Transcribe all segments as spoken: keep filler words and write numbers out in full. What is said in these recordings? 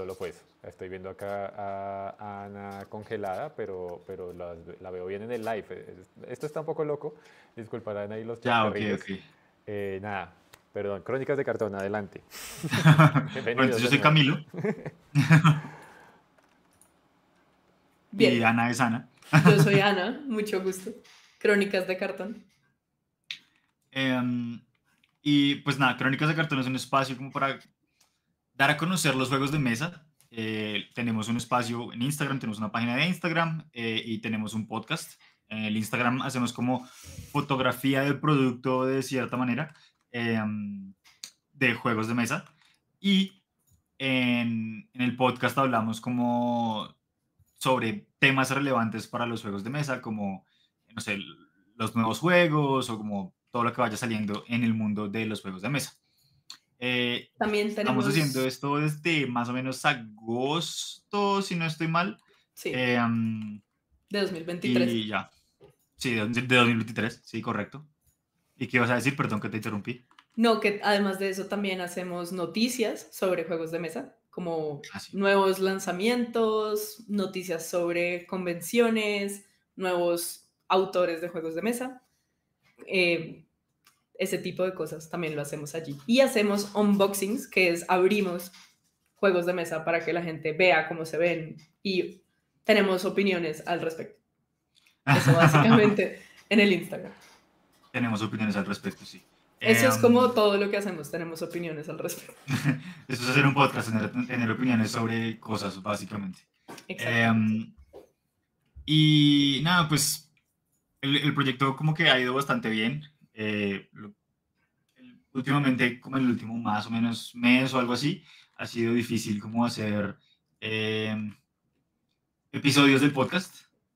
solo fue eso. Estoy viendo acá a, a Ana congelada, pero, pero la, la veo bien en el live. Es- Esto está un poco loco. Disculparán ahí los Ya, ok, chascarrillos. ok. Eh, nada, perdón. Crónicas de cartón, adelante. Bueno, entonces Bienvenidos yo de soy nuevo. Camilo y Bien, Ana es Ana. yo soy Ana, mucho gusto. Crónicas de cartón. Em, y pues nada, Crónicas de Cartón es un espacio como para dar a conocer los juegos de mesa. Eh, tenemos un espacio en Instagram, tenemos una página de Instagram eh, y tenemos un podcast. En el Instagram hacemos como fotografía del producto de cierta manera em, de juegos de mesa. Y en, en el podcast hablamos como sobre temas relevantes para los juegos de mesa, como, no sé, los nuevos juegos o como todo lo que vaya saliendo en el mundo de los juegos de mesa. Eh, También estamos haciendo tenemos, esto desde más o menos agosto, si no estoy mal. sí, Eh, um, de dos mil veintitrés. y ya, sí, de, de dos mil veintitrés, sí, correcto. ¿Y qué ibas a decir? Perdón que te interrumpí. No, que además de eso también hacemos noticias sobre juegos de mesa, como Ah, sí. nuevos lanzamientos, noticias sobre convenciones, nuevos autores de juegos de mesa. Eh, ese tipo de cosas también lo hacemos allí. Y hacemos unboxings, que es abrimos juegos de mesa para que la gente vea cómo se ven y tenemos opiniones al respecto. Eso básicamente en el Instagram. Tenemos opiniones al respecto, sí. Eso Eh, es como um, todo lo que hacemos, tenemos opiniones al respecto. Eso es hacer un podcast, tener, tener opiniones sobre cosas, básicamente. Exactamente. Eh, y nada, pues el, el proyecto como que ha ido bastante bien. Eh, lo- el- últimamente, como el último más o menos mes o algo así, ha sido difícil como hacer eh, episodios del podcast,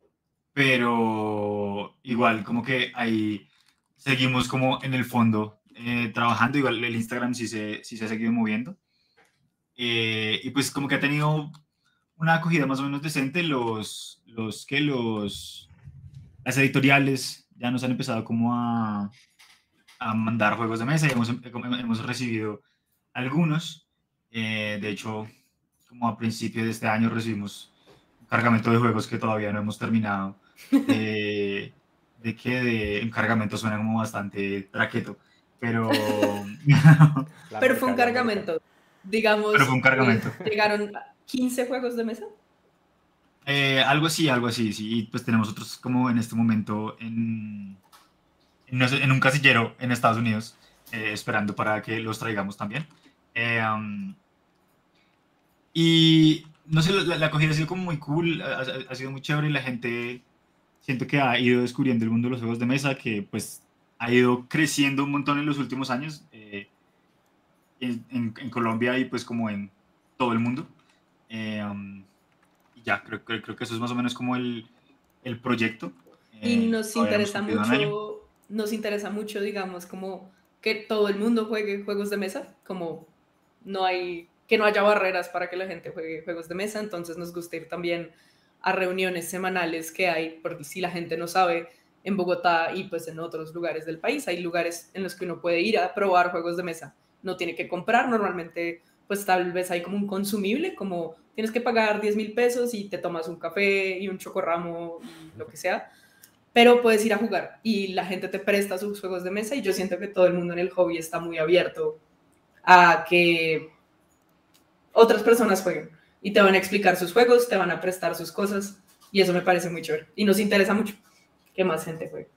pero igual como que ahí seguimos como en el fondo eh, trabajando, igual el Instagram sí se, sí se ha seguido moviendo. Eh, y pues como que ha tenido una acogida más o menos decente, los, los que los, las editoriales ya nos han empezado como a, a mandar juegos de mesa y hemos, hemos recibido algunos. Eh, de hecho, como a principio de este año recibimos un cargamento de juegos que todavía no hemos terminado. De, de que de un cargamento suena como bastante traqueto, pero, La Pero fue merca, un la merca. cargamento. pero fue Digamos, un eh, cargamento. llegaron quince juegos de mesa. Eh, algo así, algo así, sí. Y pues tenemos otros como en este momento en, en, no sé, en un casillero en Estados Unidos, eh, esperando para que los traigamos también. Eh, um, y no sé, la, la acogida ha sido como muy cool, ha, ha- ha sido muy chévere y la gente siento que ha ido descubriendo el mundo de los juegos de mesa, que pues ha ido creciendo un montón en los últimos años, eh, en, en- en Colombia y pues como en todo el mundo. Eh, um, y ya, creo, creo, creo que eso es más o menos como el, el proyecto. Y Eh, nos todavía no hemos interesa cumplido un año. mucho, nos interesa mucho, digamos, como que todo el mundo juegue juegos de mesa, como no hay, que no haya barreras para que la gente juegue juegos de mesa, entonces nos gusta ir también a reuniones semanales que hay, porque si la gente no sabe, en Bogotá y pues en otros lugares del país, hay lugares en los que uno puede ir a probar juegos de mesa, no tiene que comprar, normalmente pues tal vez hay como un consumible, como tienes que pagar diez mil pesos y te tomas un café y un chocorramo y lo que sea, pero puedes ir a jugar y la gente te presta sus juegos de mesa y yo siento que todo el mundo en el hobby está muy abierto a que otras personas jueguen y te van a explicar sus juegos, te van a prestar sus cosas y eso me parece muy chévere y nos interesa mucho que más gente juegue.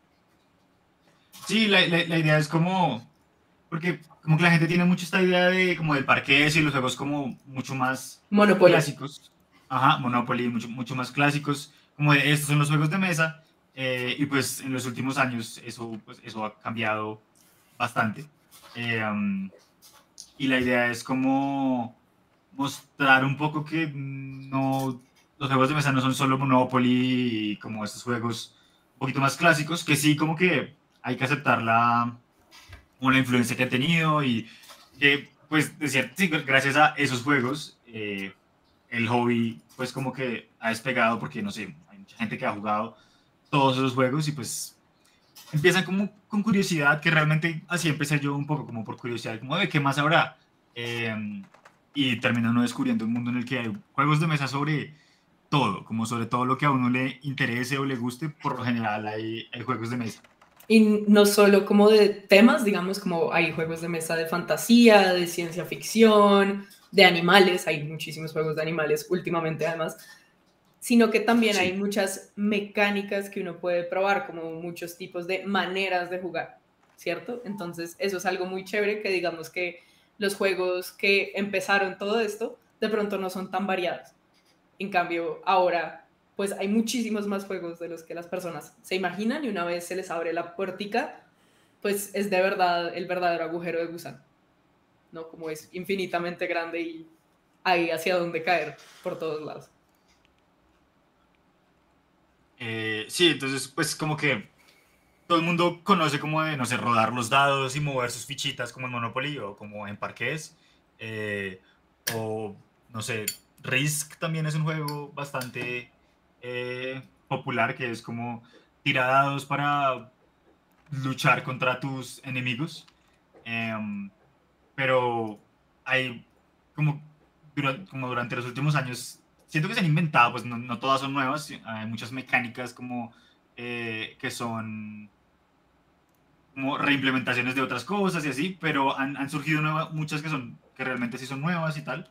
Sí, la, la, la idea es como, porque como que la gente tiene mucho esta idea de como del parqués y los juegos como mucho más Monopoly. clásicos. Ajá, Monopoly, mucho, mucho más clásicos, como de estos son los juegos de mesa. Eh, y pues en los últimos años eso, pues, eso ha cambiado bastante. Eh, um, y la idea es como mostrar un poco que no, los juegos de mesa no son solo Monopoly y como estos juegos un poquito más clásicos, que sí como que hay que aceptar la, una influencia que ha tenido y que pues de cierto, sí, gracias a esos juegos eh, el hobby pues como que ha despegado porque no sé, hay mucha gente que ha jugado todos esos juegos y pues empiezan como con curiosidad, que realmente así empecé yo un poco como por curiosidad, como de qué más habrá. Eh, y termina uno descubriendo un mundo en el que hay juegos de mesa sobre todo, como sobre todo lo que a uno le interese o le guste, por lo general hay, hay juegos de mesa. Y no solo como de temas, digamos, como hay juegos de mesa de fantasía, de ciencia ficción, de animales, hay muchísimos juegos de animales últimamente además, sino que también Sí. hay muchas mecánicas que uno puede probar, como muchos tipos de maneras de jugar, ¿cierto? Entonces, eso es algo muy chévere, que digamos que los juegos que empezaron todo esto, de pronto no son tan variados. En cambio, ahora, pues hay muchísimos más juegos de los que las personas se imaginan, y una vez se les abre la puertica, pues es de verdad el verdadero agujero de gusano, ¿no? Como es infinitamente grande y hay hacia dónde caer por todos lados. Eh, sí, entonces pues como que todo el mundo conoce como de, no sé, rodar los dados y mover sus fichitas como en Monopoly o como en Parqués. eh, o, no sé, Risk también es un juego bastante eh, popular, que es como tirar dados para luchar contra tus enemigos. Em, pero hay como, dura- como durante los últimos años, siento que se han inventado, pues no, no todas son nuevas, hay muchas mecánicas como eh, que son como reimplementaciones de otras cosas y así, pero han, han surgido nueva- muchas que son que realmente sí son nuevas y tal.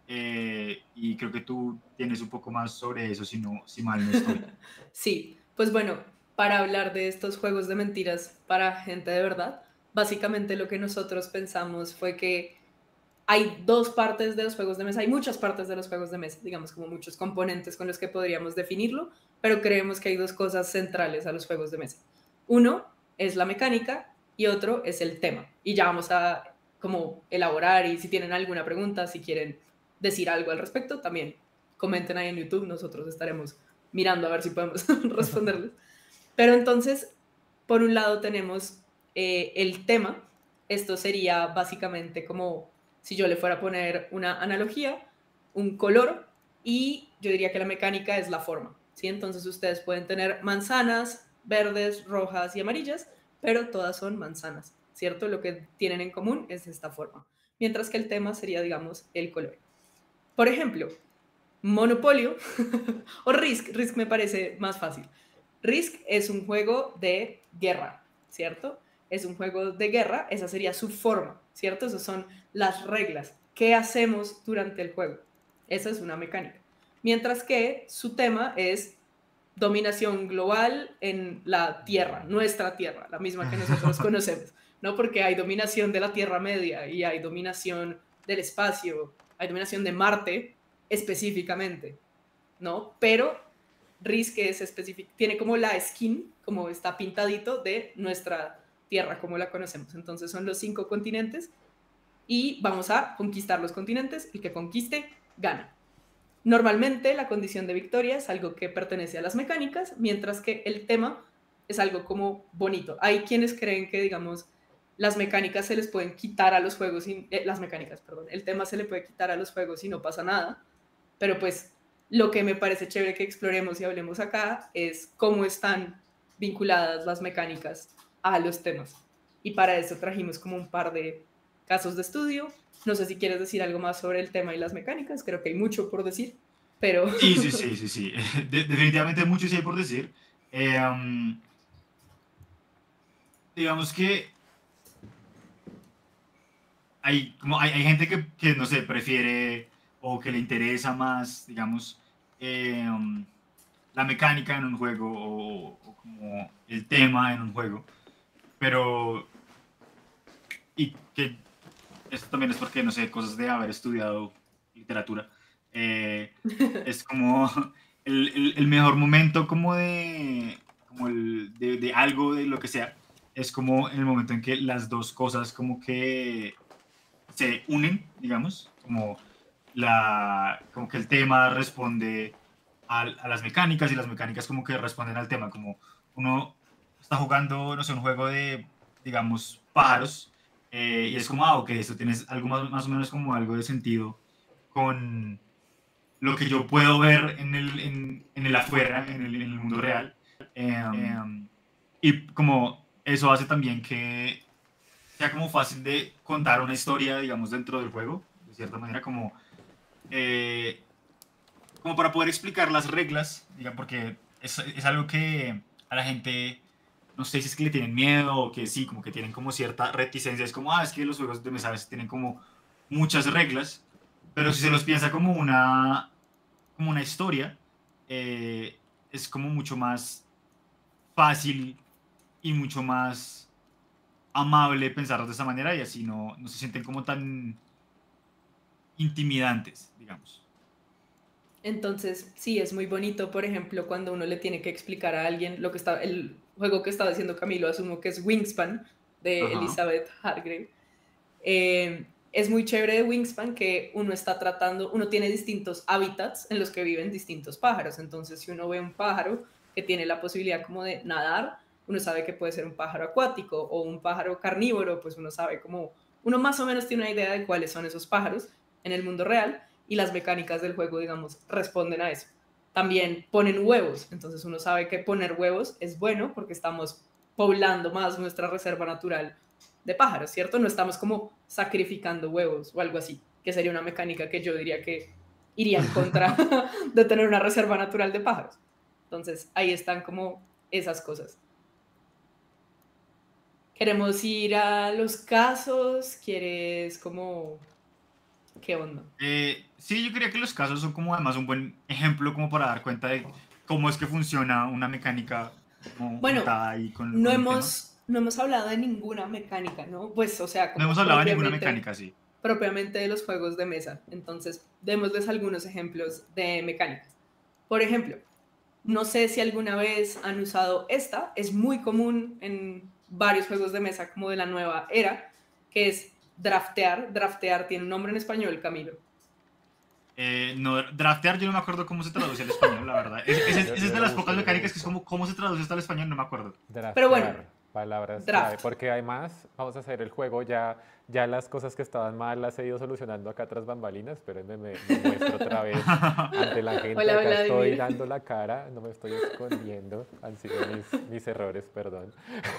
Eh, y creo que tú tienes un poco más sobre eso, si, no, si mal no estoy. Sí, pues bueno, para hablar de estos juegos de mentiras para gente de verdad, básicamente lo que nosotros pensamos fue que hay dos partes de los juegos de mesa, hay muchas partes de los juegos de mesa, digamos como muchos componentes con los que podríamos definirlo, pero creemos que hay dos cosas centrales a los juegos de mesa. Uno es la mecánica y otro es el tema. Y ya vamos a como elaborar, y si tienen alguna pregunta, si quieren decir algo al respecto, también comenten ahí en YouTube, nosotros estaremos mirando a ver si podemos responderles. Pero entonces, por un lado tenemos eh, el tema. Esto sería básicamente como si yo le fuera a poner una analogía, un color, y yo diría que la mecánica es la forma, ¿sí? Entonces ustedes pueden tener manzanas verdes, rojas y amarillas, pero todas son manzanas, ¿cierto? Lo que tienen en común es esta forma, mientras que el tema sería, digamos, el color. Por ejemplo, Monopolio o Risk. Risk me parece más fácil. Risk es un juego de guerra, ¿cierto? Es un juego de guerra, esa sería su forma, ¿cierto? Esas son las reglas. ¿Qué hacemos durante el juego? Esa es una mecánica. Mientras que su tema es dominación global en la Tierra, nuestra Tierra, la misma que nosotros conocemos, ¿no? Porque hay dominación de la Tierra Media y hay dominación del espacio, hay dominación de Marte específicamente, ¿no? Pero Risk es específico, tiene como la skin, como está pintadito de nuestra Tierra como la conocemos. Entonces son los cinco continentes y vamos a conquistar los continentes. El que conquiste gana. Normalmente la condición de victoria es algo que pertenece a las mecánicas, mientras que el tema es algo como bonito. Hay quienes creen que, digamos, las mecánicas se les pueden quitar a los juegos, y, eh, las mecánicas, perdón, el tema se le puede quitar a los juegos y no pasa nada, pero pues lo que me parece chévere que exploremos y hablemos acá es cómo están vinculadas las mecánicas a los temas. Y para eso trajimos como un par de casos de estudio. No sé si quieres decir algo más sobre el tema y las mecánicas, creo que hay mucho por decir, pero... Sí, sí, sí, sí, sí. De- definitivamente mucho sí hay por decir. Eh, um, digamos que hay, como hay, hay gente que, que, no sé, prefiere o que le interesa más, digamos, eh, um, la mecánica en un juego o, o como el tema en un juego. Pero, y que esto también es porque, no sé, cosas de haber estudiado literatura. eh, es como el, el- el mejor momento como de, como el, de, de algo, de lo que sea, es como en el momento en que las dos cosas como que se unen, digamos, como, la, como que el tema responde al- a, las mecánicas y las mecánicas como que responden al tema, como uno está jugando, no sé, un juego de, digamos, pájaros, eh, y es como, ah, ok, esto tienes algo más, más o menos como algo de sentido con lo que yo puedo ver en el, en, en el afuera, en el, en el mundo real. Eh, y como eso hace también que sea como fácil de contar una historia, digamos, dentro del juego, de cierta manera, como, eh, como para poder explicar las reglas, diga, porque es, es algo que a la gente, no sé si es que le tienen miedo o que sí, como que tienen como cierta reticencia, es como, ah, es que los juegos de mesa a veces tienen como muchas reglas, pero si se los piensa como una, como una historia, eh, es como mucho más fácil y mucho más amable pensarlos de esa manera y así no, no se sienten como tan intimidantes, digamos. Entonces, sí, es muy bonito, por ejemplo, cuando uno le tiene que explicar a alguien lo que está, el juego que estaba diciendo Camilo, asumo que es Wingspan, de Ajá. Elizabeth Hargrave. Eh, es muy chévere de Wingspan que uno está tratando, uno tiene distintos hábitats en los que viven distintos pájaros. Entonces, si uno ve un pájaro que tiene la posibilidad como de nadar, uno sabe que puede ser un pájaro acuático o un pájaro carnívoro, pues uno sabe como, uno más o menos tiene una idea de cuáles son esos pájaros en el mundo real y las mecánicas del juego, digamos, responden a eso. También ponen huevos, entonces uno sabe que poner huevos es bueno porque estamos poblando más nuestra reserva natural de pájaros, ¿cierto? No estamos como sacrificando huevos o algo así, que sería una mecánica que yo diría que iría en contra de tener una reserva natural de pájaros. Entonces, ahí están como esas cosas. ¿Queremos ir a los casos? ¿Quieres como... ¿Qué onda? Eh, sí, yo creía que los casos son como además un buen ejemplo como para dar cuenta de cómo es que funciona una mecánica como Bueno, montada ahí con, no con el tema. hemos, no hemos hablado de ninguna mecánica, ¿no? Pues, o sea, No hemos como hablado de ninguna propiamente, mecánica, sí. propiamente de los juegos de mesa. Entonces, démosles algunos ejemplos de mecánicas. Por ejemplo, no sé si alguna vez han usado esta, es muy común en varios juegos de mesa como de la nueva era, que es draftear. Draftear tiene un nombre en español, Camilo. Eh, no, draftear yo no me acuerdo cómo se traduce al español, la verdad. Es, es, Yo, es yo de lo las busco, pocas yo lo mecánicas que es busco. como cómo se traduce esto al español, no me acuerdo. Pero bueno, Draftear, palabras clave, draft. porque además vamos a hacer el juego ya, ya las cosas que estaban mal las he ido solucionando acá tras bambalinas, pero me, me, me muestro otra vez ante la gente, Hola, acá estoy Vladimir. dando la cara, no me estoy escondiendo, han sido mis, mis errores, perdón.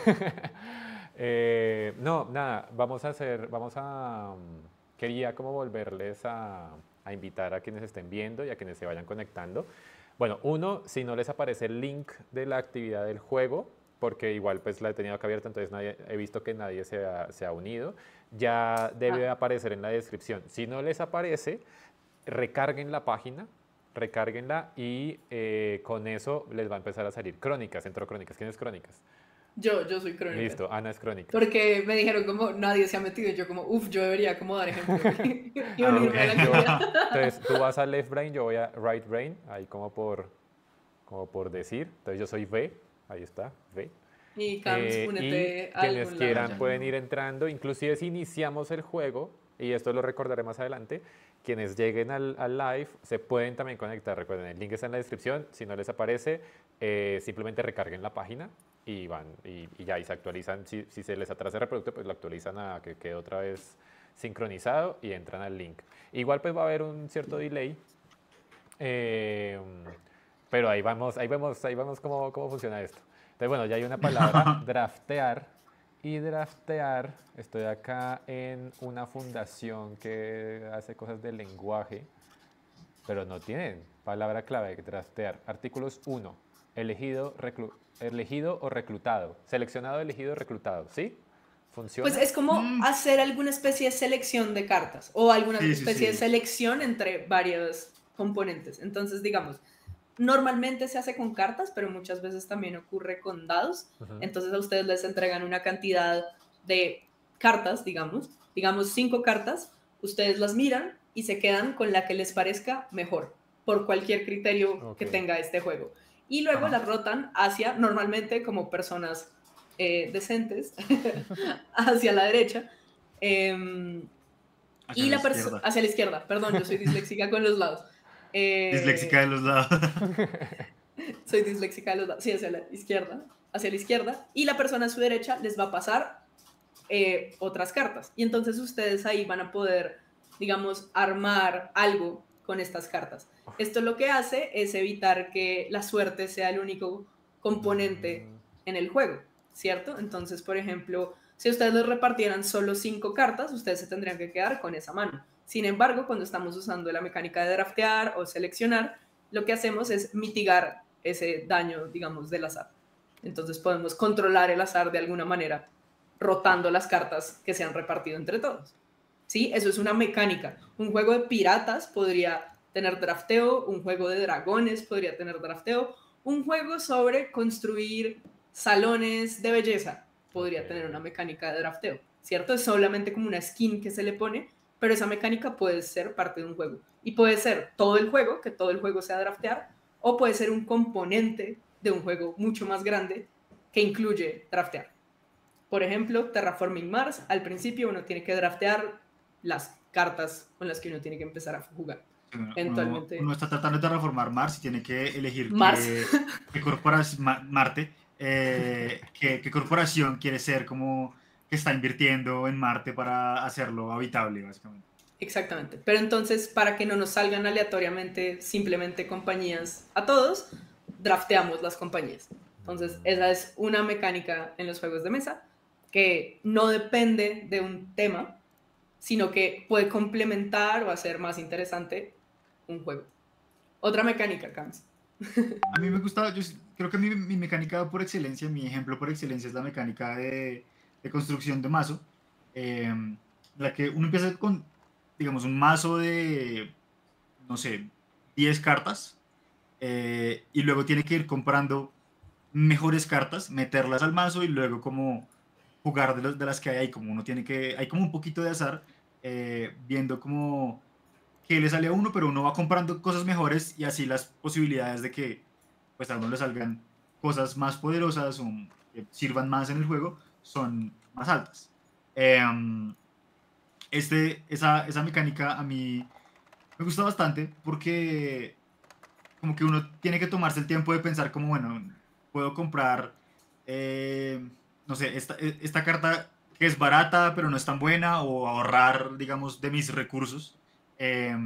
Eh, no, nada, vamos a hacer, vamos a, mm, quería como volverles a, a invitar a quienes estén viendo y a quienes se vayan conectando. Bueno, uno, si no les aparece el link de la actividad del juego, porque igual pues la he tenido acá abierta, entonces nadie- he visto que nadie se ha, se ha unido, ya debe Ah, aparecer en la descripción. Si no les aparece, recarguen la página, recárguenla y eh, con eso les va a empezar a salir crónicas, entró crónicas. ¿Quién es crónicas? yo, yo soy crónicas. Listo, Ana es crónicas. Porque me dijeron como nadie se ha metido y yo como, uff, yo debería como dar ejemplo y, y Ah, Yo, unirme a la ok. yo, actividad. entonces tú vas a left brain, yo voy a right brain, ahí como por, como por decir. Entonces yo soy V, ahí está, V. Y Cams, Eh, y únete a quienes algún lado. quieran Vaya. pueden ir entrando, inclusive si iniciamos el juego, y esto lo recordaré más adelante, quienes lleguen al, al live se pueden también conectar. Recuerden, el link está en la descripción, si no les aparece, eh, simplemente recarguen la página y van, y, y ya, y se actualizan. Si, si se les atrasa el reproducto, pues lo actualizan a que quede otra vez sincronizado y entran al link. Igual pues va a haber un cierto delay, eh, pero ahí vamos, ahí vemos, ahí vemos cómo, cómo funciona esto. Entonces, bueno, ya hay una palabra, draftear. Y draftear, estoy acá en una fundación que hace cosas de lenguaje, pero no tienen palabra clave, draftear. Artículos uno, elegido, reclu- elegido o reclutado. Seleccionado, elegido, reclutado. ¿Sí? Pues ¿Funciona? es como Mm, hacer alguna especie de selección de cartas o alguna sí, sí, especie de sí. selección entre varios componentes. Entonces, digamos, normalmente se hace con cartas, pero muchas veces también ocurre con dados. Ujú. Entonces a ustedes les entregan una cantidad de cartas, digamos, digamos cinco cartas, ustedes las miran y se quedan con la que les parezca mejor, por cualquier criterio Ok. que tenga este juego. Y luego Ajá. las rotan hacia, normalmente como personas eh, decentes, hacia la derecha. Eh, Hacia y la la persona, izquierda. hacia la izquierda, perdón, yo soy disléxica con los lados. Disléxica de Eh, los lados. soy disléxica de los lados, sí, hacia la izquierda, hacia la izquierda, y la persona a su derecha les va a pasar eh, otras cartas. Y entonces ustedes ahí van a poder, digamos, armar algo con estas cartas. Esto lo que hace es evitar que la suerte sea el único componente Mm, en el juego, ¿cierto? Entonces, por ejemplo, si ustedes les repartieran solo cinco cartas, ustedes se tendrían que quedar con esa mano. Sin embargo, cuando estamos usando la mecánica de draftear o seleccionar, lo que hacemos es mitigar ese daño, digamos, del azar. Entonces podemos controlar el azar de alguna manera, rotando las cartas que se han repartido entre todos. ¿Sí? Eso es una mecánica. Un juego de piratas podría tener drafteo, un juego de dragones podría tener drafteo, un juego sobre construir salones de belleza podría tener una mecánica de drafteo, ¿cierto? Es solamente como una skin que se le pone, pero esa mecánica puede ser parte de un juego. Y puede ser todo el juego, que todo el juego sea draftear, o puede ser un componente de un juego mucho más grande que incluye draftear. Por ejemplo, Terraforming Mars, al principio uno tiene que draftear las cartas con las que uno tiene que empezar a jugar. Uno, uno está tratando de terraformar Mars y tiene que elegir Mars. qué, qué corporación, Marte, eh, qué, qué corporación quiere ser, como que está invirtiendo en Marte para hacerlo habitable, básicamente. Exactamente. Pero entonces, para que no nos salgan aleatoriamente simplemente compañías a todos, drafteamos las compañías. Entonces, esa es una mecánica en los juegos de mesa que no depende de un tema, sino que puede complementar o hacer más interesante un juego. Otra mecánica, Cams. A mí me gusta, yo creo que mi, mi mecánica por excelencia, mi ejemplo por excelencia es la mecánica de, de construcción de mazo, eh, la que uno empieza con, digamos, un mazo de, no sé, diez cartas, eh, y luego tiene que ir comprando mejores cartas, meterlas al mazo y luego como jugar de, los, de las que hay ahí, como uno tiene que, hay como un poquito de azar, eh, viendo como que le sale a uno, pero uno va comprando cosas mejores y así las posibilidades de que pues a uno le salgan cosas más poderosas o que sirvan más en el juego son más altas. Eh, este, esa, esa mecánica a mí me gusta bastante porque como que uno tiene que tomarse el tiempo de pensar como, bueno, puedo comprar, eh, no sé, esta, esta carta que es barata pero no es tan buena, o ahorrar, digamos, de mis recursos eh,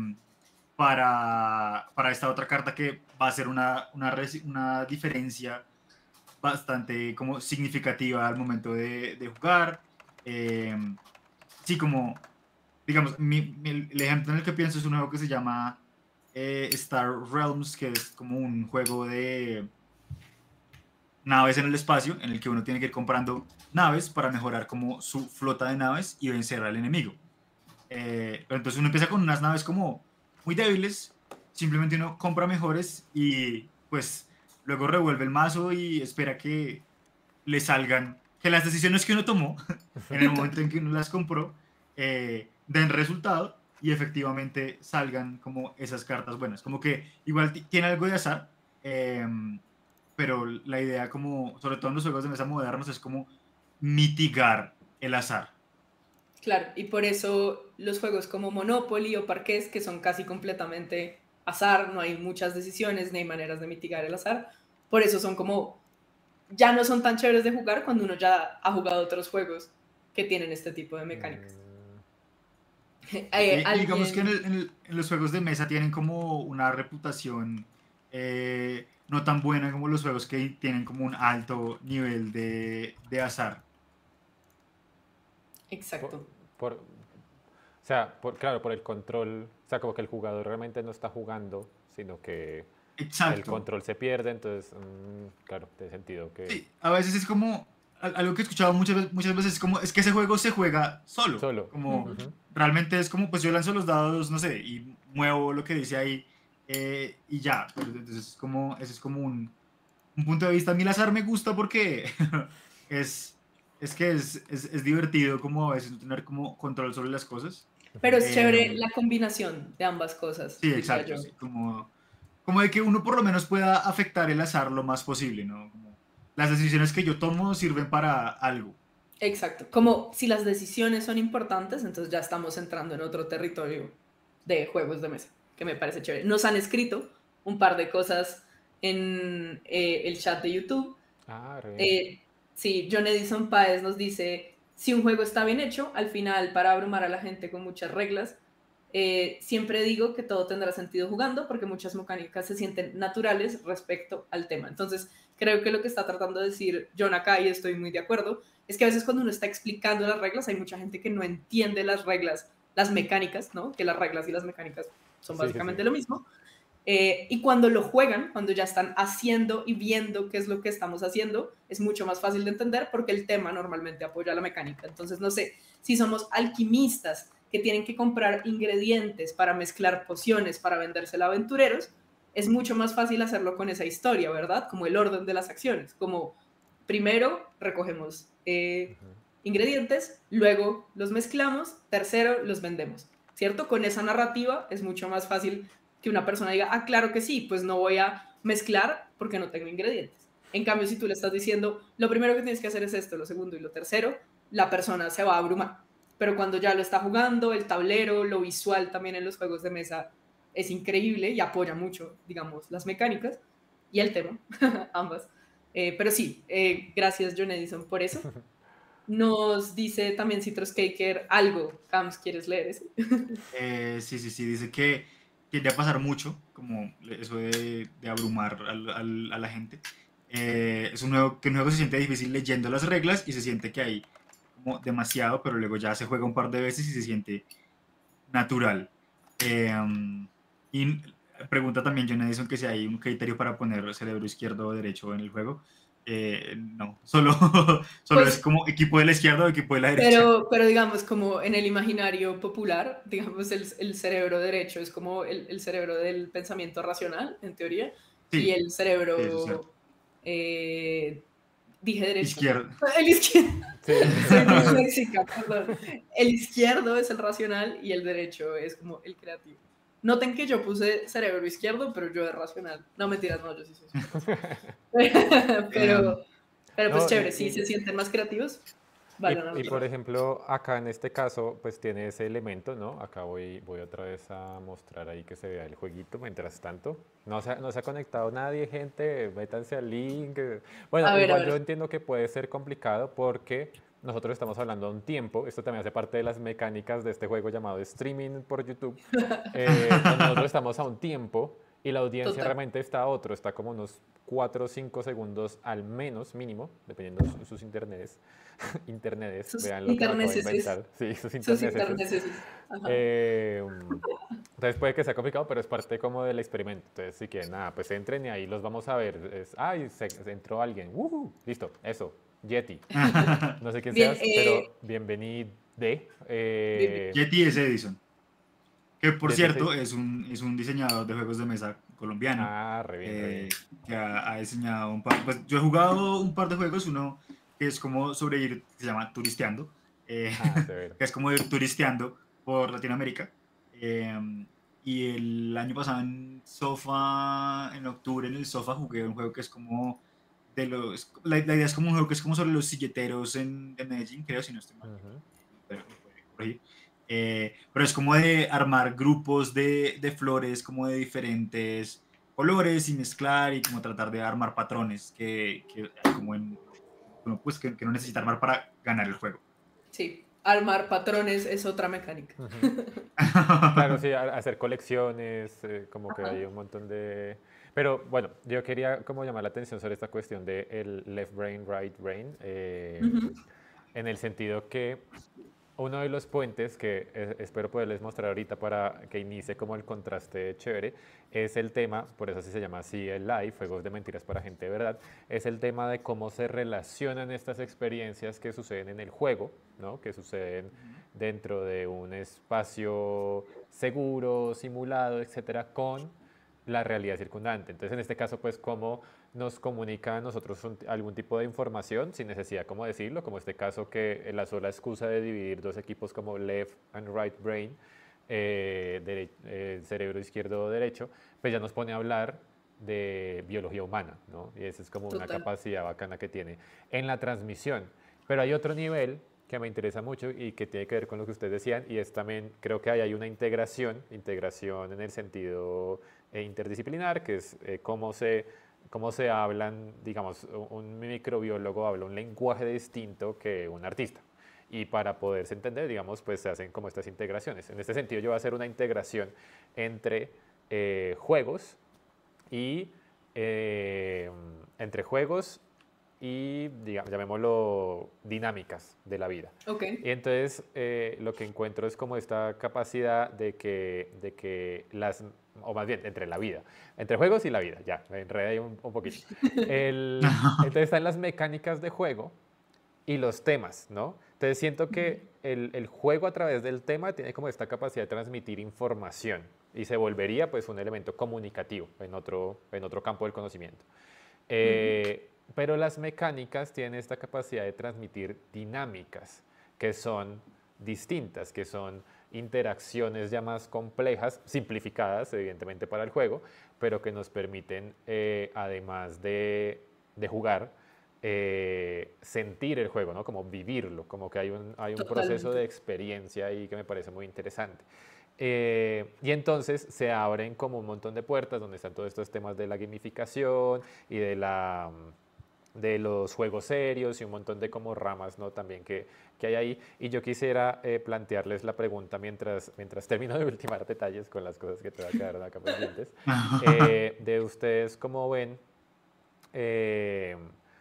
para, para esta otra carta que va a ser una, una, una diferencia bastante como significativa al momento de, de jugar. Eh, sí, como, digamos, mi, mi, el ejemplo en el que pienso es un juego que se llama eh, Star Realms, que es como un juego de naves en el espacio, en el que uno tiene que ir comprando naves para mejorar como su flota de naves y vencer al enemigo. Eh, pero entonces uno empieza con unas naves como muy débiles, simplemente uno compra mejores y pues luego revuelve el mazo y espera que le salgan, que las decisiones que uno tomó en el momento en que uno las compró eh, den resultado y efectivamente salgan como esas cartas buenas. Como que igual tiene algo de azar, eh, pero la idea como, sobre todo en los juegos de mesa modernos, es como mitigar el azar. Claro, y por eso los juegos como Monopoly o Parqués, que son casi completamente azar, no hay muchas decisiones ni hay maneras de mitigar el azar, por eso son como, ya no son tan chéveres de jugar cuando uno ya ha jugado otros juegos que tienen este tipo de mecánicas. Mm. eh, ¿alguien... Digamos que en, el, en, el, en, los juegos de mesa tienen como una reputación eh, no tan buena como los juegos que tienen como un alto nivel de, de azar. Exacto. Por, por, o sea, por, claro, por el control, o sea, como que el jugador realmente no está jugando, sino que Exacto. el control se pierde, entonces, mmm, claro, tiene sentido que... Sí, a veces es como, algo que he escuchado muchas, muchas veces es como, es que ese juego se juega solo. Solo. Como, uh-huh. realmente es como, pues yo lanzo los dados, no sé, y muevo lo que dice ahí, eh, y ya. Entonces, es como, ese es como un, un punto de vista. A mí el azar me gusta porque es... Es que es, es, es divertido como a veces tener como control sobre las cosas. Pero es eh, chévere la combinación de ambas cosas. Sí, exacto. Sí, como, como de que uno por lo menos pueda afectar el azar lo más posible, ¿no? Como las decisiones que yo tomo sirven para algo. Exacto. Como si las decisiones son importantes, entonces ya estamos entrando en otro territorio de juegos de mesa, que me parece chévere. Nos han escrito un par de cosas en eh, el chat de YouTube. Ah, re eh, Sí, John Edison Páez nos dice, si un juego está bien hecho, al final, para abrumar a la gente con muchas reglas, eh, siempre digo que todo tendrá sentido jugando porque muchas mecánicas se sienten naturales respecto al tema. Entonces, creo que lo que está tratando de decir John acá, y estoy muy de acuerdo, es que a veces cuando uno está explicando las reglas, hay mucha gente que no entiende las reglas las mecánicas, ¿no? Que las reglas y las mecánicas son Sí, sí, básicamente sí. lo mismo. Eh, y cuando lo juegan, cuando ya están haciendo y viendo qué es lo que estamos haciendo, es mucho más fácil de entender porque el tema normalmente apoya la mecánica. Entonces, no sé, si somos alquimistas que tienen que comprar ingredientes para mezclar pociones para vendérsela a aventureros, es mucho más fácil hacerlo con esa historia, ¿verdad? Como el orden de las acciones, como primero recogemos eh, Ujú. ingredientes, luego los mezclamos, tercero los vendemos, ¿cierto? Con esa narrativa es mucho más fácil que una persona diga, ah, claro que sí, pues no voy a mezclar porque no tengo ingredientes. En cambio, si tú le estás diciendo, lo primero que tienes que hacer es esto, lo segundo y lo tercero, la persona se va a abrumar. Pero cuando ya lo está jugando, el tablero, lo visual también en los juegos de mesa es increíble y apoya mucho, digamos, las mecánicas y el tema, ambas. Eh, pero sí, eh, gracias John Edison por eso. Nos dice también Citrus Caker algo. Cams, ¿quieres leer ese? Eh, sí, sí, sí, dice que tiende a pasar mucho, como eso de, de abrumar al- al- a la gente. Eh, es un juego que un juego se siente difícil leyendo las reglas y se siente que hay como demasiado, pero luego ya se juega un par de veces y se siente natural. Eh, um, y pregunta también John Edison que si hay un criterio para poner cerebro izquierdo o derecho en el juego. Eh, no, solo, solo es Pues, como equipo de la izquierda o equipo de la derecha. pero, pero digamos, como en el imaginario popular, digamos, el, el cerebro derecho es como el, el cerebro del pensamiento racional, en teoría, y Sí, el sí, eso es cierto. cerebro, eh, dije derecho, ¿no? Izquierda. El izquierdo, Sí, soy total. disléxica, perdón. El izquierdo es el racional y el derecho es como el creativo. Noten que yo puse cerebro izquierdo, pero yo es racional. No, mentiras, no, yo sí soy súper racional. Em, Pero, pero pues No, y, chévere, si se y- sienten más creativos, Y, vayan a y, otro por lado. ejemplo, acá en este caso, pues tiene ese elemento, ¿no? Acá voy, voy otra vez a mostrar ahí que se vea el jueguito mientras tanto. No se, ha- no se ha conectado nadie, gente, métanse al link. eh. Bueno, A ver, a igual yo ver. entiendo que puede ser complicado porque nosotros estamos hablando a un tiempo, esto también hace parte de las mecánicas de este juego llamado streaming por YouTube, eh, donde nosotros estamos a un tiempo y la audiencia Total. realmente está a otro, está como unos cuatro o cinco segundos al menos mínimo, dependiendo de sus internets. Internetes, Sus vean lo que me acabo de interneces. inventar. Sí, sus Sus internetes. interneces. Ajá. Eh, entonces puede que sea complicado, pero es parte como del experimento. Entonces, si quieren, nada, pues entren y ahí los vamos a ver. Es, ay, se, se entró alguien. ¡Woohoo! Listo, eso. Yeti. No sé quién Bien, seas, eh, pero bienvenido. De, bien, bien. eh, Yeti es Edison, que por Yeti cierto se... es un, es un diseñador de juegos de mesa colombiano, Ah, re bien, re bien. eh, que ha, ha diseñado un par, pues yo he jugado un par de juegos, uno que es como sobre ir, se llama turisteando, eh, Ah, severo. que es como ir turisteando por Latinoamérica. eh, y el año pasado en Sofa, en octubre en el Sofa jugué un juego que es como de los, la, la idea es como un juego que es como sobre los silleteros en, de Medellín, creo, si no estoy mal. Ujú. Me puede, me puede corregir. Eh, pero es como de armar grupos de, de flores como de diferentes colores y mezclar y como tratar de armar patrones que, que como en, bueno, pues que, que no necesita armar para ganar el juego. Sí, armar patrones es otra mecánica. Ujú. Claro, sí, a- hacer colecciones, eh, como que hay Ajá. un montón de... Pero bueno, yo quería como llamar la atención sobre esta cuestión de el left brain, right brain, eh, Ujú. en el sentido que uno de los puentes que eh, espero poderles mostrar ahorita para que inicie como el contraste chévere es el tema, por eso así se llama así el live, juegos de mentiras para gente de verdad, es el tema de cómo se relacionan estas experiencias que suceden en el juego, ¿no? Que suceden dentro de un espacio seguro, simulado, etcétera, con la realidad circundante. Entonces, en este caso, pues, cómo nos comunica a nosotros un- algún tipo de información sin necesidad como decirlo, como este caso que la sola excusa de dividir dos equipos como left and right brain, eh, dere- eh, cerebro izquierdo o derecho, pues ya nos pone a hablar de biología humana, ¿no? Y esa es como una Total. capacidad bacana que tiene en la transmisión. Pero hay otro nivel que me interesa mucho y que tiene que ver con lo que ustedes decían, y es también, creo que ahí hay una integración, integración en el sentido eh, interdisciplinar, que es eh, cómo se cómo se hablan, digamos, un microbiólogo habla un lenguaje distinto que un artista. Y para poderse entender, digamos, pues se hacen como estas integraciones. En este sentido, yo voy a hacer una integración entre eh, juegos y eh, entre juegos y, digamos, llamémoslo, dinámicas de la vida. Ok. Y entonces eh, lo que encuentro es como esta capacidad de que, de que las, o más bien, entre la vida, entre juegos y la vida, ya, me enredé ahí un, un poquito. El, entonces están las mecánicas de juego y los temas, ¿no? Entonces siento que el, el juego a través del tema tiene como esta capacidad de transmitir información y se volvería pues un elemento comunicativo en otro, en otro campo del conocimiento. Eh, pero las mecánicas tienen esta capacidad de transmitir dinámicas que son distintas, que son interacciones ya más complejas, simplificadas evidentemente para el juego, pero que nos permiten, eh, además de, de jugar, eh, sentir el juego, ¿no? Como vivirlo, como que hay un, hay un proceso de Totalmente. experiencia ahí que me parece muy interesante. Eh, y entonces se abren como un montón de puertas donde están todos estos temas de la gamificación y de, la, de los juegos serios y un montón de como ramas, ¿no? También que, que hay ahí. Y yo quisiera eh, plantearles la pregunta mientras, mientras termino de ultimar detalles con las cosas que te va a quedar acá pendientes. Eh, de ustedes, ¿cómo ven? Eh,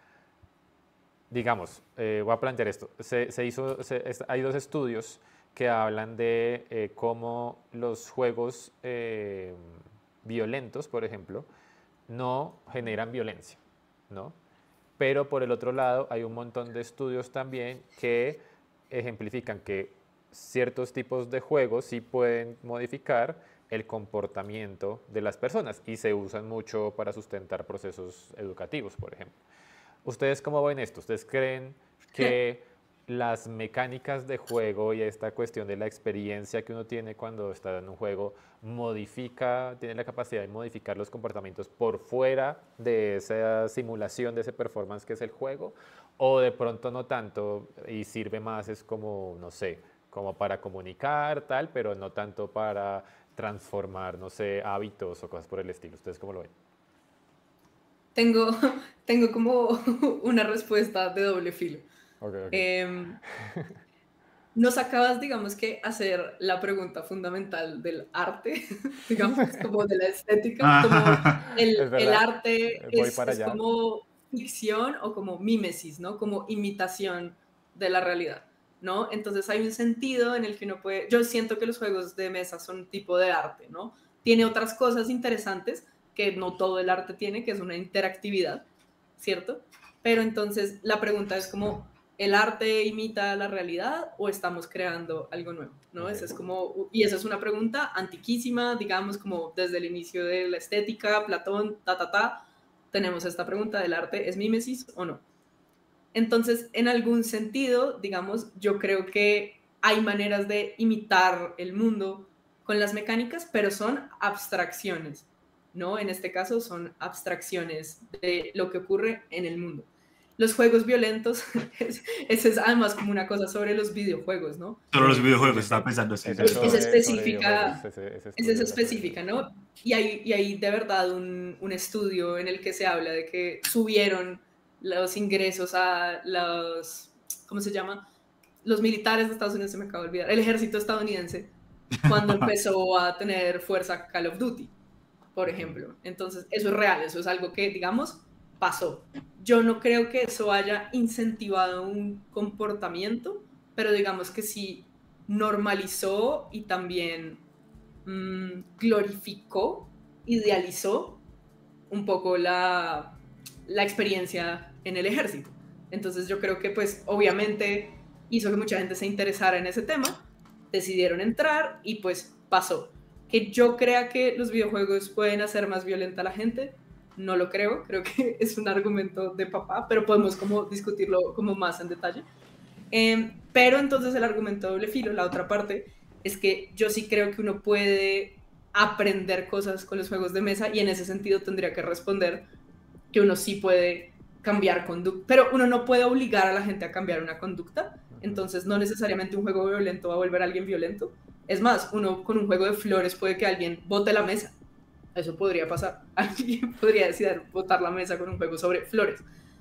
digamos, eh, voy a plantear esto. Se, se hizo, se, es, hay dos estudios que hablan de eh, cómo los juegos eh, violentos, por ejemplo, no generan violencia, ¿no? Pero por el otro lado hay un montón de estudios también que ejemplifican que ciertos tipos de juegos sí pueden modificar el comportamiento de las personas y se usan mucho para sustentar procesos educativos, por ejemplo. ¿Ustedes cómo ven esto? ¿Ustedes creen que las mecánicas de juego y esta cuestión de la experiencia que uno tiene cuando está en un juego modifica, tiene la capacidad de modificar los comportamientos por fuera de esa simulación, de ese performance que es el juego? ¿O de pronto no tanto y sirve más, es como, no sé, como para comunicar, tal, pero no tanto para transformar, no sé, hábitos o cosas por el estilo? ¿Ustedes cómo lo ven? Tengo, tengo como una respuesta de doble filo. Ok, ok. Eh, nos acabas, digamos que, hacer la pregunta fundamental del arte, digamos, como de la estética, como el, Es el verdad, arte voy es, para es allá. como ficción o como mímesis, ¿no? Como imitación de la realidad, ¿no? Entonces hay un sentido en el que uno puede, yo siento que los juegos de mesa son un tipo de arte, ¿no? Tiene otras cosas interesantes que no todo el arte tiene, que es una interactividad, ¿cierto? Pero entonces la pregunta es como, ¿el arte imita la realidad o estamos creando algo nuevo? ¿No? Ok. Esa es como, y esa es una pregunta antiquísima, digamos, como desde el inicio de la estética, Platón, ta, ta, ta, tenemos esta pregunta del arte, ¿es mímesis o no? Entonces, en algún sentido, digamos, yo creo que hay maneras de imitar el mundo con las mecánicas, pero son abstracciones, ¿no? En este caso son abstracciones de lo que ocurre en el mundo. Los juegos violentos, es, esa es además como una cosa sobre los videojuegos, ¿no? Solo los Sí, sí, videojuegos, sí, estaba sí. pensando así. Ese es Es, es sobre, sobre videojuegos, específica, ese, ese es, es estudio era sobre específica, videojuegos. ¿no? Y hay, y hay de verdad un, un estudio en el que se habla de que subieron los ingresos a los, ¿cómo se llama? Los militares de Estados Unidos, se me acaba de olvidar, el ejército estadounidense, cuando empezó a tener fuerza Call of Duty, por Ujú. ejemplo. Entonces, eso es real, eso es algo que, digamos, pasó. Yo no creo que eso haya incentivado un comportamiento, pero digamos que sí normalizó y también mmm, glorificó, idealizó un poco la, la experiencia en el ejército. Entonces yo creo que pues obviamente hizo que mucha gente se interesara en ese tema, decidieron entrar y pues pasó. Que yo crea que los videojuegos pueden hacer más violenta a la gente, no lo creo, creo que es un argumento de papá, pero podemos como discutirlo como más en detalle. Eh, pero entonces el argumento doble filo, la otra parte, es que yo sí creo que uno puede aprender cosas con los juegos de mesa y en ese sentido tendría que responder que uno sí puede cambiar conducta, pero uno no puede obligar a la gente a cambiar una conducta, Ujú. entonces no necesariamente un juego violento va a volver a alguien violento. Es más, uno con un juego de flores puede que alguien bote la mesa. Eso podría pasar. Alguien podría decidir botar la mesa con un juego sobre flores.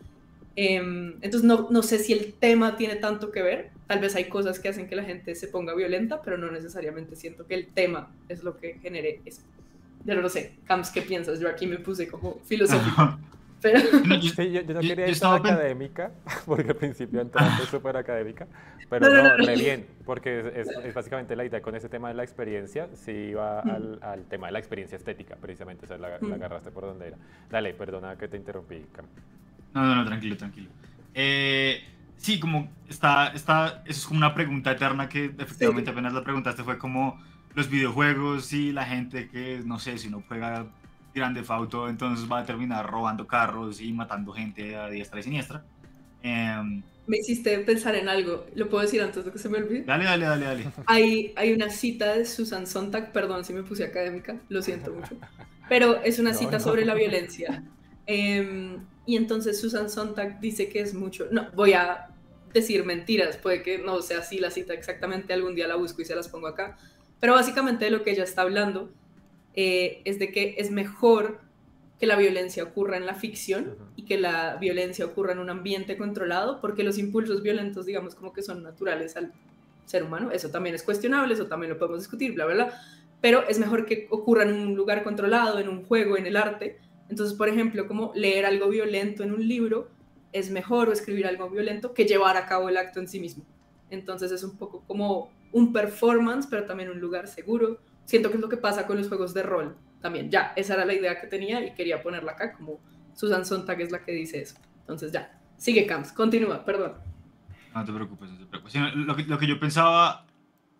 Eh, entonces no, no sé si el tema tiene tanto que ver. Tal vez hay cosas que hacen que la gente se ponga violenta, pero no necesariamente siento que el tema es lo que genere eso. Yo no lo sé. Camps, ¿qué piensas? Yo aquí me puse como filosófico. pero... No, yo, Sí, yo, yo no yo- quería yo ir tan estaba pen- académica, porque al principio entraste súper académica, pero No, no, no, no, no. re bien, porque es, es- es básicamente la idea con ese tema de la experiencia, sí iba Mm, al, al tema de la experiencia estética, precisamente, o sea, la, la mm. agarraste por donde era. Dale, perdona que te interrumpí, Cam. No, no, no, tranquilo, tranquilo. Eh, sí, como está, está, eso es como una pregunta eterna que efectivamente Sí, apenas la preguntaste, fue como los videojuegos y la gente que, no sé, si no juega Grand Theft Auto, entonces va a terminar robando carros y matando gente a diestra y siniestra. Em, me hiciste pensar en algo. ¿Lo puedo decir antes de que se me olvide? dale, dale, dale, dale. Hay, hay una cita de Susan Sontag, perdón si me puse académica, lo siento mucho, pero es una No, cita no. sobre la violencia. Eh, y entonces Susan Sontag dice que es mucho, no, voy a decir mentiras, puede que no sea así la cita exactamente, algún día la busco y se las pongo acá, pero básicamente de lo que ella está hablando eh, es de que es mejor que la violencia ocurra en la ficción Ujú. y que la violencia ocurra en un ambiente controlado, porque los impulsos violentos, digamos, como que son naturales al ser humano, eso también es cuestionable, eso también lo podemos discutir, bla, bla, bla, pero es mejor que ocurra en un lugar controlado, en un juego, en el arte. Entonces, por ejemplo, como leer algo violento en un libro es mejor, o escribir algo violento, que llevar a cabo el acto en sí mismo. Entonces es un poco como un performance, pero también un lugar seguro. Siento que es lo que pasa con los juegos de rol también. Ya, esa era la idea que tenía y quería ponerla acá, como Susan Sontag es la que dice eso. Entonces ya, sigue Camps, continúa, perdón. No te preocupes, no te preocupes. Sino Lo que, lo que yo pensaba,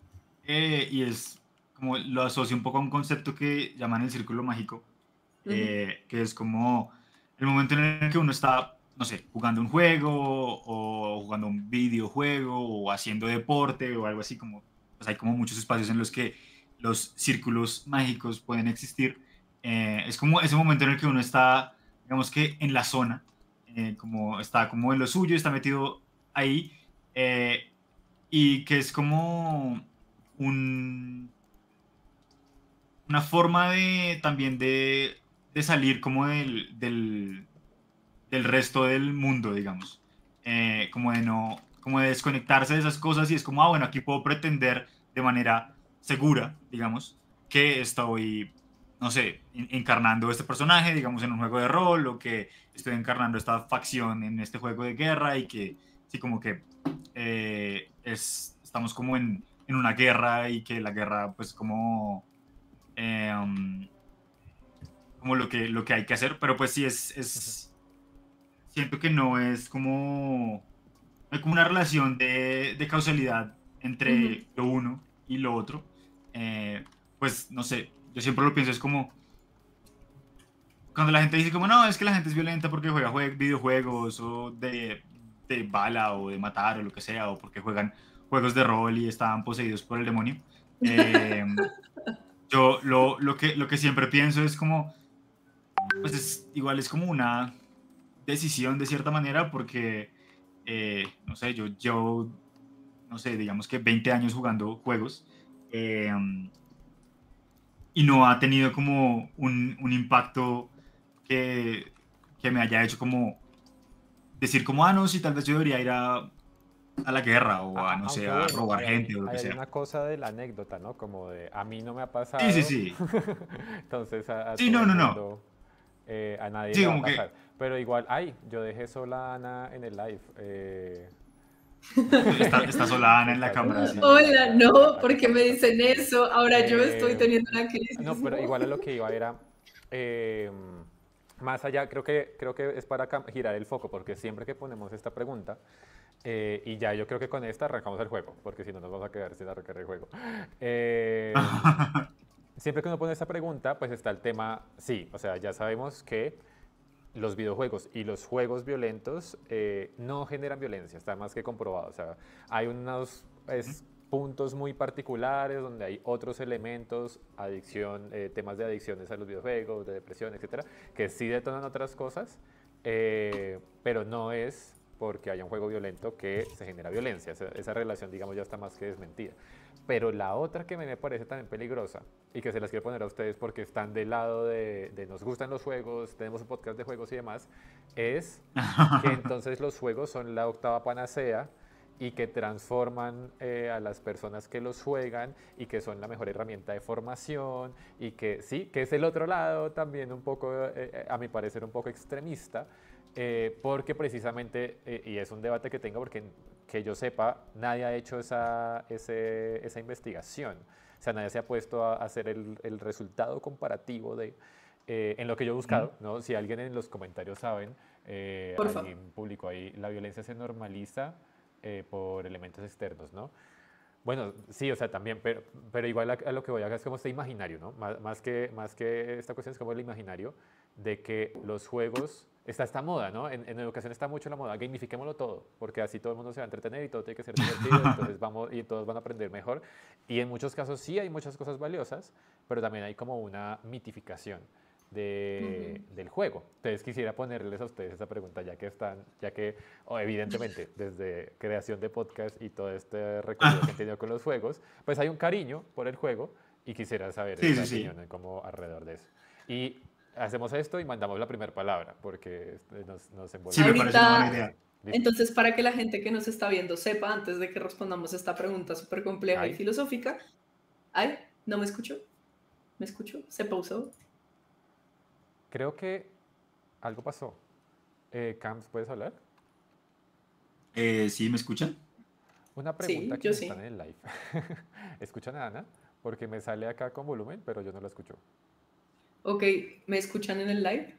eh, y es como lo asocio un poco a un concepto que llaman el círculo mágico, Uh -huh. eh, que es como el momento en el que uno está, no sé, jugando un juego o jugando un videojuego o haciendo deporte o algo así, como pues hay como muchos espacios en los que los círculos mágicos pueden existir. Eh, es como ese momento en el que uno está, digamos que en la zona, eh, como está como en lo suyo, está metido ahí, eh, y que es como un, una forma de también de, de salir como del, del, del resto del mundo, digamos. Eh, como de no, como de desconectarse de esas cosas y es como, ah, bueno, aquí puedo pretender de manera segura, digamos, que estoy, no sé, en- encarnando este personaje, digamos, en un juego de rol o que estoy encarnando esta facción en este juego de guerra y que, sí, como que eh, es, estamos como en, en una guerra y que la guerra, pues, como... eh, um, como lo que, lo que hay que hacer, pero pues sí es, Ujú. es siento que no es como, no hay como una relación de, de causalidad Uh -huh. entre lo uno y lo otro. Eh, pues no sé, yo siempre lo pienso, es como cuando la gente dice como no, es que la gente es violenta porque juega jue- videojuegos o de, de bala o de matar o lo que sea, o porque juegan juegos de rol y están poseídos por el demonio. Eh, yo lo, lo, que, lo que siempre pienso es como, pues es, igual es como una decisión de cierta manera porque, eh, no sé, yo, yo, no sé, digamos que veinte años jugando juegos, eh, y no ha tenido como un, un impacto que, que me haya hecho como decir como, ah, no, sí, tal vez yo debería ir a, a la guerra A- o a, a- no sé, aunque a bueno, robar ahí gente hay, o lo que ahí hay sea. una cosa de la anécdota, ¿no? Como de, a mí no me ha Sí, sí, pasado, sí. entonces a, a Sí, todo no, el no, no. mundo, eh, a nadie Sí, le va a como que pasar. Pero igual, ay, yo dejé sola a Ana en el live. eh, está, está sola Ana en la está cámara, sola sí. también, Hola, acá, acá, no, acá ¿por qué me estamos, acá dicen estamos. eso? Ahora yo estoy Eh, teniendo una crisis. no, pero igual a lo que iba era, eh, más allá, creo que, creo que es para cam- girar el foco, porque siempre que ponemos esta pregunta, eh, y ya yo creo que con esta arrancamos el juego, porque si no nos vamos a quedar sin arrancar el juego. Eh, siempre que uno pone esta pregunta, pues está el tema, sí, o sea, ya sabemos que los videojuegos y los juegos violentos eh, no generan violencia, está más que comprobado. O sea, hay unos es, puntos muy particulares donde hay otros elementos, adicción, eh, temas de adicciones a los videojuegos, de depresión, etcétera, que sí detonan otras cosas, eh, pero no es porque haya un juego violento que se genera violencia. Esa, esa relación, digamos, ya está más que desmentida. Pero la otra que me parece también peligrosa y que se las quiero poner a ustedes porque están del lado de, de nos gustan los juegos, tenemos un podcast de juegos y demás, es que entonces los juegos son la octava panacea y que transforman eh, a las personas que los juegan y que son la mejor herramienta de formación y que sí, que es el otro lado también un poco, eh, a mi parecer, un poco extremista, eh, porque precisamente, eh, y es un debate que tengo porque que yo sepa, nadie ha hecho esa, ese, esa investigación. O sea, nadie se ha puesto a hacer el, el resultado comparativo de, eh, en lo que yo he buscado, ¿no? Si alguien en los comentarios saben, eh, Porfa. alguien publicó ahí, la violencia se normaliza eh, por elementos externos, ¿no? Bueno, sí, o sea, también, pero, pero igual a, a lo que voy a hacer es como este imaginario, ¿no? Más, más, que, más que esta cuestión es como el imaginario de que los juegos, está esta moda, ¿no? En, en educación está mucho la moda, gamifiquémoslo todo, porque así todo el mundo se va a entretener y todo tiene que ser divertido, entonces vamos, y todos van a aprender mejor. Y en muchos casos sí hay muchas cosas valiosas, pero también hay como una mitificación de, uh-huh. del juego. Entonces quisiera ponerles a ustedes esa pregunta, ya que están, ya que oh, evidentemente desde creación de podcast y todo este recorrido que han tenido con los juegos, pues hay un cariño por el juego y quisiera saber sí, esa sí, opinión sí. como alrededor de eso. Y hacemos esto y mandamos la primera palabra, porque nos, nos envolvemos. Sí, me parece una buena idea. ¿Listo? Entonces, para que la gente que nos está viendo sepa, antes de que respondamos esta pregunta súper compleja Ay. y filosófica, ay, ¿no me escucho? ¿Me escucho? ¿Se pausó? Creo que algo pasó. Eh, Camps, ¿puedes hablar? Eh, ¿Sí me escuchan? Una pregunta sí, que yo sí. están en el live. ¿Escuchan a Ana? Porque me sale acá con volumen, pero yo no la escucho. Ok, ¿me escuchan en el live?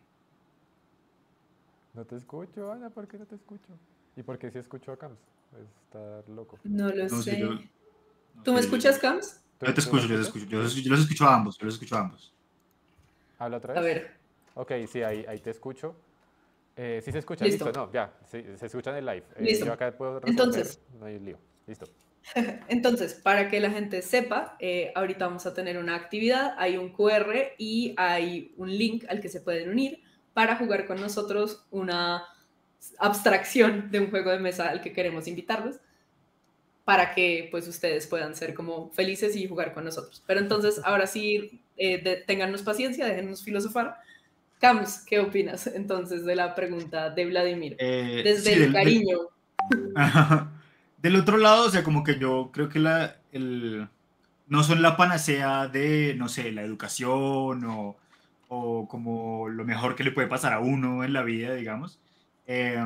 No te escucho, Ana, ¿por qué no te escucho? ¿Y por qué sí escucho a Camps? Está loco. No lo no, sé. Sí, yo, no ¿Tú sé, me escuchas, yo, Camps? Yo te escucho, yo te escucho. Yo, yo los escucho a ambos, yo los escucho a ambos. ¿Habla otra vez? A ver. Ok, sí, ahí, ahí te escucho. Eh, sí se escucha, listo. listo, no, ya, sí, se escucha en el live. Eh, listo. Yo acá puedo resolver, Entonces, no hay lío, listo. Entonces, para que la gente sepa, eh, ahorita vamos a tener una actividad, hay un cu erre y hay un link al que se pueden unir para jugar con nosotros una abstracción de un juego de mesa al que queremos invitarlos, para que pues ustedes puedan ser como felices y jugar con nosotros. Pero entonces, ahora sí, eh, de, téngannos paciencia, déjennos filosofar. Camps, ¿qué opinas entonces de la pregunta de Vladimir? Eh, Desde sí, el del, cariño. Del, del otro lado, o sea, como que yo creo que la, el, no son la panacea de, no sé, la educación o, o como lo mejor que le puede pasar a uno en la vida, digamos. Eh,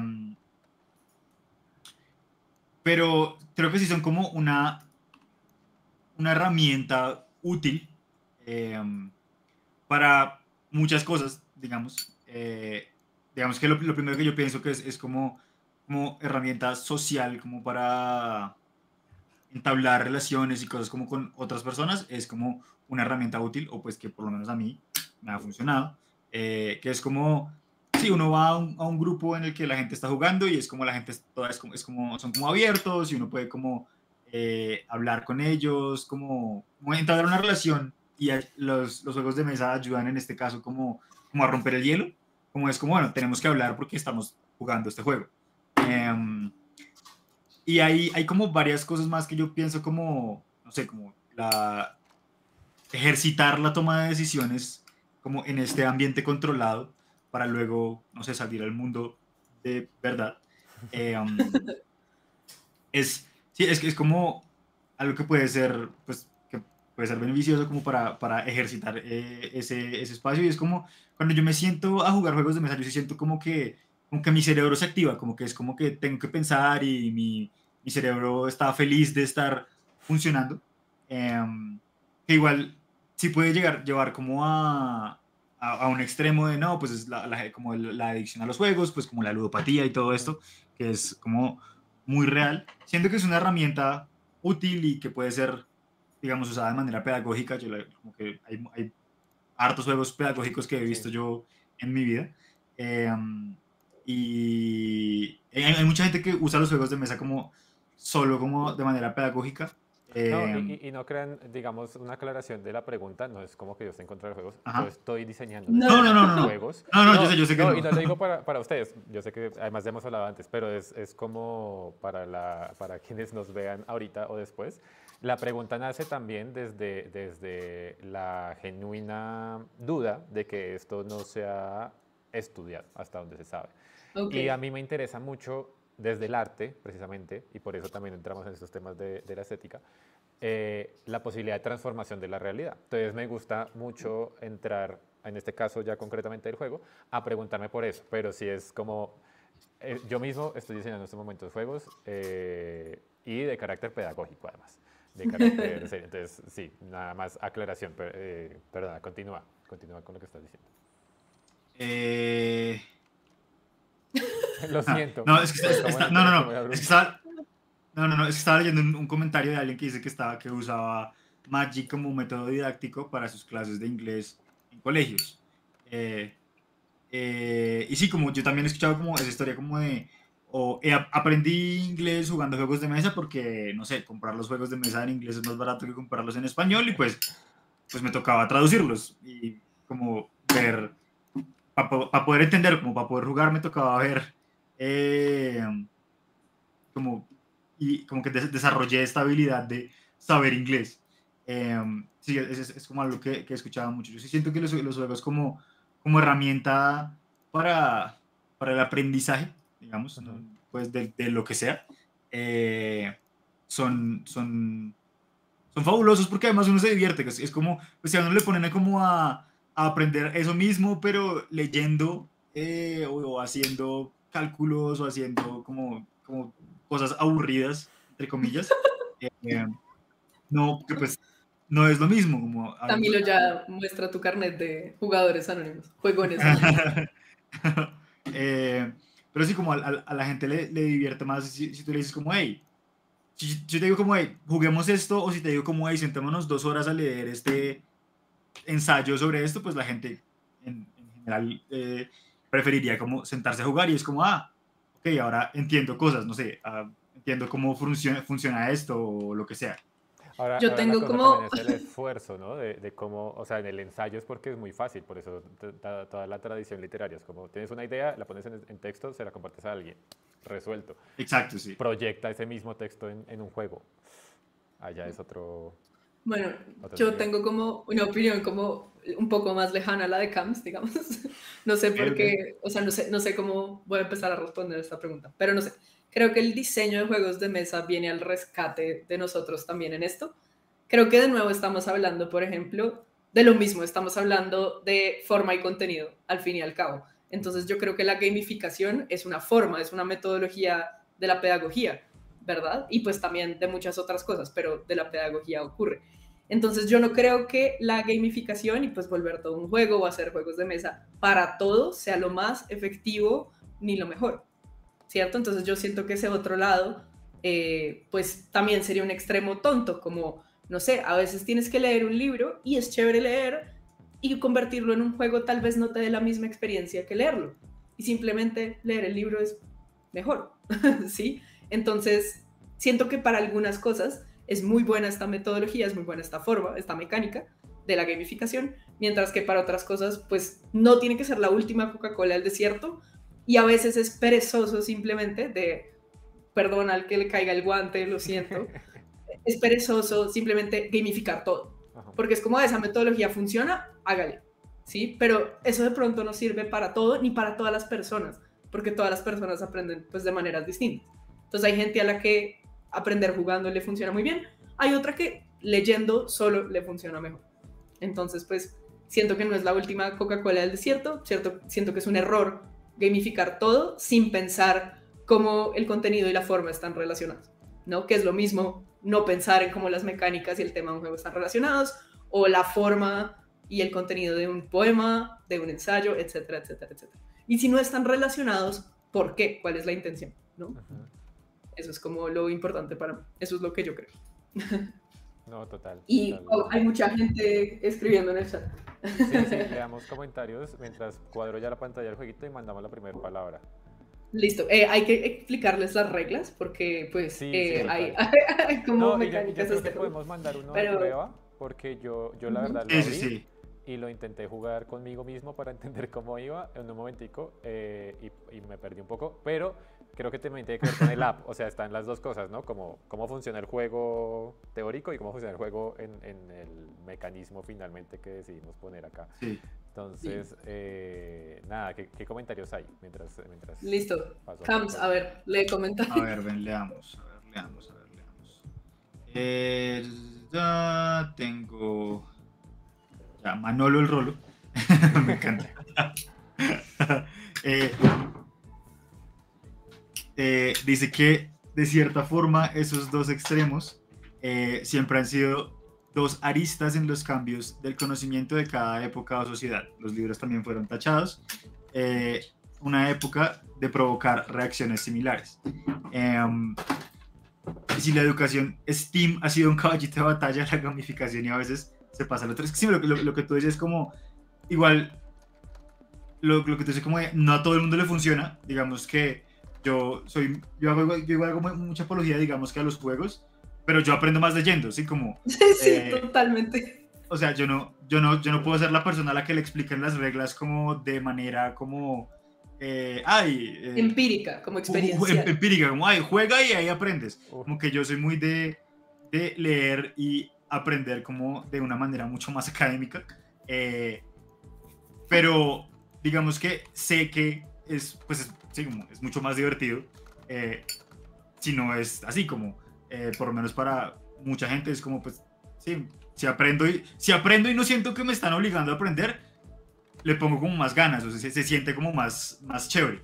pero creo que sí son como una, una herramienta útil eh, para muchas cosas, digamos. Eh, digamos que lo, lo, primero que yo pienso que es, es como, como herramienta social, como para entablar relaciones y cosas como con otras personas, es como una herramienta útil, o pues que por lo menos a mí me ha funcionado, eh, que es como, si sí, uno va a un, a un grupo en el que la gente está jugando y es como la gente toda es como, es como son como abiertos y uno puede como eh, hablar con ellos, como, como entablar una relación, y los, los juegos de mesa ayudan en este caso como, como a romper el hielo, como es como, bueno, tenemos que hablar porque estamos jugando este juego. Eh, y hay, hay como varias cosas más que yo pienso como, no sé, como la ejercitar la toma de decisiones como en este ambiente controlado para luego, no sé, salir al mundo de verdad. Eh, um, es, sí, es, es como algo que puede ser, pues, que puede ser beneficioso como para, para ejercitar eh, ese, ese espacio. Y es como cuando yo me siento a jugar juegos de mesa, yo sí siento como que, como que mi cerebro se activa, como que es como que tengo que pensar y mi, mi cerebro está feliz de estar funcionando. Eh, que igual sí puede llegar, llevar como a, a, a un extremo de, no, pues es la, la, como el, la adicción a los juegos, pues como la ludopatía y todo esto, que es como muy real. Siento que es una herramienta útil y que puede ser, digamos, usada de manera pedagógica. Yo la, como que hay, hay hartos juegos pedagógicos que he visto sí. yo en mi vida. Eh, y hay, hay mucha gente que usa los juegos de mesa como solo como de manera pedagógica. Eh, no, y, y no crean, digamos, una aclaración de la pregunta, no es como que yo esté en contra de juegos, Ajá. yo estoy diseñando no, no, no, no, juegos. No, no, no, yo sé, yo sé que no. no. Y no lo digo para, para ustedes, yo sé que además ya hemos hablado antes, pero es, es como para, la, para quienes nos vean ahorita o después. La pregunta nace también desde, desde la genuina duda de que esto no se ha estudiado hasta donde se sabe. Okay. Y a mí me interesa mucho desde el arte, precisamente, y por eso también entramos en estos temas de, de la estética, eh, la posibilidad de transformación de la realidad. Entonces me gusta mucho entrar, en este caso ya concretamente del juego, a preguntarme por eso, pero si es como, eh, yo mismo estoy diseñando en estos momentos juegos eh, y de carácter pedagógico además, de carácter serio. Entonces sí, nada más aclaración, per, eh, perdona, continúa, continúa con lo que estás diciendo. Eh... Lo Ah, siento. no, es que está, Estamos en está- el no, no, tema no, muy es que abrupto. estaba, no, no, no, es que estaba leyendo un, un comentario de alguien que dice que estaba, que usaba Magic como método didáctico para sus clases de inglés en colegios. Eh, eh, y sí, como yo también he escuchado como esa historia como de, o he ap- aprendí inglés jugando juegos de mesa porque, no sé, comprar los juegos de mesa en inglés es más barato que comprarlos en español y pues, pues me tocaba traducirlos y como ver, para poder entender, como para poder jugar me tocaba ver eh, como, y como que des desarrollé esta habilidad de saber inglés. Eh, sí, es, es, es, como algo que, que he escuchado mucho. Yo sí siento que los, los juegos como, como herramienta para, para el aprendizaje, digamos, ¿no? Ujú. Pues de, de, lo que sea, eh, son, son, son fabulosos porque además uno se divierte. Es, es como, pues si a uno le ponen a como a, a aprender eso mismo, pero leyendo eh, o, o haciendo cálculos o haciendo como, como cosas aburridas, entre comillas, eh, no, que pues no es lo mismo. Como algo, Camilo ya muestra tu carnet de jugadores anónimos, juegones anónimos. eh, pero sí, como a, a, a la gente le, le, divierte más si, si tú le dices como, hey, si, si yo te digo como, hey, juguemos esto, o si te digo como, hey, sentémonos dos horas a leer este ensayo sobre esto, pues la gente en, en general eh, preferiría como sentarse a jugar y es como, ah, ok, ahora entiendo cosas, no sé, uh, entiendo cómo funciona, funciona esto o lo que sea. Ahora, Yo ahora la tengo cosa también como, es el esfuerzo, ¿no? De, de cómo, o sea, en el ensayo es porque es muy fácil, por eso t- t- toda la tradición literaria es como, tienes una idea, la pones en, en texto, se la compartes a alguien, resuelto. Exacto, sí. Proyecta ese mismo texto en, en un juego. Allá es otro, bueno, otro yo nivel. tengo como una opinión como un poco más lejana a la de Camps, digamos. No sé Okay, por okay. qué, o sea, no sé, no sé cómo voy a empezar a responder esta pregunta, pero no sé. Creo que el diseño de juegos de mesa viene al rescate de nosotros también en esto. Creo que de nuevo estamos hablando, por ejemplo, de lo mismo, estamos hablando de forma y contenido, al fin y al cabo. Entonces yo creo que la gamificación es una forma, es una metodología de la pedagogía, ¿verdad? Y pues también de muchas otras cosas, pero de la pedagogía ocurre. Entonces yo no creo que la gamificación y pues volver todo un juego o hacer juegos de mesa para todo sea lo más efectivo ni lo mejor, ¿cierto? Entonces yo siento que ese otro lado eh, pues también sería un extremo tonto, como, no sé, a veces tienes que leer un libro y es chévere leer y convertirlo en un juego tal vez no te dé la misma experiencia que leerlo. Y simplemente leer el libro es mejor, ¿sí? Entonces, siento que para algunas cosas es muy buena esta metodología, es muy buena esta forma, esta mecánica de la gamificación, mientras que para otras cosas, pues no tiene que ser la última Coca-Cola del desierto y a veces es perezoso simplemente de, perdón al que le caiga el guante, lo siento, es perezoso simplemente gamificar todo, Ajá. porque es como esa metodología funciona, hágale, ¿sí? Pero eso de pronto no sirve para todo ni para todas las personas, porque todas las personas aprenden pues de maneras distintas. Entonces hay gente a la que aprender jugando le funciona muy bien, hay otra que leyendo solo le funciona mejor. Entonces pues siento que no es la última Coca-Cola del desierto, ¿cierto? Siento que es un error gamificar todo sin pensar cómo el contenido y la forma están relacionados, ¿no? Que es lo mismo no pensar en cómo las mecánicas y el tema de un juego están relacionados, o la forma y el contenido de un poema, de un ensayo, etcétera, etcétera, etcétera. Y si no están relacionados, ¿por qué? ¿Cuál es la intención? ¿No? Ujú. Eso es como lo importante para mí. Eso es lo que yo creo. No, total, Y total. oh, hay mucha gente escribiendo en el chat. Sí, sí, leamos comentarios mientras cuadro ya la pantalla del jueguito y mandamos la primera palabra. Listo, eh, hay que explicarles las reglas porque pues Sí, sí, eh, hay, total. hay como No, y yo, y yo mecánicas a creo que este juego. podemos mandar uno de Pero prueba, porque yo, yo la uh-huh. verdad lo Sí, sí, abrí sí. y lo intenté jugar conmigo mismo para entender cómo iba en un momentico eh, y, y me perdí un poco, pero creo que también tiene que ver con el app, o sea, están las dos cosas, ¿no? Como cómo funciona el juego teórico y cómo funciona el juego en, en el mecanismo finalmente que decidimos poner acá. Sí. Entonces, eh, nada, ¿qué, qué comentarios hay mientras, mientras Listo. paso? Cams, a ver, lee comentarios. A ver, ven, leamos, a ver, leamos, a ver, leamos. Eh, ya tengo... Ya, Manolo el Rolo. Me encanta. eh, eh, dice que, de cierta forma, esos dos extremos eh, siempre han sido dos aristas en los cambios del conocimiento de cada época o sociedad. Los libros también fueron tachados. Eh, una época de provocar reacciones similares. Eh, y si la educación STEAM ha sido un caballito de batalla, la gamificación y a veces se pasa al otro. Es que sí, lo, lo, lo que tú dices es como, igual, lo, lo que tú dices como de, no a todo el mundo le funciona. Digamos que yo soy, yo hago, yo igual hago mucha apología, digamos que a los juegos, pero yo aprendo más leyendo, ¿sí? Como, Sí, eh, totalmente. O sea, yo no, yo, no, yo no puedo ser la persona a la que le expliquen las reglas como de manera como... Eh, ay, eh, empírica, como experiencia. Empírica, como, ay, juega y ahí aprendes. Como que yo soy muy de, de leer y aprender como de una manera mucho más académica. Eh, pero digamos que sé que es, pues, es, sí, como, es mucho más divertido eh, si no es así como... Eh, por lo menos para mucha gente es como, pues, sí, si aprendo, y, si aprendo y no siento que me están obligando a aprender, le pongo como más ganas, o sea, se, se siente como más, más chévere.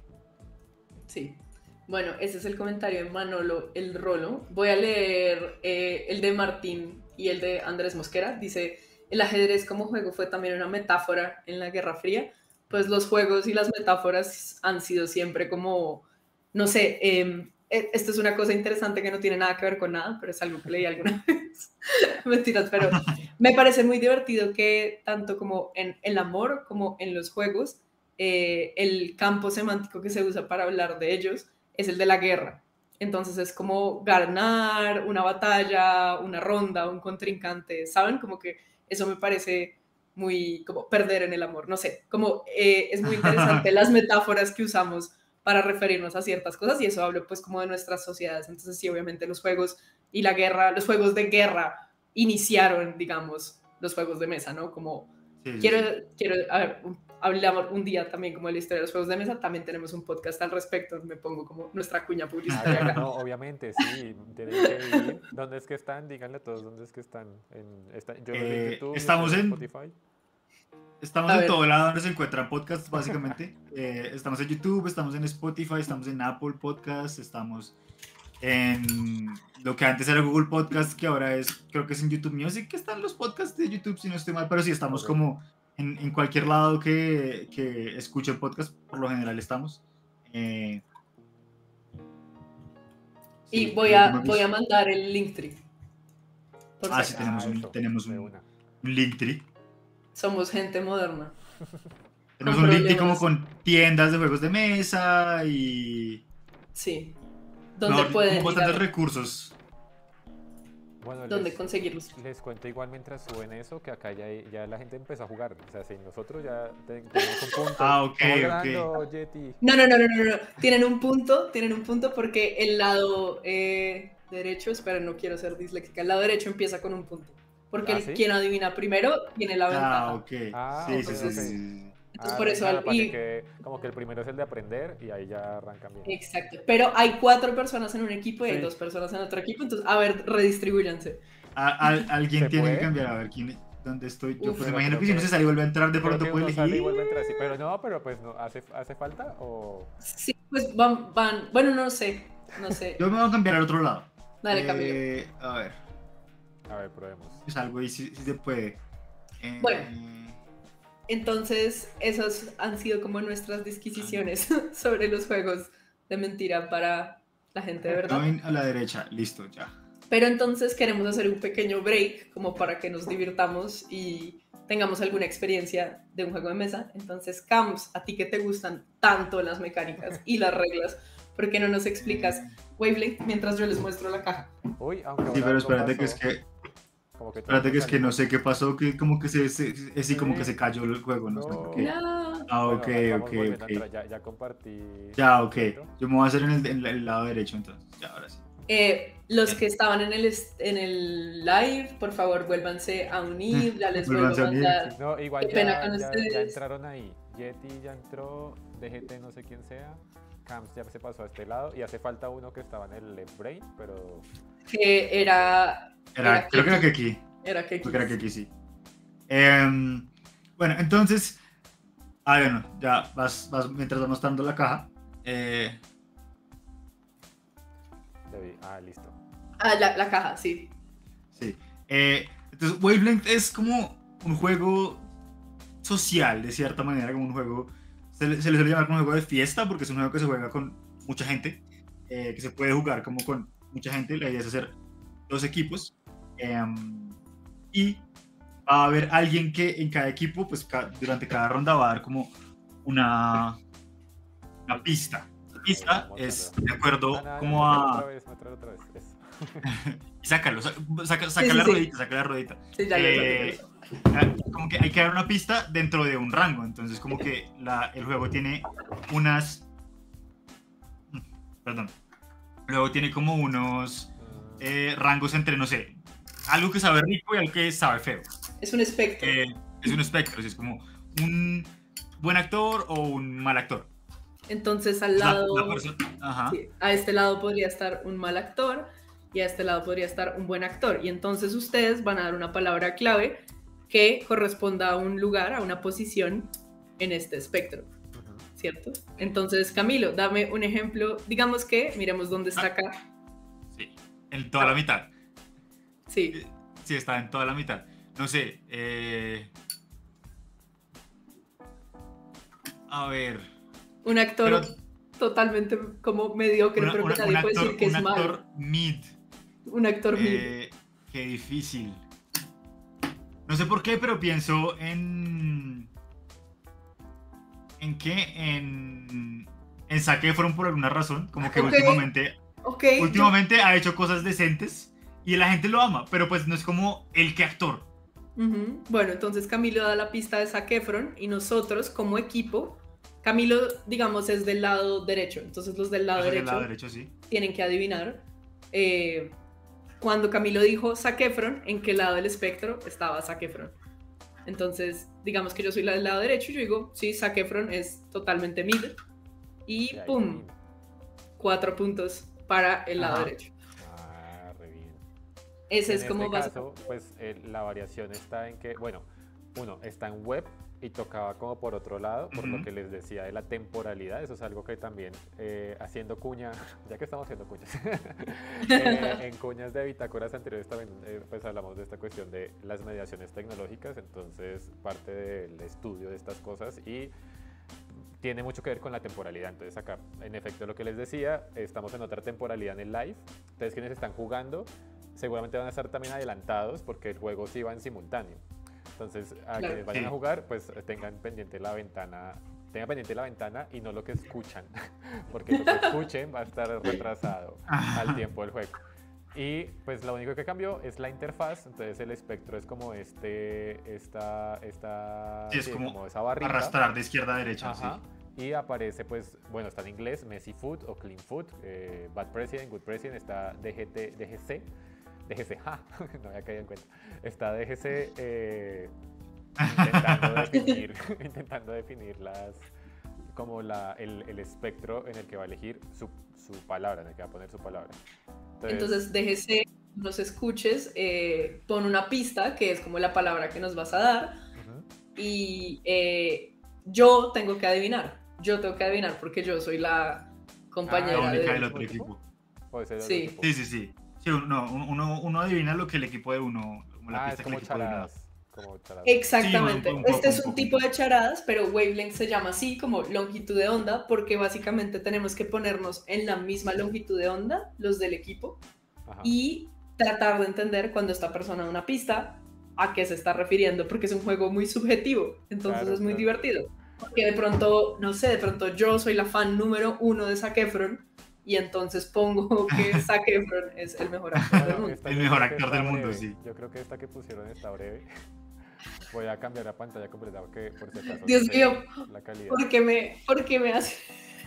Sí. Bueno, ese es el comentario de Manolo el Rolo. Voy a leer eh, el de Martín y el de Andrés Mosquera. Dice, el ajedrez como juego fue también una metáfora en la Guerra Fría. Pues los juegos y las metáforas han sido siempre como, no sé, eh, esto es una cosa interesante que no tiene nada que ver con nada, pero es algo que leí alguna vez. Mentiras, pero me parece muy divertido que tanto como en el amor como en los juegos, eh, el campo semántico que se usa para hablar de ellos es el de la guerra. Entonces es como ganar una batalla, una ronda, un contrincante, ¿saben? Como que eso me parece muy como perder en el amor, no sé, como eh, es muy interesante las metáforas que usamos para referirnos a ciertas cosas, y eso hablo pues como de nuestras sociedades. Entonces sí, obviamente los juegos y la guerra, los juegos de guerra iniciaron, digamos, los juegos de mesa, ¿no? Como sí, quiero, sí. quiero, a ver, hablamos un día también como de la historia de los juegos de mesa, también tenemos un podcast al respecto, me pongo como nuestra cuña publicitaria acá. No, obviamente, sí, tienen que vivir. ¿Dónde es que están? Díganle a todos dónde es que están. En, está, yo eh, en YouTube, estamos en Spotify. Estamos a en ver. todo lado donde se encuentran podcasts, básicamente. eh, estamos en YouTube, estamos en Spotify, estamos en Apple Podcasts, estamos en lo que antes era Google Podcast, que ahora es, creo que es en YouTube Music, que están los podcasts de YouTube, si no estoy mal, pero sí estamos okay. como en, en cualquier lado que, que escuche el podcast, por lo general estamos. Eh, y sí, voy, a, voy a mandar el Linktree. Ah, sí, tenemos ah, un, eso, tenemos un, un Linktree. Somos gente moderna. Tenemos un Linktree como con tiendas de juegos de mesa y... Sí. Donde no, pueden como bastantes recursos. Bueno, ¿Dónde les, conseguirlos? Les cuento igual mientras suben eso, que acá ya, ya la gente empezó a jugar. O sea, si nosotros ya tenemos un punto. Ah, ok, ganando, ok. Yeti. No, no, no, no, no, no. Tienen un punto, tienen un punto porque el lado eh, derecho, espera, no quiero ser disléxica, el lado derecho empieza con un punto. Porque ¿Ah, el, sí? quien adivina primero tiene la ventaja. Ah, ok. Ah, sí, okay, sí, okay. sí, sí. Entonces, ah, por eso... claro, al, para y, que, como que el primero es el de aprender y ahí ya arrancan bien. Exacto. Pero hay cuatro personas en un equipo y sí. hay dos personas en otro equipo. Entonces, a ver, redistribúyanse. A, a, alguien tiene puede? que cambiar, a ver quién, dónde estoy. Yo Uf, pues imagino que si no se sale y vuelve a entrar, de pronto puede elegir. Sale y vuelve a entrar, sí, pero no, pero pues no, ¿hace, hace falta o...? Sí, pues van, van, bueno, no sé, no sé. Yo me voy a cambiar al otro lado. Dale, eh, cambio. A ver. A ver, probemos. Es algo y si, si se puede. Eh, bueno, entonces esas han sido como nuestras disquisiciones sobre los juegos de mentira para la gente de verdad. A la derecha, listo, ya. Pero entonces queremos hacer un pequeño break como para que nos divirtamos y tengamos alguna experiencia de un juego de mesa. Entonces, Cams, a ti que te gustan tanto las mecánicas y las reglas, ¿por qué no nos explicas Wavelength mientras yo les muestro la caja? Uy, aunque sí, pero espérate que es que... Como que espérate que es que no sé qué pasó, que como que se, se, se sí, como que se cayó el juego, no, no sé por qué. No. Ah, ok, bueno, ok, ok. Ya, ya compartí. Ya, ok. Yo me voy a hacer en el, en el lado derecho entonces, ya, ahora sí. Eh, los que estaban en el, en el live, por favor, vuélvanse a unir, ya les vuelvo a mandar. No, igual ya, ya, ya entraron ahí. Yeti ya entró, D G T no sé quién sea, Camps ya se pasó a este lado y hace falta uno que estaba en el Left Brain, pero... Que era... Era, era creo que era Keki. Keki. Era Keki. Creo que era Keki, sí. Eh, bueno, entonces... Ah, bueno, ya vas, vas mientras vas mostrando la caja. Eh, Ah, listo. Ah, la, la caja, sí. sí. Eh, entonces, Wavelength es como un juego social, de cierta manera, como un juego... Se le, se le suele llamar como un juego de fiesta, porque es un juego que se juega con mucha gente, eh, que se puede jugar como con mucha gente. La idea es hacer dos equipos. Eh, y va a haber alguien que en cada equipo, pues ca durante cada ronda va a dar como una, una pista. La pista es de acuerdo Ah, no, como no, a... otra vez, otra, otra vez. Eso. Sácalo, saca, saca, saca Sí, sí, la sí. ruedita, saca la ruedita. Sí, ya lo Eh, sabía. como que hay que dar una pista dentro de un rango, entonces como que la, el juego tiene unas... Perdón. Luego tiene como unos eh, rangos entre, no sé, algo que sabe rico y algo que sabe feo. Es un espectro. Eh, es un espectro, es como un buen actor o un mal actor. Entonces al La- lado, la persona- ajá. sí, a este lado podría estar un mal actor y a este lado podría estar un buen actor. Y entonces ustedes van a dar una palabra clave que corresponda a un lugar, a una posición en este espectro, ¿cierto? Entonces, Camilo, dame un ejemplo. Digamos que, miremos dónde está acá. Sí, en toda la mitad. Sí, Sí, está en toda la mitad. No sé, eh... a ver... un actor Pero- totalmente como mediocre, Una- pero una- que un nadie puede actor, decir que un es malo. actor mid. Un actor mid. Eh, qué difícil. No sé por qué, pero pienso en... ¿En qué? En... En Zac Efron por alguna razón. Como que Ok. últimamente... Ok, Últimamente ha hecho cosas decentes y la gente lo ama, pero pues no es como el que actor. Ujú. Bueno, entonces Camilo da la pista de Zac Efron y nosotros como equipo, Camilo, digamos, es del lado derecho, entonces los del lado Yo soy del derecho lado derecho, sí. tienen que adivinar eh, cuando Camilo dijo Zac Efron, en qué lado del espectro estaba Zac Efron. Entonces, digamos que yo soy la del lado derecho y yo digo, sí, Zac Efron es totalmente mid y Y ahí, ¡pum! Cuatro puntos para el lado Ajá. derecho. Ah, re bien. Ese En es como este vas caso, pues eh, la variación está en que, bueno, uno está en web y tocaba como por otro lado, por lo Ujú. que les decía de la temporalidad. Eso es algo que también, eh, haciendo cuña, ya que estamos haciendo cuñas, eh, en cuñas de bitácoras anteriores también eh, pues hablamos de esta cuestión de las mediaciones tecnológicas, entonces parte del estudio de estas cosas y tiene mucho que ver con la temporalidad. Entonces acá, en efecto, lo que les decía, estamos en otra temporalidad en el live. Entonces quienes están jugando seguramente van a estar también adelantados porque el juego sí va en simultáneo. Entonces a Claro. quienes vayan a Sí. jugar, pues tengan pendiente la ventana, tengan pendiente la ventana y no lo que escuchan, porque lo que escuchen va a estar retrasado al tiempo del juego. Y pues lo único que cambió es la interfaz, entonces el espectro es como este, esta, esta, Sí, es como esa barrita. Arrastrar de izquierda a derecha, Ajá. sí. Y aparece, pues, bueno, está en inglés, Messy Food o Clean Food, eh, Bad President, Good President, está D G T, D G C, D G C, ja, no había caído en cuenta. Está D G C eh, intentando definir, intentando definir las, como la, el, el espectro en el que va a elegir su, su palabra, en el que va a poner su palabra. Entonces, D G C, nos escuches, eh, pon una pista, que es como la palabra que nos vas a dar, ujú. y eh, yo tengo que adivinar. Yo tengo que adivinar porque yo soy la compañera La única de... del otro equipo. Puede ser del Sí. equipo. Sí, sí, sí. Sí, uno, uno, uno adivina lo que el equipo de uno, como la Ah, es pista que el como equipo de uno da. charadas. Como charadas. Exactamente. Sí, un poco, Este es un un poco, tipo un poco. de charadas, pero wavelength se llama así, como longitud de onda, porque básicamente tenemos que ponernos en la misma longitud de onda, los del equipo, Ajá. y tratar de entender cuando esta persona da una pista a qué se está refiriendo, porque es un juego muy subjetivo, entonces Claro, es muy claro. divertido. Porque de pronto, no sé, de pronto yo soy la fan número uno de Zac Efron y entonces pongo que Zac Efron es el mejor actor del Bueno, mundo. esta El yo mejor creo que actor está del mundo, breve. sí. Yo creo que esta que pusieron está breve. Voy a cambiar la pantalla completa porque por si acaso Dios no se mío, ve la calidad. ¿Por qué me, por qué me hace?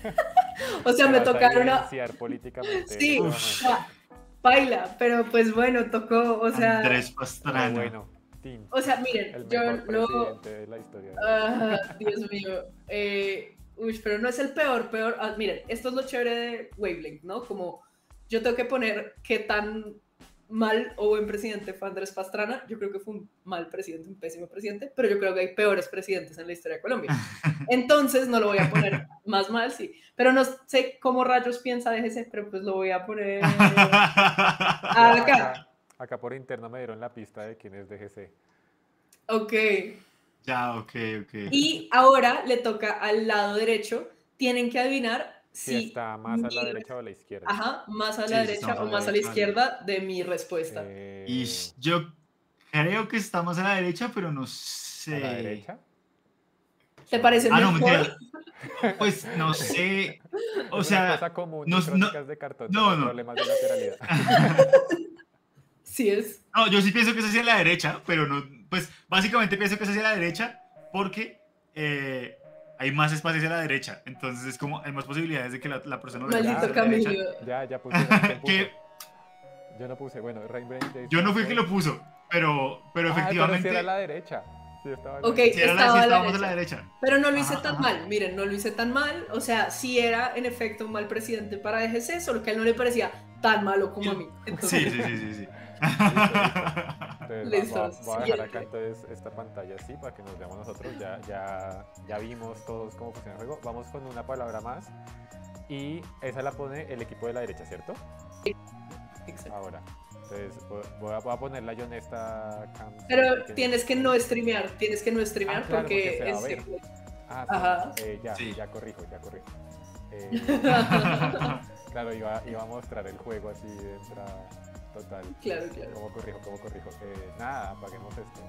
O sea, Te me vas a tocaron a... evidenciar políticamente Sí, en Uf. este momento. pa- baila, pero pues bueno, tocó, o sea... Andrés Pero Pastrana. bueno, Tin, O sea, miren, el yo mejor lo... presidente de la historia. Ah, Dios mío. Eh, uy, pero no es el peor, peor. Ah, miren, esto es lo chévere de Wavelength, ¿no? Como yo tengo que poner qué tan mal o buen presidente fue Andrés Pastrana. Yo creo que fue un mal presidente, un pésimo presidente, pero yo creo que hay peores presidentes en la historia de Colombia. Entonces no lo voy a poner más mal, sí. Pero no sé cómo rayos piensa D G C, pero pues lo voy a poner Ya, acá. acá, acá por interno me dieron la pista de quién es D G C. Ok. Ya, ok, ok. Y ahora le toca al lado derecho. Tienen que adivinar Si si está más a la mi- derecha o a la izquierda. ajá, más a la Sí, sí, derecha estamos a o la más a la derecha, vale. izquierda de mi respuesta. Eh, Y yo creo que estamos a la derecha, pero no ¿A sé. la derecha? ¿Te parece Ah, no, mejor? mentira. Pues no sé. O es sea, una cosa común no- en crónicas no- de cartón, no, tener no. problemas de lateralidad. Sí es. No, yo sí pienso que es hacia la derecha, pero no. Pues básicamente pienso que es hacia la derecha porque eh, hay más espacio hacia la derecha. Entonces es como hay más posibilidades de que la, la persona lo Maldito hacia la derecha. Camilo. Ya, ya pusieron. ¿Quién puso? Que Yo no puse. Bueno, Rainbrain Days yo no fui el Cafe. que lo puso, pero, pero Ah, efectivamente. pero si era a la derecha. Sí, estaba a la Ok, derecha. Sí, era la, estaba sí a la estábamos a la derecha. derecha. Pero no lo hice Ajá, tan ajá. mal. Miren, no lo hice tan mal. O sea, sí era en efecto un mal presidente para D G C, solo que a él no le parecía tan malo como a mí. Entonces, Sí, sí, sí, sí, sí. Entonces, Listo, va- va- voy a dejar siguiente. acá entonces esta pantalla así para que nos veamos nosotros. Ya, ya, ya vimos todos cómo funciona el juego. Vamos con una palabra más. Y esa la pone el equipo de la derecha, ¿cierto? exacto. Ahora. Entonces voy voy a, voy a ponerla yo en esta cam. Pero tienes que no streamear, tienes que no streamear Ah, claro, porque, porque se va a ver. es... Ah, sí. Ajá. Eh, ya, Sí. ya corrijo, ya corrijo. Eh, claro, iba, iba a mostrar el juego así de entrada total. Claro, claro. ¿Cómo corrijo? ¿Cómo corrijo? Eh, nada, apaguemos esto.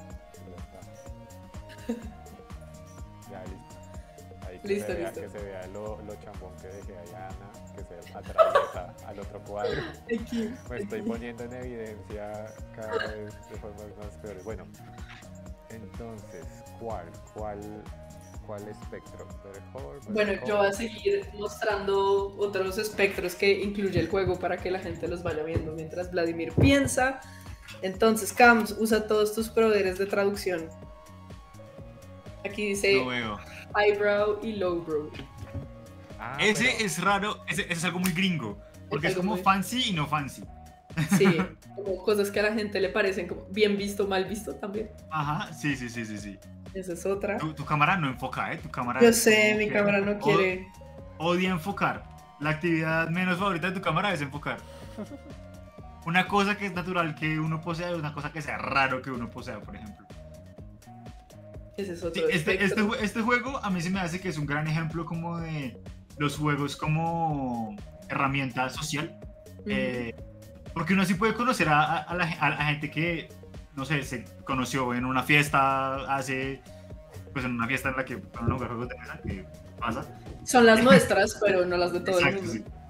Ya está. Ya, listo. Ahí que Listo, se vea, listo. que se vea lo, lo chambón que dejé ahí a Ana, que se atraviesa al otro cuadro. Aquí, Me estoy aquí. poniendo en evidencia cada vez de formas más peores. Bueno, entonces, ¿cuál? ¿Cuál? ¿Cuál espectro? Mejor, Bueno, mejor. yo voy a seguir mostrando otros espectros que incluye el juego para que la gente los vaya viendo mientras Vladimir piensa. Entonces, Cams, usa todos tus poderes de traducción. Aquí dice Lo veo. eyebrow y lowbrow. Ah, Ese pero- es raro, ese, ese es algo muy gringo. Porque es algo como muy- fancy y no fancy. Sí, como cosas que a la gente le parecen como bien visto, mal visto también. Ajá, sí, sí, sí, sí, sí. Esa es otra. Tu, tu cámara no enfoca, ¿eh? Tu cámara Yo sé, mi que- cámara no o- quiere. Odia enfocar. La actividad menos favorita de tu cámara es enfocar. Una cosa que es natural que uno posea y una cosa que sea raro que uno posea, por ejemplo. Ese es Sí, otro este, este, espectro. jue- este juego a mí se me hace que es un gran ejemplo como de los juegos como herramienta social. Ujú. Eh, porque uno sí puede conocer a, a- a la, a la gente que, no sé, se conoció en una fiesta hace, pues en una fiesta en la que van a jugar juegos de mesa, que pasa. Son las nuestras, pero no las de todo el Exacto, mundo. sí.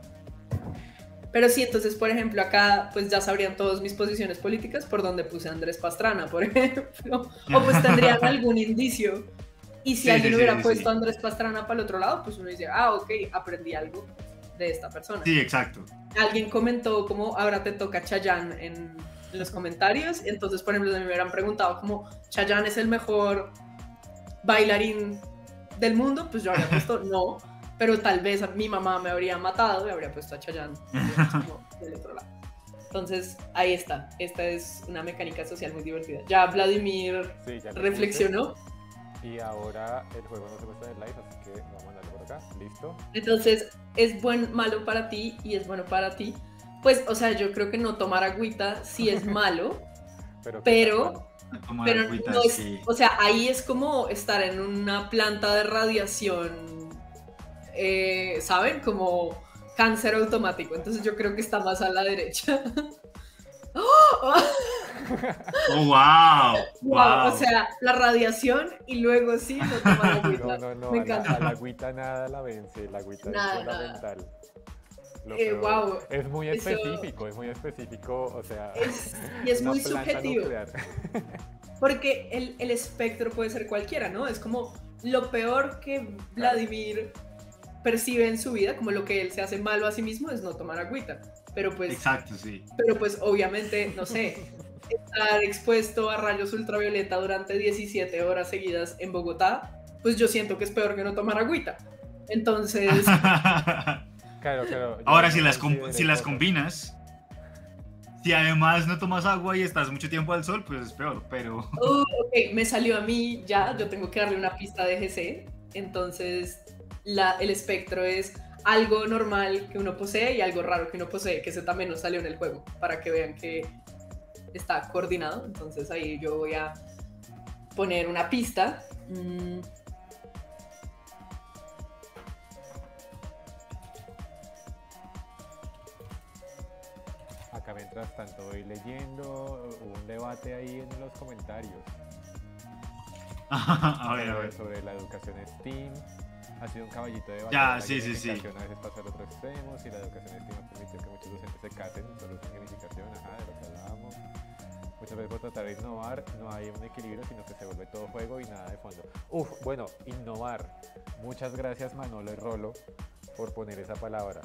Pero sí, entonces, por ejemplo, acá pues ya sabrían todas mis posiciones políticas por donde puse a Andrés Pastrana, por ejemplo. O pues tendrían algún indicio. Y si Sí, alguien sí, hubiera sí, puesto sí. a Andrés Pastrana para el otro lado, pues uno dice, ah, ok, aprendí algo de esta persona. Sí, exacto. Alguien comentó como ahora te toca Chayanne en los comentarios. Entonces, por ejemplo, me hubieran preguntado como Chayanne es el mejor bailarín del mundo, pues yo habría puesto no, pero tal vez a mi mamá me habría matado y habría puesto a Chayanne como del otro lado. Entonces, ahí está. Esta es una mecánica social muy divertida. Ya Vladimir Sí, ya lo reflexionó. puse. Y ahora el juego no se muestra en el live, así que vamos a mandarlo por acá. Listo. Entonces, es buen, malo para ti y es bueno para ti. Pues, o sea, yo creo que no tomar agüita sí es malo, Pero, pero, A tomar pero agüita, no es, sí. o sea, ahí es como estar en una planta de radiación, eh, ¿saben? Como cáncer automático. Entonces yo creo que está más a la derecha. ¡Oh! ¡Oh, wow! Wow, wow. o sea, la radiación y luego sí, no tomar agüita. No, no, no, Me a la, encanta. a la agüita nada la vence, la agüita Nada, es fundamental. Lo Eh, peor- wow, es muy eso- específico, es muy específico, o sea, Es- y es una muy planta subjetivo. nuclear. Porque el, el espectro puede ser cualquiera, ¿no? Es como lo peor que Vladimir percibe en su vida, como lo que él se hace malo a sí mismo es no tomar agüita. Pero pues, Exacto, sí. pero pues obviamente, no sé, estar expuesto a rayos ultravioleta durante diecisiete horas seguidas en Bogotá, pues yo siento que es peor que no tomar agüita. Entonces... Claro, claro. Ahora, si las, si las combinas, si además no tomas agua y estás mucho tiempo al sol, pues es peor, pero... Uh, ok, me salió a mí ya, yo tengo que darle una pista de G C, entonces la, el espectro es algo normal que uno posee y algo raro que uno posee, que ese también nos salió en el juego, para que vean que está coordinado. Entonces ahí yo voy a poner una pista. Mm. Acá mientras tanto voy leyendo, hubo un debate ahí en los comentarios. A ver, a ver. Sobre la educación STEAM. Ha sido un caballito de Ya, batalla. sí, sí, sí. A veces pasa al otro extremo. Si la educación STEAM ha permitido que muchos docentes se casen solo sin gamificación, ajá, de lo que hablábamos. Muchas veces por tratar de innovar no hay un equilibrio, sino que se vuelve todo juego y nada de fondo. Uf, bueno, innovar. Muchas gracias Manolo y Rolo por poner esa palabra.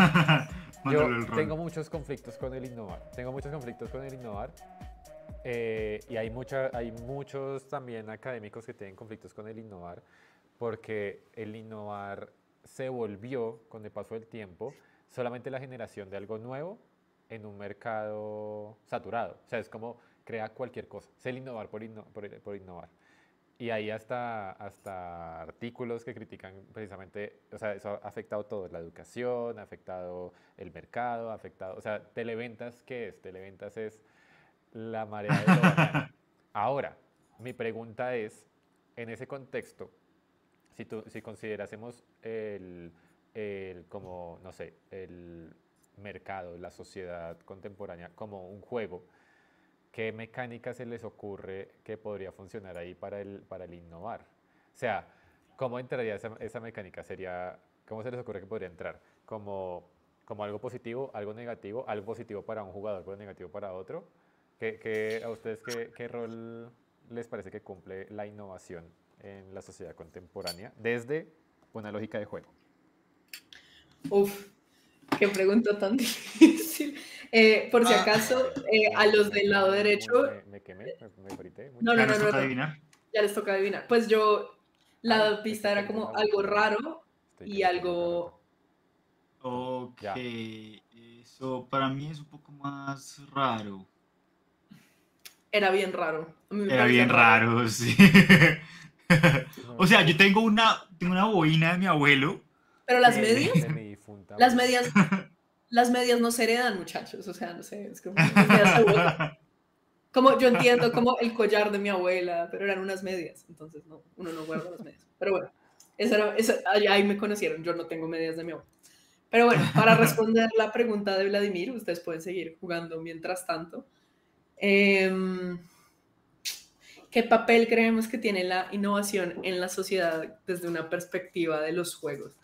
Yo tengo muchos conflictos con el innovar. Tengo muchos conflictos con el innovar. Eh, y hay, mucha, hay muchos también académicos que tienen conflictos con el innovar, porque el innovar se volvió, con el paso del tiempo, solamente la generación de algo nuevo en un mercado saturado. O sea, es como crea cualquier cosa. Es el innovar por, inno, por, por innovar. Y hay hasta, hasta artículos que critican precisamente, o sea, eso ha afectado todo, la educación, ha afectado el mercado, ha afectado, o sea, televentas, ¿qué es? Televentas es la marea de lo banal. Ahora, mi pregunta es, en ese contexto, si, tú, si considerásemos el, el, como, no sé, el mercado, la sociedad contemporánea como un juego, ¿qué mecánica se les ocurre que podría funcionar ahí para el, para el innovar? O sea, ¿cómo entraría esa, esa mecánica? Sería, ¿cómo se les ocurre que podría entrar? ¿Como, como algo positivo, algo negativo, algo positivo para un jugador, algo negativo para otro? ¿Qué, qué, ¿A ustedes qué, qué rol les parece que cumple la innovación en la sociedad contemporánea desde una lógica de juego? Uf, qué pregunta tan difícil. Eh, por si acaso, eh, a los del lado derecho... Me, me quemé, me, me frité. No, no, ¿Ya no, les no, toca no. adivinar? Ya les toca adivinar. Pues yo, la Ay, pista era como agua, algo raro y algo... Ok, ya. eso para mí es un poco más raro. Era bien raro. A mí me Era bien raro, raro sí. No, o sea, yo tengo una, tengo una boina de mi abuelo. Pero las medias, las medias, las medias no se heredan, muchachos. O sea, no sé, es como, las medias se vuelven. Como yo entiendo como el collar de mi abuela, pero eran unas medias, entonces no, uno no guarda las medias. Pero bueno, esa era, esa, ahí me conocieron, yo no tengo medias de mi abuela. Pero bueno, para responder la pregunta de Vladimir, ustedes pueden seguir jugando mientras tanto. Eh, ¿Qué papel creemos que tiene la innovación en la sociedad desde una perspectiva de los juegos?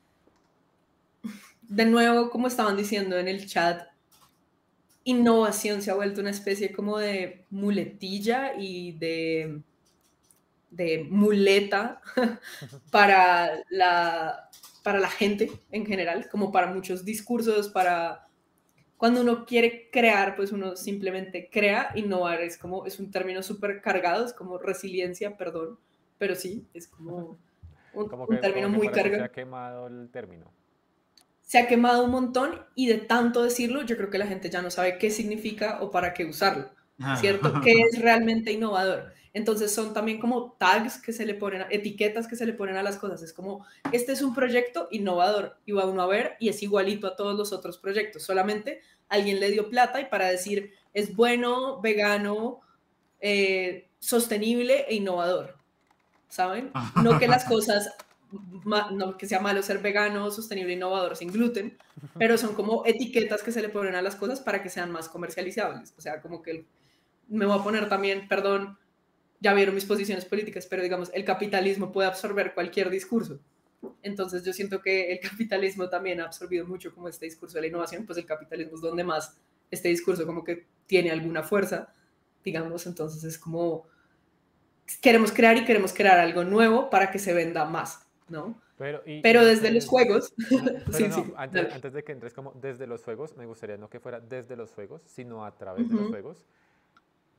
De nuevo, como estaban diciendo en el chat, innovación se ha vuelto una especie como de muletilla y de, de muleta para la, para la gente en general, como para muchos discursos, para... Cuando uno quiere crear, pues uno simplemente crea. Innovar es como, es un término súper cargado, es como resiliencia, perdón, pero sí, es como un, como que, un término como que muy cargado. Se ha quemado el término. Se ha quemado un montón y de tanto decirlo, yo creo que la gente ya no sabe qué significa o para qué usarlo, ¿cierto? ¿Qué es realmente innovador? Entonces son también como tags que se le ponen, etiquetas que se le ponen a las cosas. Es como, este es un proyecto innovador y va uno a ver y es igualito a todos los otros proyectos. Solamente alguien le dio plata y para decir es bueno, vegano, eh, sostenible e innovador, ¿saben? No que las cosas, no que sea malo ser vegano, sostenible e innovador sin gluten, pero son como etiquetas que se le ponen a las cosas para que sean más comercializables. O sea, como que me voy a poner también, perdón, ya vieron mis posiciones políticas, pero digamos, el capitalismo puede absorber cualquier discurso. Entonces yo siento que el capitalismo también ha absorbido mucho como este discurso de la innovación, pues el capitalismo es donde más este discurso como que tiene alguna fuerza, digamos, entonces es como queremos crear y queremos crear algo nuevo para que se venda más, ¿no? Pero, y, pero y desde los juegos... Pero sí, no, sí, antes, antes de que entres como desde los juegos, me gustaría no que fuera desde los juegos, sino a través uh-huh. de los juegos.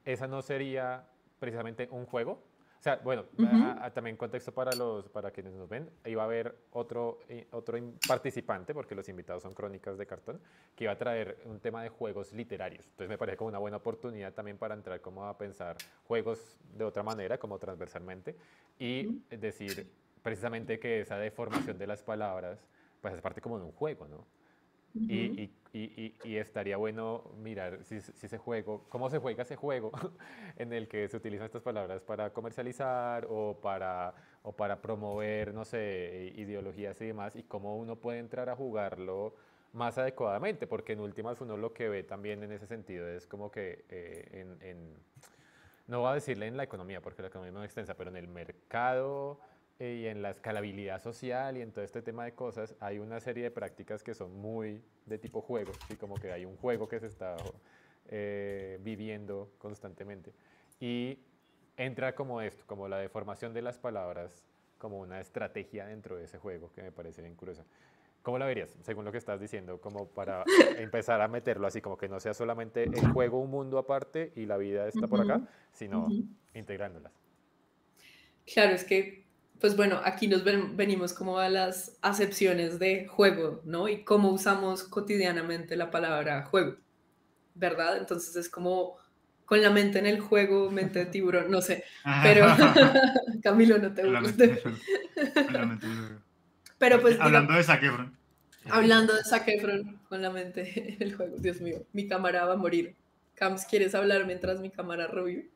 esa no sería precisamente un juego. O sea, bueno, Ujú. a- a- también contexto para, los, para quienes nos ven, iba a haber otro, eh, otro in- participante, porque los invitados son Crónicas de Cartón, que iba a traer un tema de juegos literarios. Entonces me parece como una buena oportunidad también para entrar como a pensar juegos de otra manera, como transversalmente, y decir precisamente que esa deformación de las palabras, pues es parte como de un juego, ¿no? Y, Ujú. y- y- y- y estaría bueno mirar si, si ese juego, cómo se juega ese juego en el que se utilizan estas palabras para comercializar o para, o para promover, no sé, ideologías y demás, y cómo uno puede entrar a jugarlo más adecuadamente, porque en últimas uno lo que ve también en ese sentido es como que eh, en, en- no voy a decirle en la economía, porque la economía es muy extensa, pero en el mercado eh, y en la escalabilidad social y en todo este tema de cosas, hay una serie de prácticas que son muy de tipo juego, ¿sí? Como que hay un juego que se está eh, viviendo constantemente. Y entra como esto, como la deformación de las palabras, como una estrategia dentro de ese juego, que me parece bien curiosa. ¿Cómo la verías, según lo que estás diciendo, como para empezar a meterlo así, como que no sea solamente el juego un mundo aparte y la vida está por acá, Ujú. sino Ujú. integrándolas? Claro, es que, pues bueno, aquí nos ven- venimos como a las acepciones de juego, ¿no? Y cómo usamos cotidianamente la palabra juego, ¿verdad? Entonces es como con la mente en el juego, mente de tiburón, no sé, pero Camilo, no te Con la burles mente, de mí. con la mente en el juego. Pero pues Hablando digamos, de Zac Efron. eh, hablando de Zac Efron con la mente en el juego, Dios mío, mi cámara va a morir. Cams, ¿quieres hablar mientras mi cámara revive?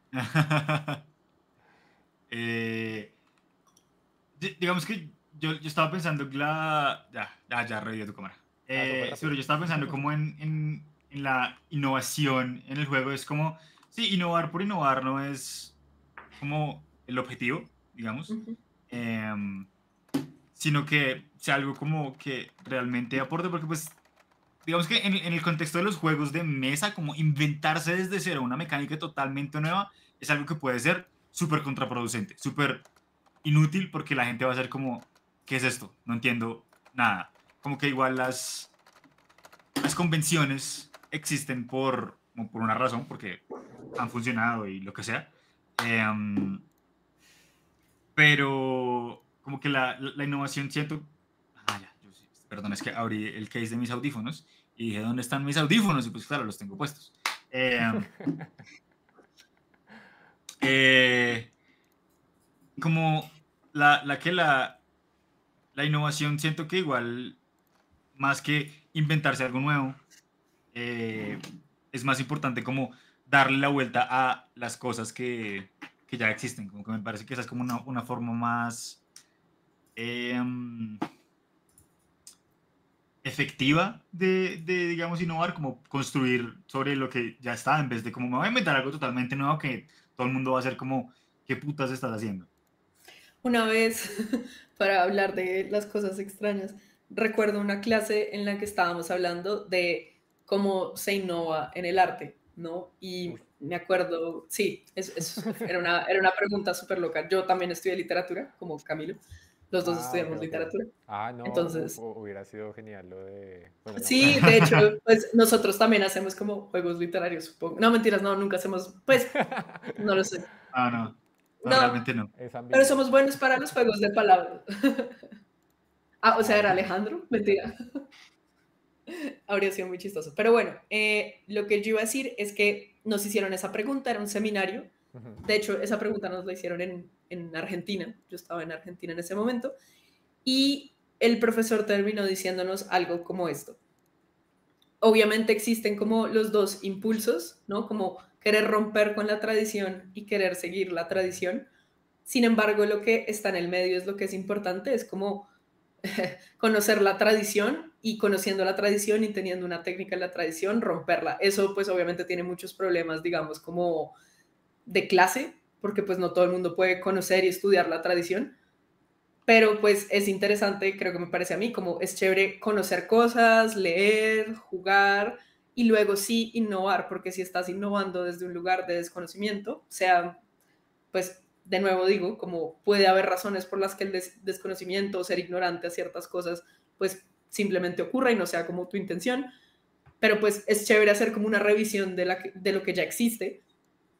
eh, di- digamos que yo, yo estaba pensando que la... Ya, ya, ya revivió tu cámara. Ah, eso fue Eh, sí, pero rápido. yo estaba pensando como en, en, en la innovación en el juego. Es como, sí, innovar por innovar no es como el objetivo, digamos, Ujú. em, sino que sea algo como que realmente aporte, porque pues digamos que en, en el contexto de los juegos de mesa, como inventarse desde cero una mecánica totalmente nueva es algo que puede ser súper contraproducente, súper inútil, porque la gente va a ser como, ¿qué es esto? No entiendo nada. Como que igual las, las convenciones existen por, como por una razón, porque han funcionado y lo que sea. Em, pero como que la, la, la innovación siento... Ah, ya, yo sí, perdón, es que abrí el case de mis audífonos y dije, ¿dónde están mis audífonos? Y pues claro, los tengo puestos. Eh, eh, como la, la que la, la innovación siento que igual, más que inventarse algo nuevo, eh, es más importante como darle la vuelta a las cosas que, que ya existen. Como que me parece que esa es como una, una forma más... Eh, efectiva de, de, digamos, innovar, como construir sobre lo que ya está, en vez de como me voy a inventar algo totalmente nuevo que todo el mundo va a hacer como, ¿qué putas estás haciendo? Una vez, para hablar de las cosas extrañas, recuerdo una clase en la que estábamos hablando de cómo se innova en el arte, ¿no? Uy. Y me acuerdo, sí, es, es- era una, era una pregunta súper loca. Yo también estudié literatura, como Camilo, los dos Ah, ok, estudiamos ok. literatura. Ah, no, uf, Entonces, hu- hubiera sido genial lo de... Bueno, no. sí, de hecho, pues nosotros también hacemos como juegos literarios, supongo. No, mentiras, no, nunca hacemos, pues, no lo sé. Ah, no, no, No, realmente no. Es pero ambiguo. somos buenos para los juegos de palabras. Ah, o sea, Ah, era bueno, Alejandro, claro. mentira. Habría sido muy chistoso. Pero bueno, eh, lo que yo iba a decir es que nos hicieron esa pregunta, era un seminario. Ujú. De hecho, esa pregunta nos la hicieron en, en Argentina. Yo estaba en Argentina en ese momento. Y el profesor terminó diciéndonos algo como esto. Obviamente existen como los dos impulsos, ¿no? Como querer romper con la tradición y querer seguir la tradición. Sin embargo, lo que está en el medio es lo que es importante, es como conocer la tradición y conociendo la tradición y teniendo una técnica en la tradición, romperla. Eso pues obviamente tiene muchos problemas, digamos, como de clase, porque pues no todo el mundo puede conocer y estudiar la tradición, pero pues es interesante, creo que me parece a mí, como es chévere conocer cosas, leer, jugar y luego sí innovar, porque si estás innovando desde un lugar de desconocimiento, sea pues de nuevo digo, como puede haber razones por las que el des desconocimiento o ser ignorante a ciertas cosas, pues simplemente ocurra y no sea como tu intención, pero pues es chévere hacer como una revisión de, la que, de lo que ya existe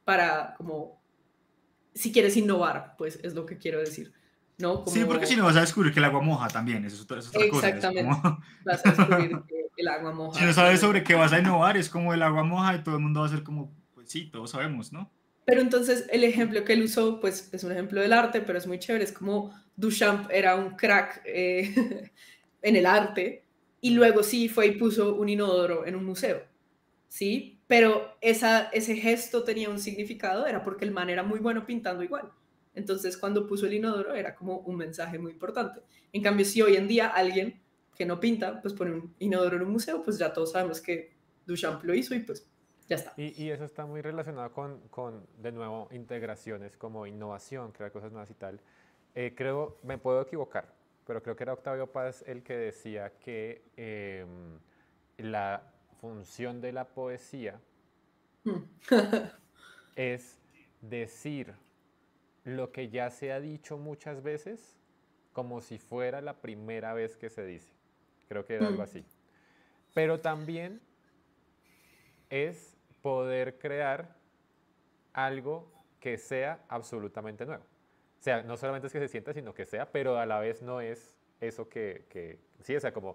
para como, si quieres innovar, pues es lo que quiero decir, ¿no? Sí, porque si Como, no vas a descubrir que el agua moja también, eso es otra, es otra cosa. Es como... exactamente, vas a descubrir que el agua si no moja sabes realmente. sobre qué vas a innovar, es como el agua moja y todo el mundo va a ser como, pues sí, todos sabemos, ¿no? Pero entonces el ejemplo que él usó, pues es un ejemplo del arte, pero es muy chévere. Es como Duchamp era un crack eh, en el arte y Mm. luego sí fue y puso un inodoro en un museo, ¿sí? Pero esa, ese gesto tenía un significado, era porque el man era muy bueno pintando igual. Entonces cuando puso el inodoro era como un mensaje muy importante. En cambio, si hoy en día alguien que no pinta, pues pone un inodoro en un museo, pues ya todos sabemos que Duchamp lo hizo y pues ya está. Y, y eso está muy relacionado con, con, de nuevo, integraciones como innovación, crear cosas nuevas y tal. Eh, creo, me puedo equivocar, pero creo que era Octavio Paz el que decía que eh, la función de la poesía Mm. es decir lo que ya se ha dicho muchas veces como si fuera la primera vez que se dice. Creo que era algo Mm. así. Pero también es poder crear algo que sea absolutamente nuevo. O sea, no solamente es que se sienta, sino que sea, pero a la vez no es eso que, que sí, o sea, como,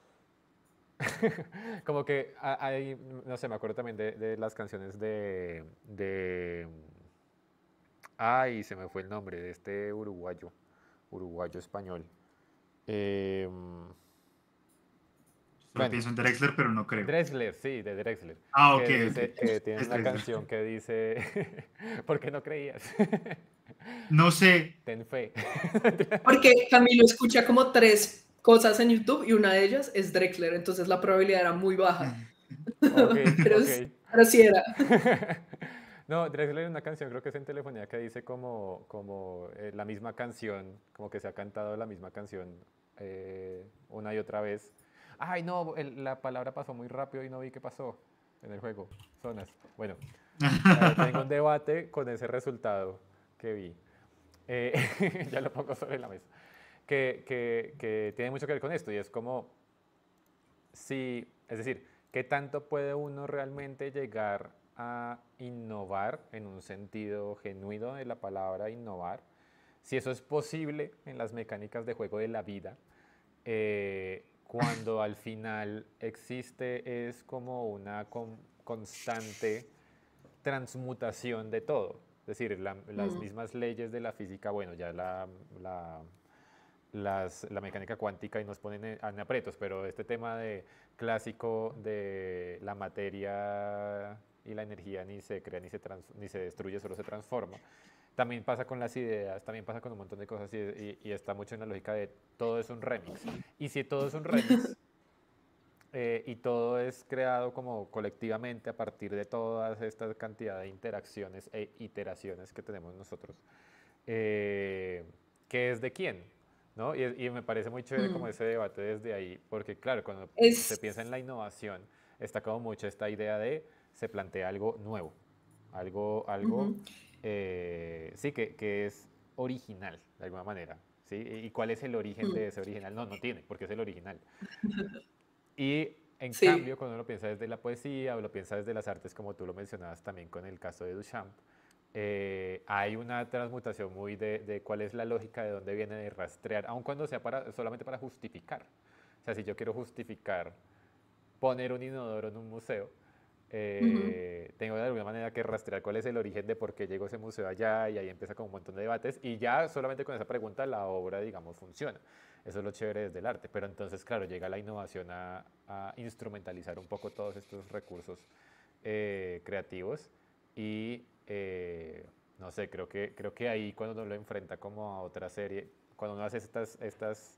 como que hay, no sé, me acuerdo también de, de las canciones de, de, ay, se me fue el nombre, de este uruguayo, uruguayo español. Eh, Solo bueno, pienso en Drexler, pero no creo. Drexler, sí, de Drexler, Ah, ok, que ok. dice, que tiene Es una Drexler. canción que dice, ¿por qué no creías? No sé. Ten fe. Porque Camilo escucha como tres cosas en YouTube y una de ellas es Drexler, entonces la probabilidad era muy baja. Ok, pero, ok. pero sí era. No, Drexler es una canción, creo que es en Telefonía, que dice como, como eh, la misma canción, como que se ha cantado la misma canción eh, una y otra vez. Ay, no, el- la palabra pasó muy rápido y no vi qué pasó en el juego. Zonas. Bueno, eh, tengo un debate con ese resultado que vi. Eh, ya lo pongo sobre la mesa. Que, que, que tiene mucho que ver con esto y es como, si, es decir, ¿qué tanto puede uno realmente llegar a innovar en un sentido genuino de la palabra innovar? Si eso es posible en las mecánicas de juego de la vida, eh, cuando al final existe es como una con- constante transmutación de todo. Es decir, la- las Mm, mismas leyes de la física, bueno, ya la, la las, la mecánica cuántica y nos ponen en, en aprietos, pero este tema de clásico de la materia y la energía ni se crea ni se, trans, ni se destruye, solo se transforma. También pasa con las ideas, también pasa con un montón de cosas y, y, y está mucho en la lógica de todo es un remix. Y si todo es un remix eh, y todo es creado como colectivamente a partir de todas estas cantidad de interacciones e iteraciones que tenemos nosotros, eh, ¿qué es de quién? ¿No? Y, y me parece muy chévere como mm. ese debate desde ahí, porque claro, cuando se Es, piensa en la innovación, está como mucho esta idea de se plantea algo nuevo, algo, algo ujú, eh, sí, que, que es original, de alguna manera. ¿Sí? ¿Y cuál es el origen mm, de ese original? No, no tiene, porque es el original. Y en sí. cambio, cuando uno lo piensa desde la poesía o lo piensa desde las artes, como tú lo mencionabas también con el caso de Duchamp, eh, hay una transmutación muy de, de cuál es la lógica de dónde viene de rastrear, aun cuando sea para, solamente para justificar. O sea, si yo quiero justificar poner un inodoro en un museo, Ujú, eh, tengo de alguna manera que rastrear cuál es el origen de por qué llegó ese museo allá y ahí empieza con un montón de debates y ya solamente con esa pregunta la obra, digamos, funciona. Eso es lo chévere desde el arte, pero entonces, claro, llega la innovación a, a instrumentalizar un poco todos estos recursos eh, creativos y, eh, no sé, creo que, creo que ahí cuando uno lo enfrenta como a otra serie, cuando uno hace estas, estas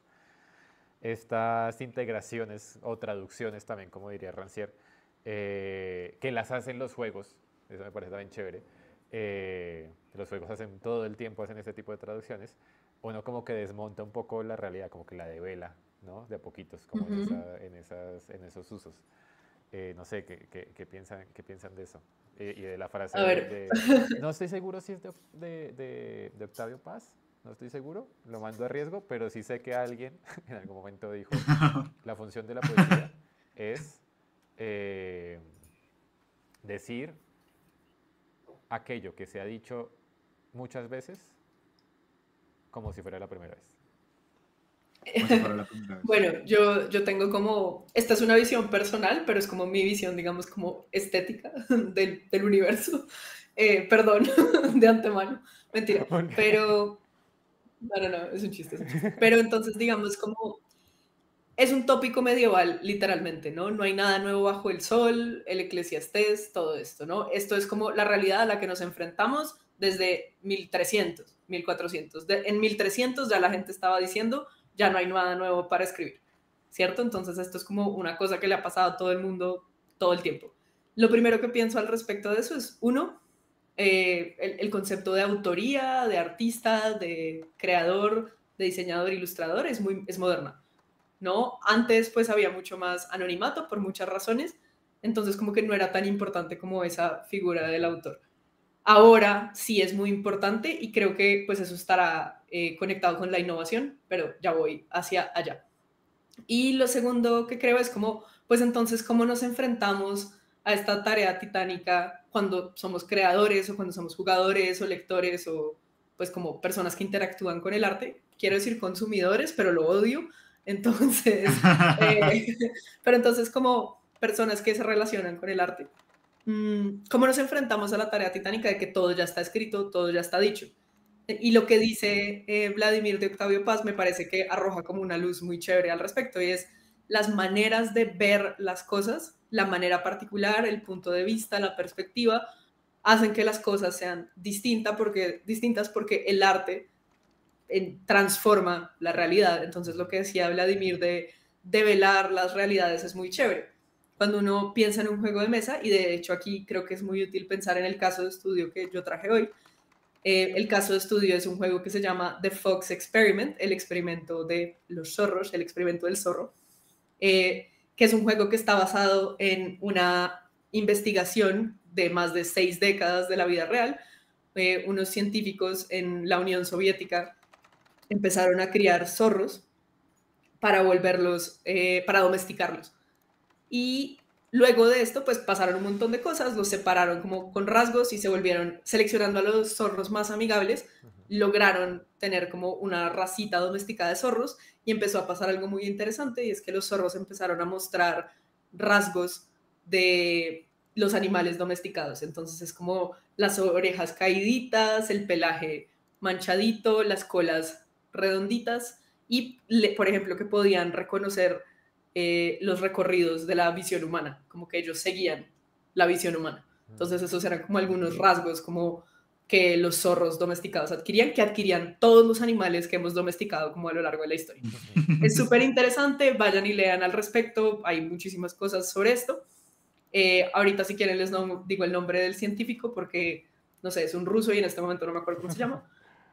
estas integraciones o traducciones también, como diría Rancière, eh, que las hacen los juegos, eso me parece también chévere, eh, los juegos hacen todo el tiempo, hacen este tipo de traducciones, uno como que desmonta un poco la realidad, como que la devela, ¿no? De a poquitos, como en, ujú. esa, en, esas, en esos usos. Eh, no sé, ¿qué, qué, qué piensan, qué piensan de eso? Eh, y de la frase A de, ver, de- no estoy seguro si es de, de, de, de Octavio Paz, no estoy seguro, lo mando a riesgo, pero sí sé que alguien en algún momento dijo, la función de la poesía es eh, decir aquello que se ha dicho muchas veces como si fuera la primera vez. Como si fuera la primera vez. Bueno, yo, yo tengo como, esta es una visión personal, pero es como mi visión, digamos, como estética del, del universo. Eh, perdón, de antemano, mentira, pero, no, no, no, es un chiste, es un chiste. Pero entonces, digamos, como, es un tópico medieval, literalmente, ¿no? No hay nada nuevo bajo el sol, el Eclesiastés, todo esto, ¿no? Esto es como la realidad a la que nos enfrentamos desde mil trescientos, mil cuatrocientos. De, en mil trescientos ya la gente estaba diciendo, ya no hay nada nuevo para escribir, ¿cierto? Entonces esto es como una cosa que le ha pasado a todo el mundo todo el tiempo. Lo primero que pienso al respecto de eso es, uno, eh, el, el concepto de autoría, de artista, de creador, de diseñador, ilustrador, es, muy, es moderna, ¿no? Antes pues había mucho más anonimato por muchas razones, entonces como que no era tan importante como esa figura del autor. Ahora sí es muy importante y creo que pues eso estará eh, conectado con la innovación, pero ya voy hacia allá. Y lo segundo que creo es como, pues entonces, ¿cómo nos enfrentamos a esta tarea titánica cuando somos creadores o cuando somos jugadores o lectores o pues como personas que interactúan con el arte? Quiero decir consumidores, pero lo odio. Entonces, eh, pero entonces como personas que se relacionan con el arte. ¿Cómo nos enfrentamos a la tarea titánica de que todo ya está escrito, todo ya está dicho? Y lo que dice eh, Vladimir de Octavio Paz me parece que arroja como una luz muy chévere al respecto, y es las maneras de ver las cosas, la manera particular, el punto de vista, la perspectiva, hacen que las cosas sean distintas porque, distintas porque el arte eh, transforma la realidad. Entonces lo que decía Vladimir de develar las realidades es muy chévere. Cuando uno piensa en un juego de mesa, y de hecho aquí creo que es muy útil pensar en el caso de estudio que yo traje hoy. Eh, el caso de estudio es un juego que se llama The Fox Experiment, el experimento de los zorros, el experimento del zorro, eh, que es un juego que está basado en una investigación de más de seis décadas de la vida real. Eh, unos científicos en la Unión Soviética empezaron a criar zorros para volverlos, eh, para domesticarlos. Y luego de esto, pues pasaron un montón de cosas, los separaron como con rasgos y se volvieron, seleccionando a los zorros más amigables, uh-huh. lograron tener como una racita domesticada de zorros, y empezó a pasar algo muy interesante, y es que los zorros empezaron a mostrar rasgos de los animales domesticados. Entonces es como las orejas caíditas, el pelaje manchadito, las colas redonditas, y por ejemplo que podían reconocer Eh, los recorridos de la visión humana, como que ellos seguían la visión humana. Entonces esos eran como algunos rasgos como que los zorros domesticados adquirían, que adquirían todos los animales que hemos domesticado como a lo largo de la historia. Es súper interesante, vayan y lean al respecto, hay muchísimas cosas sobre esto. Eh, ahorita si quieren les no, digo el nombre del científico porque, no sé, es un ruso y en este momento no me acuerdo cómo se llama.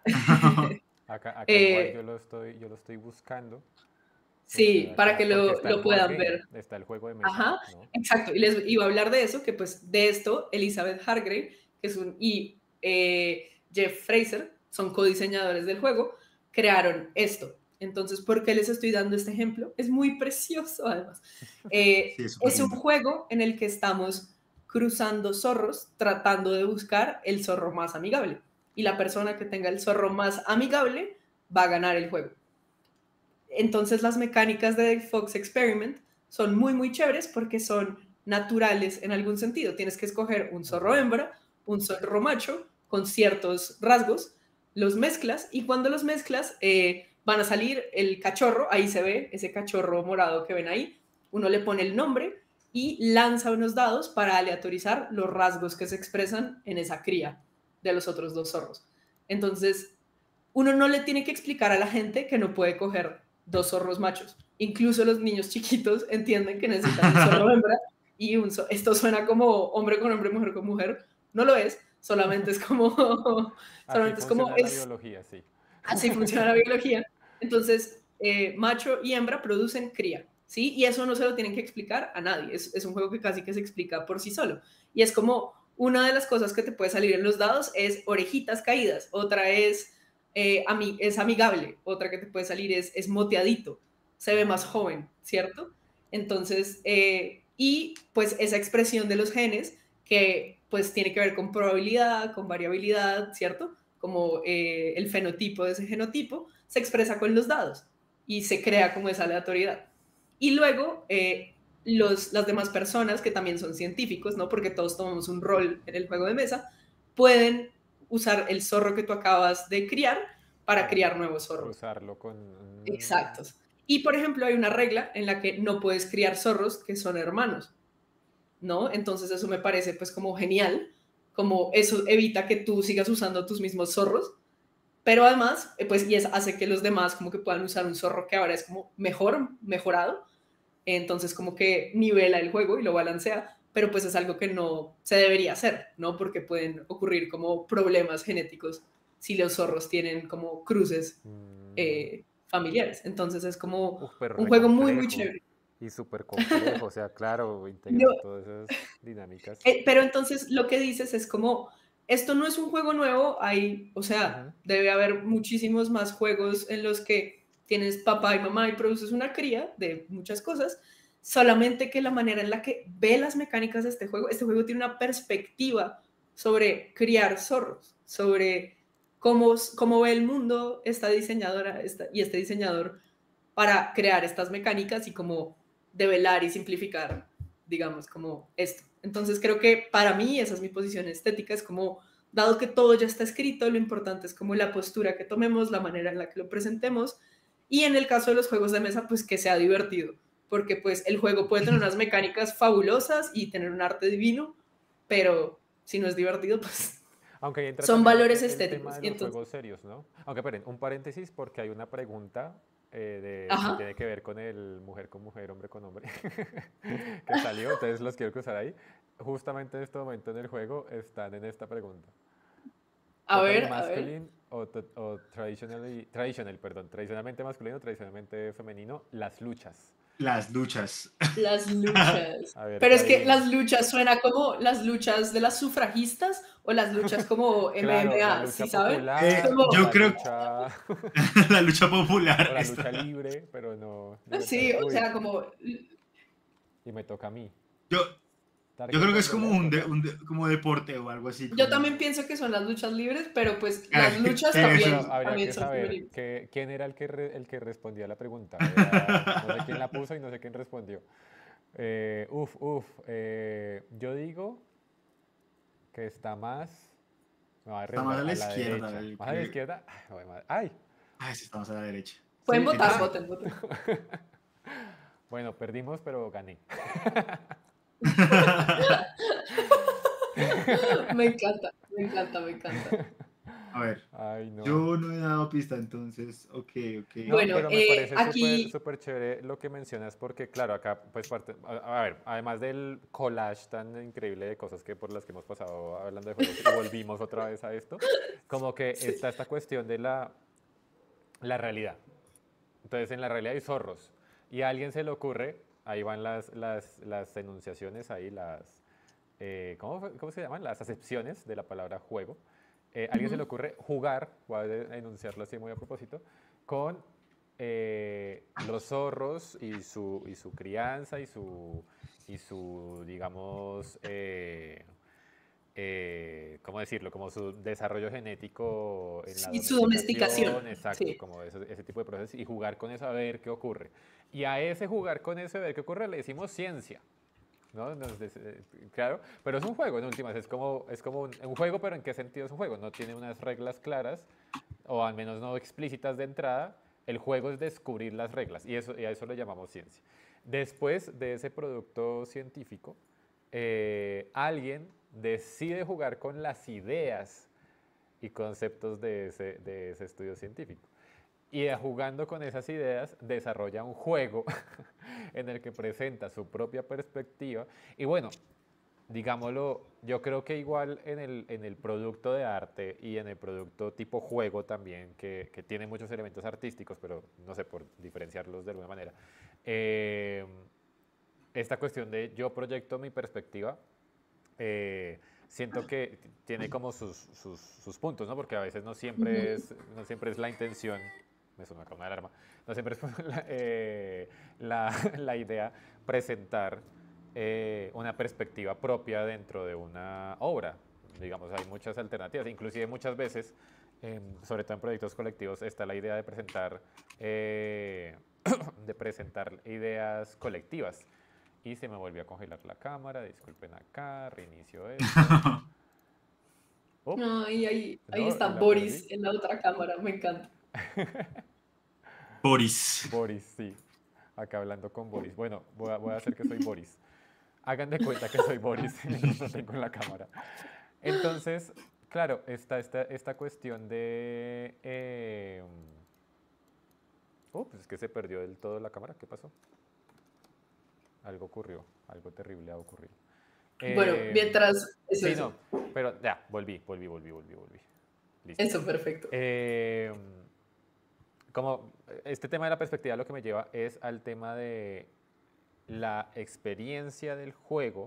acá acá eh, igual yo lo, estoy, yo lo estoy buscando. Sí, acá, para que lo, lo puedan game, ver. Está el juego de mesa. Ajá, ¿no? exacto. Y les iba a hablar de eso, que pues de esto, Elizabeth Hargrave, que es un, y eh, Jeff Fraser, son codiseñadores del juego, crearon esto. Entonces, ¿por qué les estoy dando este ejemplo? Es muy precioso, además. Eh, sí, es, es un juego en el que estamos cruzando zorros, tratando de buscar el zorro más amigable. Y la persona que tenga el zorro más amigable va a ganar el juego. Entonces las mecánicas de Fox Experiment son muy, muy chéveres porque son naturales en algún sentido. Tienes que escoger un zorro hembra, un zorro macho, con ciertos rasgos, los mezclas, y cuando los mezclas eh, van a salir el cachorro, ahí se ve ese cachorro morado que ven ahí, uno le pone el nombre y lanza unos dados para aleatorizar los rasgos que se expresan en esa cría de los otros dos zorros. Entonces, uno no le tiene que explicar a la gente que no puede coger dos zorros machos. Incluso los niños chiquitos entienden que necesitan un zorro hembra y un zorro. Esto suena como hombre con hombre, mujer con mujer. No lo es, solamente es como... solamente así es como funciona la es, biología, sí. Así funciona la biología. Entonces, eh, macho y hembra producen cría, ¿sí? Y eso no se lo tienen que explicar a nadie. Es, es un juego que casi que se explica por sí solo. Y es como una de las cosas que te puede salir en los dados es orejitas caídas, otra es... Eh, ami es amigable, otra que te puede salir es, es moteadito, se ve más joven, ¿cierto? Entonces, eh, y pues esa expresión de los genes que pues tiene que ver con probabilidad, con variabilidad, ¿cierto? Como eh, el fenotipo de ese genotipo se expresa con los dados y se crea como esa aleatoriedad. Y luego eh, los, las demás personas, que también son científicos, ¿no? Porque todos tomamos un rol en el juego de mesa, pueden usar el zorro que tú acabas de criar para, para criar nuevos zorros. Cruzarlo con... Exactos. Y, por ejemplo, hay una regla en la que no puedes criar zorros que son hermanos, ¿no? Entonces eso me parece pues como genial, como eso evita que tú sigas usando tus mismos zorros, pero además, pues, y es, hace que los demás como que puedan usar un zorro que ahora es como mejor, mejorado, entonces como que nivela el juego y lo balancea, pero pues es algo que no se debería hacer, ¿no? Porque pueden ocurrir como problemas genéticos si los zorros tienen como cruces eh, familiares, entonces es como Uf, pero un juego complejo. muy, muy chévere. Y súper complejo, o sea, claro, integra no, todas esas dinámicas. Eh, pero entonces lo que dices es como, esto no es un juego nuevo, hay, o sea, uh-huh. debe haber muchísimos más juegos en los que tienes papá y mamá y produces una cría de muchas cosas, solamente que la manera en la que ve las mecánicas de este juego, este juego tiene una perspectiva sobre criar zorros, sobre cómo, cómo ve el mundo esta diseñadora esta, y este diseñador para crear estas mecánicas y cómo develar y simplificar, digamos, como esto. Entonces creo que para mí esa es mi posición estética, es como, dado que todo ya está escrito, lo importante es como la postura que tomemos, la manera en la que lo presentemos, y en el caso de los juegos de mesa, pues que sea divertido, porque pues el juego puede tener unas mecánicas fabulosas y tener un arte divino, pero si no es divertido, pues Aunque entra son valores el, estéticos. El tema de los entonces... juegos serios, ¿no? Aunque esperen, un paréntesis porque hay una pregunta eh, de, que tiene que ver con el mujer con mujer, hombre con hombre, que salió, entonces los quiero cruzar ahí. Justamente en este momento en el juego están en esta pregunta. A ver, masculine a ver. O, o traditionally, traditional, perdón, tradicionalmente masculino, tradicionalmente femenino, las luchas. Las luchas. Las luchas. Ver, pero es que hay... las luchas suena como las luchas de las sufragistas o las luchas como M M A, claro, ¿sí saben? Eh, como... Yo creo lucha... la lucha popular. O la lucha libre, pero no... Sí, o sea, como... Y me toca a mí. Yo... Yo creo que es como un, de, un de, como deporte o algo así. Como... Yo también pienso que son las luchas libres, pero pues las luchas también, bueno, habría también que son saber que, quién era el que, re, el que respondía a la pregunta. Era, no sé quién la puso y no sé quién respondió. Eh, uf, uf. Eh, yo digo que está más... No, está más a la, a la izquierda. Derecha. ¿Más a la izquierda? Ay, Ay, sí, estamos a la derecha. Pueden sí, votar, voten, voten. Bueno, perdimos, pero gané. Me encanta, me encanta, me encanta. A ver, Ay, no. yo no he dado pista, entonces, ok, ok. No, bueno, pero me eh, parece aquí... súper chévere lo que mencionas, porque claro, acá, pues, parte, a, a ver, además del collage tan increíble de cosas que por las que hemos pasado hablando de juegos y volvimos otra vez a esto, como que sí. está esta cuestión de la, la realidad. Entonces, en la realidad hay zorros, y a alguien se le ocurre, ahí van las, las, las enunciaciones, ahí las, eh, ¿cómo, ¿cómo se llaman? Las acepciones de la palabra juego. Eh, a alguien uh-huh. se le ocurre jugar, voy a enunciarlo así muy a propósito, con eh, los zorros y su, y su crianza y su, y su digamos, eh, eh, ¿cómo decirlo? Como su desarrollo genético en la y su domesticación. Exacto, sí. como ese, ese tipo de procesos y jugar con eso a ver qué ocurre. Y a ese jugar con eso a ver qué ocurre le decimos ciencia. ¿No? Entonces, eh, claro, pero es un juego en últimas, es como, es como un, un juego, pero ¿en qué sentido es un juego? No tiene unas reglas claras, o al menos no explícitas de entrada. El juego es descubrir las reglas, y, eso, y a eso le llamamos ciencia. Después de ese producto científico, eh, alguien decide jugar con las ideas y conceptos de ese, de ese estudio científico. Y jugando con esas ideas, desarrolla un juego en el que presenta su propia perspectiva. Y bueno, digámoslo, yo creo que igual en el, en el producto de arte y en el producto tipo juego también, que, que tiene muchos elementos artísticos, pero no sé, por diferenciarlos de alguna manera, eh, esta cuestión de yo proyecto mi perspectiva, eh, siento que tiene como sus, sus, sus puntos, ¿no? Porque a veces no siempre es, no siempre es la intención. Me sonó acá una alarma. No siempre es la, eh, la, la idea presentar eh, una perspectiva propia dentro de una obra. Digamos, hay muchas alternativas, inclusive muchas veces, eh, sobre todo en proyectos colectivos, está la idea de presentar, eh, de presentar ideas colectivas. Y se me volvió a congelar la cámara, disculpen acá, reinicio esto. Up, Ay, ahí, ahí no, está y la perdí. Boris en la otra cámara, me encanta. Boris. Boris, sí. Acá hablando con Boris. Bueno, voy a, voy a hacer que soy Boris. Hagan de cuenta que soy Boris mientras lo tengo en la cámara. Entonces, claro, está esta, esta cuestión de... Eh, oh, pues es que se perdió del todo la cámara. ¿Qué pasó? Algo ocurrió. Algo terrible ha ocurrido. Bueno, Eh, mientras... Eso, sí, eso. no, pero ya, volví, volví, volví, volví, volví. Listo. Eso, perfecto. Eh, como este tema de la perspectiva lo que me lleva es al tema de la experiencia del juego.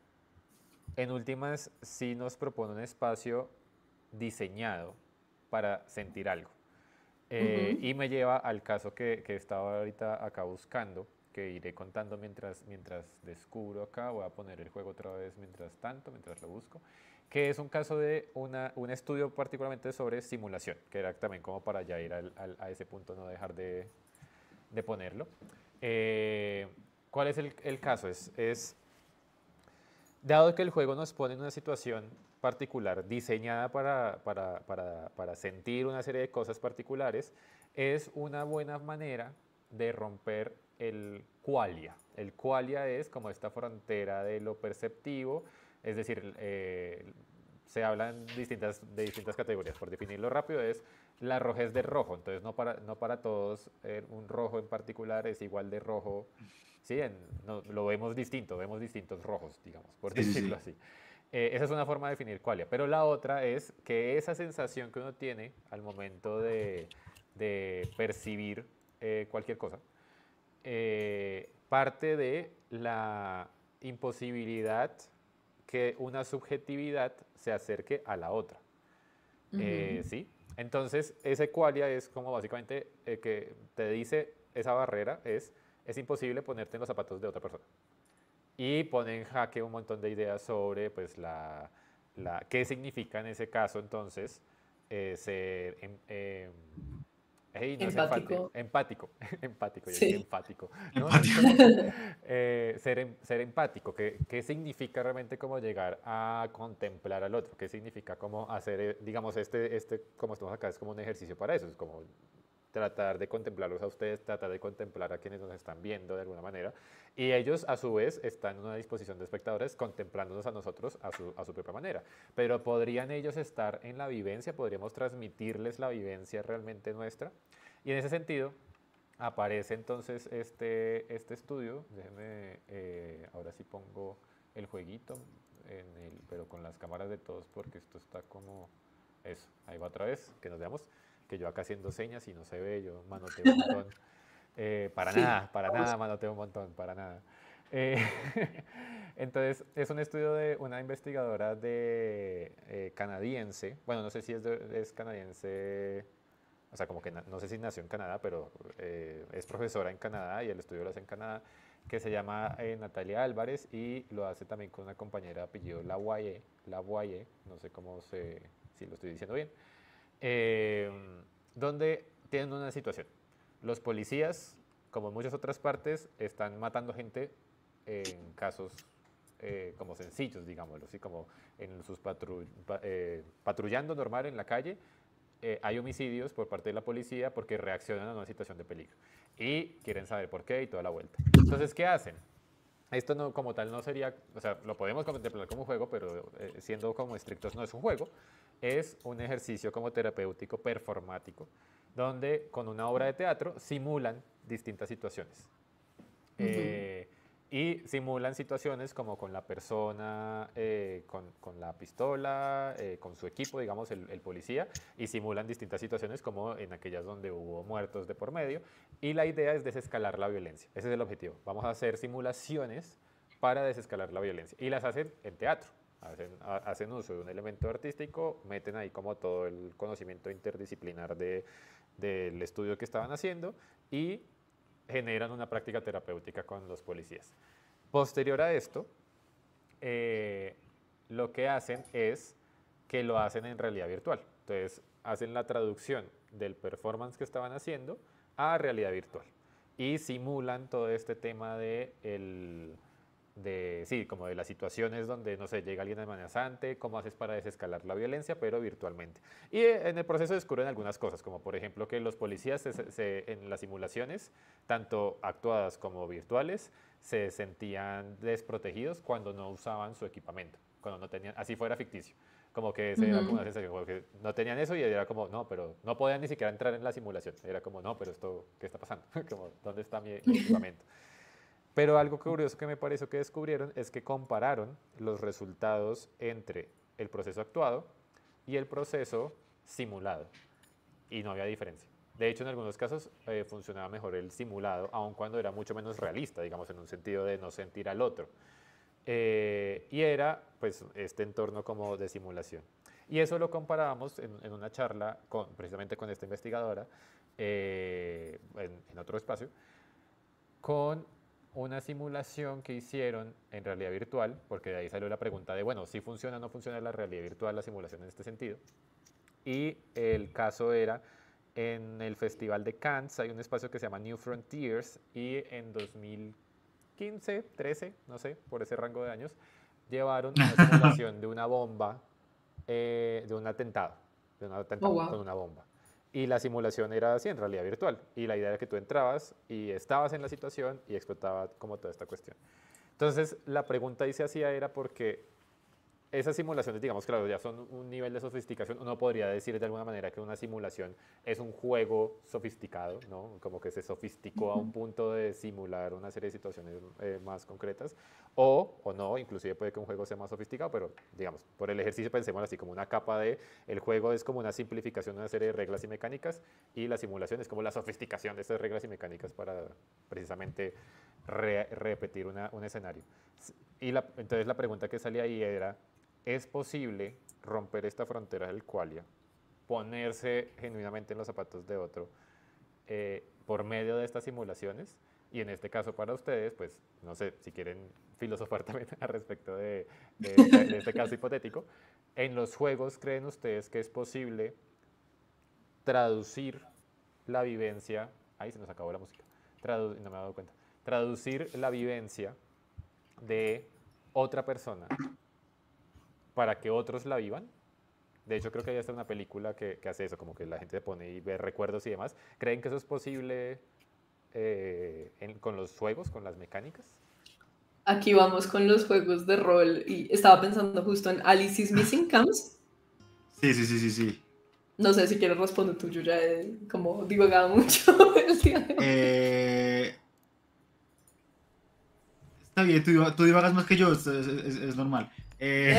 En últimas, sí nos propone un espacio diseñado para sentir algo. Eh, Ujú. y me lleva al caso que, que estaba ahorita acá buscando, que iré contando mientras, mientras descubro acá. Voy a poner el juego otra vez mientras tanto, mientras lo busco. Que es un caso de una, un estudio particularmente sobre simulación, que era también como para ya ir al, al, a ese punto, no dejar de, de ponerlo. Eh, ¿Cuál es el, el caso? Es, es, dado que el juego nos pone en una situación particular, diseñada para, para, para, para sentir una serie de cosas particulares, es una buena manera de romper el qualia. El qualia es como esta frontera de lo perceptivo, es decir, eh, se hablan distintas, de distintas categorías. Por definirlo rápido, es la rojez del rojo. Entonces, no para, no para todos eh, un rojo en particular es igual de rojo. Sí, en, no, lo vemos distinto, vemos distintos rojos, digamos, por Sí, sí, decirlo sí. así. Eh, esa es una forma de definir qualia. Pero la otra es que esa sensación que uno tiene al momento de, de percibir eh, cualquier cosa, eh, parte de la imposibilidad que una subjetividad se acerque a la otra. Eh, Ujú. ¿sí? Entonces, ese qualia es como básicamente eh, que te dice esa barrera es, es imposible ponerte en los zapatos de otra persona. Y pone en jaque un montón de ideas sobre pues, la, la, qué significa en ese caso entonces eh, ser em, em, Ey, no es enfático, Empático. empático, empático, yo dije Sí. enfático. No, no es Empático. como eh, ser, em- ser empático. ¿Qué, qué significa realmente como llegar a contemplar al otro? ¿Qué significa como hacer, eh, digamos, este, este, como estamos acá, es como un ejercicio para eso, es como tratar de contemplarlos a ustedes, tratar de contemplar a quienes nos están viendo de alguna manera. Y ellos, a su vez, están en una disposición de espectadores contemplándonos a nosotros a su, a su propia manera. Pero podrían ellos estar en la vivencia, podríamos transmitirles la vivencia realmente nuestra. Y en ese sentido, aparece entonces este, este estudio. Déjenme, eh, ahora sí pongo el jueguito, en el, pero con las cámaras de todos, porque esto está como eso. Ahí va otra vez, que nos veamos. Que yo acá haciendo señas y no se ve, yo manoteo un montón. Eh, para Sí. nada, para Vamos. nada manoteo un montón, para nada. Eh, entonces, es un estudio de una investigadora de eh, canadiense. Bueno, no sé si es, de- es canadiense, o sea, como que na- no sé si nació en Canadá, pero eh, es profesora en Canadá y el estudio lo hace en Canadá, que se llama eh, Natalia Álvarez y lo hace también con una compañera de apellido Lavoie, Lavoie, no sé cómo se, si lo estoy diciendo bien, eh, donde tienen una situación. Los policías, como en muchas otras partes, están matando gente en casos eh, como sencillos, digámoslo así, como en sus patru pa eh, patrullando normal en la calle, eh, hay homicidios por parte de la policía porque reaccionan a una situación de peligro y quieren saber por qué y toda la vuelta. Entonces, ¿qué hacen? Esto no, como tal no sería, o sea, lo podemos contemplar como un juego, pero eh, siendo como estrictos no es un juego, es un ejercicio como terapéutico performático, donde con una obra de teatro simulan distintas situaciones. Ujú. Eh, y simulan situaciones como con la persona, eh, con, con la pistola, eh, con su equipo, digamos, el, el policía, y simulan distintas situaciones como en aquellas donde hubo muertos de por medio. Y la idea es desescalar la violencia. Ese es el objetivo. Vamos a hacer simulaciones para desescalar la violencia. Y las hacen en teatro. Hacen, ha- hacen uso de un elemento artístico, meten ahí como todo el conocimiento interdisciplinar de, del estudio que estaban haciendo y generan una práctica terapéutica con los policías. Posterior a esto, eh, lo que hacen es que lo hacen en realidad virtual. Entonces, hacen la traducción del performance que estaban haciendo a realidad virtual y simulan todo este tema de, el, de, sí, como de las situaciones donde, no sé, llega alguien amenazante, cómo haces para desescalar la violencia, pero virtualmente. Y en el proceso descubren algunas cosas, como por ejemplo que los policías se, se, en las simulaciones, tanto actuadas como virtuales, se sentían desprotegidos cuando no usaban su equipamiento, cuando no tenían, así fuera ficticio. Como que ese era como una Ujú. sensación, como que no tenían eso y era como, no, pero no podían ni siquiera entrar en la simulación. Era como, no, pero esto, ¿qué está pasando? Como, ¿dónde está mi, mi equipamiento? Pero algo curioso que me pareció que descubrieron es que compararon los resultados entre el proceso actuado y el proceso simulado y no había diferencia. De hecho, en algunos casos eh, funcionaba mejor el simulado, aun cuando era mucho menos realista, digamos, en un sentido de no sentir al otro. Eh, y era pues este entorno como de simulación. Y eso lo comparábamos en, en una charla con, precisamente con esta investigadora eh, en, en otro espacio, con una simulación que hicieron en realidad virtual, porque de ahí salió la pregunta de, bueno, si funciona o no funciona la realidad virtual, la simulación en este sentido. Y el caso era en el Festival de Cannes, hay un espacio que se llama New Frontiers, y en dos mil quince, trece, no sé, por ese rango de años, llevaron una simulación de una bomba, eh, de un atentado, de un Oh, atentado con wow. una bomba. Y la simulación era así, en realidad virtual. Y la idea era que tú entrabas y estabas en la situación y explotaba como toda esta cuestión. Entonces, la pregunta ahí se hacía era porque esas simulaciones, digamos, claro, ya son un nivel de sofisticación. Uno podría decir de alguna manera que una simulación es un juego sofisticado, ¿no? Como que se sofisticó a un punto de simular una serie de situaciones eh, más concretas. O, o no, inclusive puede que un juego sea más sofisticado, pero digamos, por el ejercicio pensemos así como una capa de, el juego es como una simplificación de una serie de reglas y mecánicas y la simulación es como la sofisticación de esas reglas y mecánicas para precisamente re repetir una, un escenario. Y la, entonces la pregunta que salía ahí era, ¿es posible romper esta frontera del qualia, ponerse genuinamente en los zapatos de otro eh, por medio de estas simulaciones? Y en este caso para ustedes, pues no sé si quieren filosofar también al respecto de, de, este, de este caso hipotético. ¿En los juegos creen ustedes que es posible traducir la vivencia? Ahí se nos acabó la música. Tradu no me he dado cuenta. Traducir la vivencia de otra persona para que otros la vivan. De hecho, creo que hay hasta una película que, que hace eso, como que la gente se pone y ve recuerdos y demás. ¿Creen que eso es posible eh, en, con los juegos, con las mecánicas? Aquí vamos con los juegos de rol y estaba pensando justo en Alice is Missing Comes. Sí, sí, sí, sí, sí. No sé si quieres responder tú, yo ya he como divagado mucho el día de hoy. Eh, está bien, tú, diva- tú divagas más que yo, es, es- es- es normal. Eh,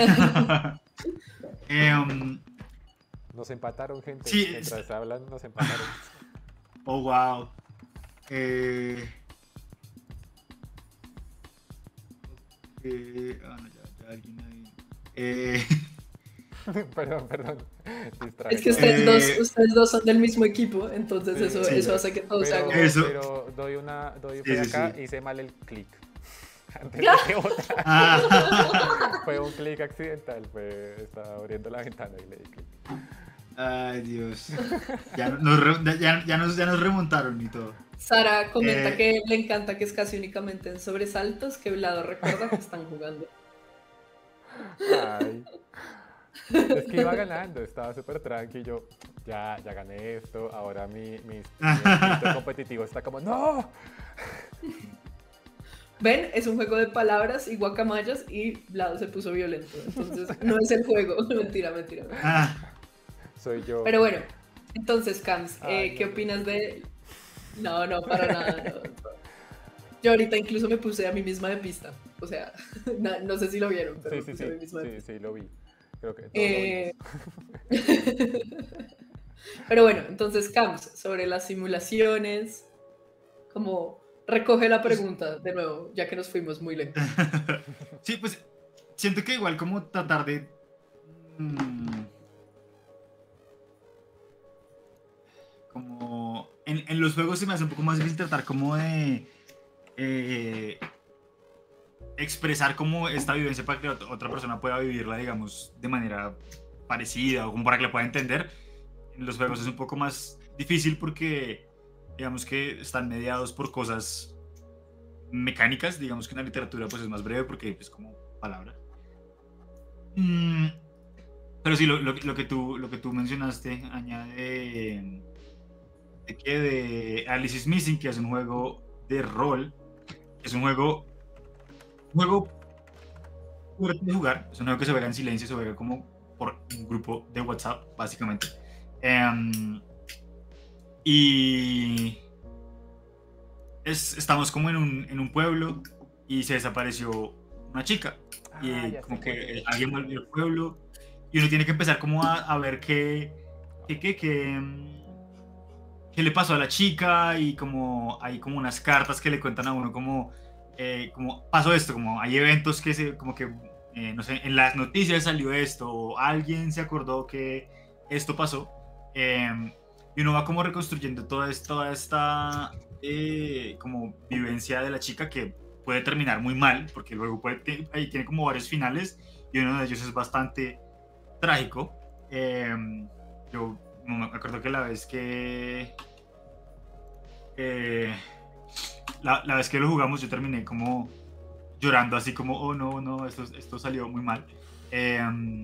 em, Nos empataron, gente. sí, es- Mientras hablan, nos empataron. oh, wow. Eh, eh, ah, no, ya, ya alguien ahí. Eh, Perdón, perdón. Es Distraje que con ustedes eso. dos, eh, ustedes dos son del mismo equipo, entonces Sí, eso, sí, eso pero, hace que todo se haga. pero, eso. pero doy una, doy, Sí, fue sí, acá, sí. hice mal el clic. Antes de que votara. Ah, Fue un clic accidental, fue, estaba abriendo la ventana y le di clic. ay, Dios. Ya nos, re- ya, ya nos, ya nos remontaron y todo. Sara comenta Eh, que le encanta que es casi únicamente en sobresaltos, que Vlado recuerda que están jugando. Ay, es que iba ganando, estaba súper tranquilo. Ya, ya gané esto, ahora mi, mi, mi espíritu competitivo está como, ¡no! Ven, es un juego de palabras y guacamayas y Vlado se puso violento. Entonces, no es el juego. Mentira, mentira, mentira. ah, Soy yo. Pero bueno, entonces, Cams, Ay, eh, no, ¿qué no opinas entendí. de...? No, no, para nada. No. Yo ahorita incluso me puse a mí misma de pista. O sea, no, no sé si lo vieron, pero Sí, me sí, puse a sí, mí misma de sí, pista. sí, lo vi. Creo que todos lo Eh, vimos. Pero bueno, entonces, Cams, sobre las simulaciones, como recoge la pues, pregunta de nuevo, ya que nos fuimos muy lejos. sí, pues siento que igual como tratar de... mm, como en, en los juegos se me hace un poco más difícil tratar como de... eh, expresar como esta vivencia para que ot- otra persona pueda vivirla, digamos, de manera parecida o como para que la pueda entender. En los juegos es un poco más difícil porque, digamos que están mediados por cosas mecánicas, digamos que en la literatura pues es más breve porque es como palabra. Mm, pero sí, lo, lo, lo que tú, lo que tú mencionaste añade de que de Alice is Missing, que es un juego de rol, es un juego, un juego fuerte de jugar, es un juego que se juega en silencio, se juega como por un grupo de WhatsApp, básicamente. Em, y es, estamos como en un, en un pueblo y se desapareció una chica. Y Ah, eh, ya sé como cuál que es. alguien volvió al pueblo y uno tiene que empezar como a, a ver qué, qué, qué, qué, mm, qué le pasó a la chica y como hay como unas cartas que le cuentan a uno como, eh, como pasó esto, como hay eventos que se, como que, eh, no sé, en las noticias salió esto o alguien se acordó que esto pasó. eh, y uno va como reconstruyendo toda esta, toda esta eh, como vivencia de la chica que puede terminar muy mal porque luego puede, te- ahí tiene como varios finales y uno de ellos es bastante trágico. Eh, yo no me acuerdo que la vez que eh, la, la vez que lo jugamos yo terminé como llorando así como, oh no, no, esto, esto salió muy mal. Eh,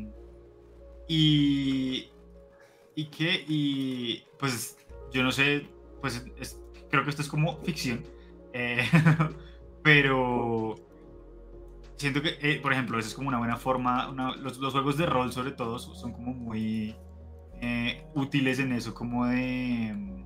y, y qué, y pues yo no sé, pues es- creo que esto es como ficción, eh, pero siento que, eh, por ejemplo, eso es como una buena forma, una- los, los juegos de rol sobre todo son como muy eh, útiles en eso, como de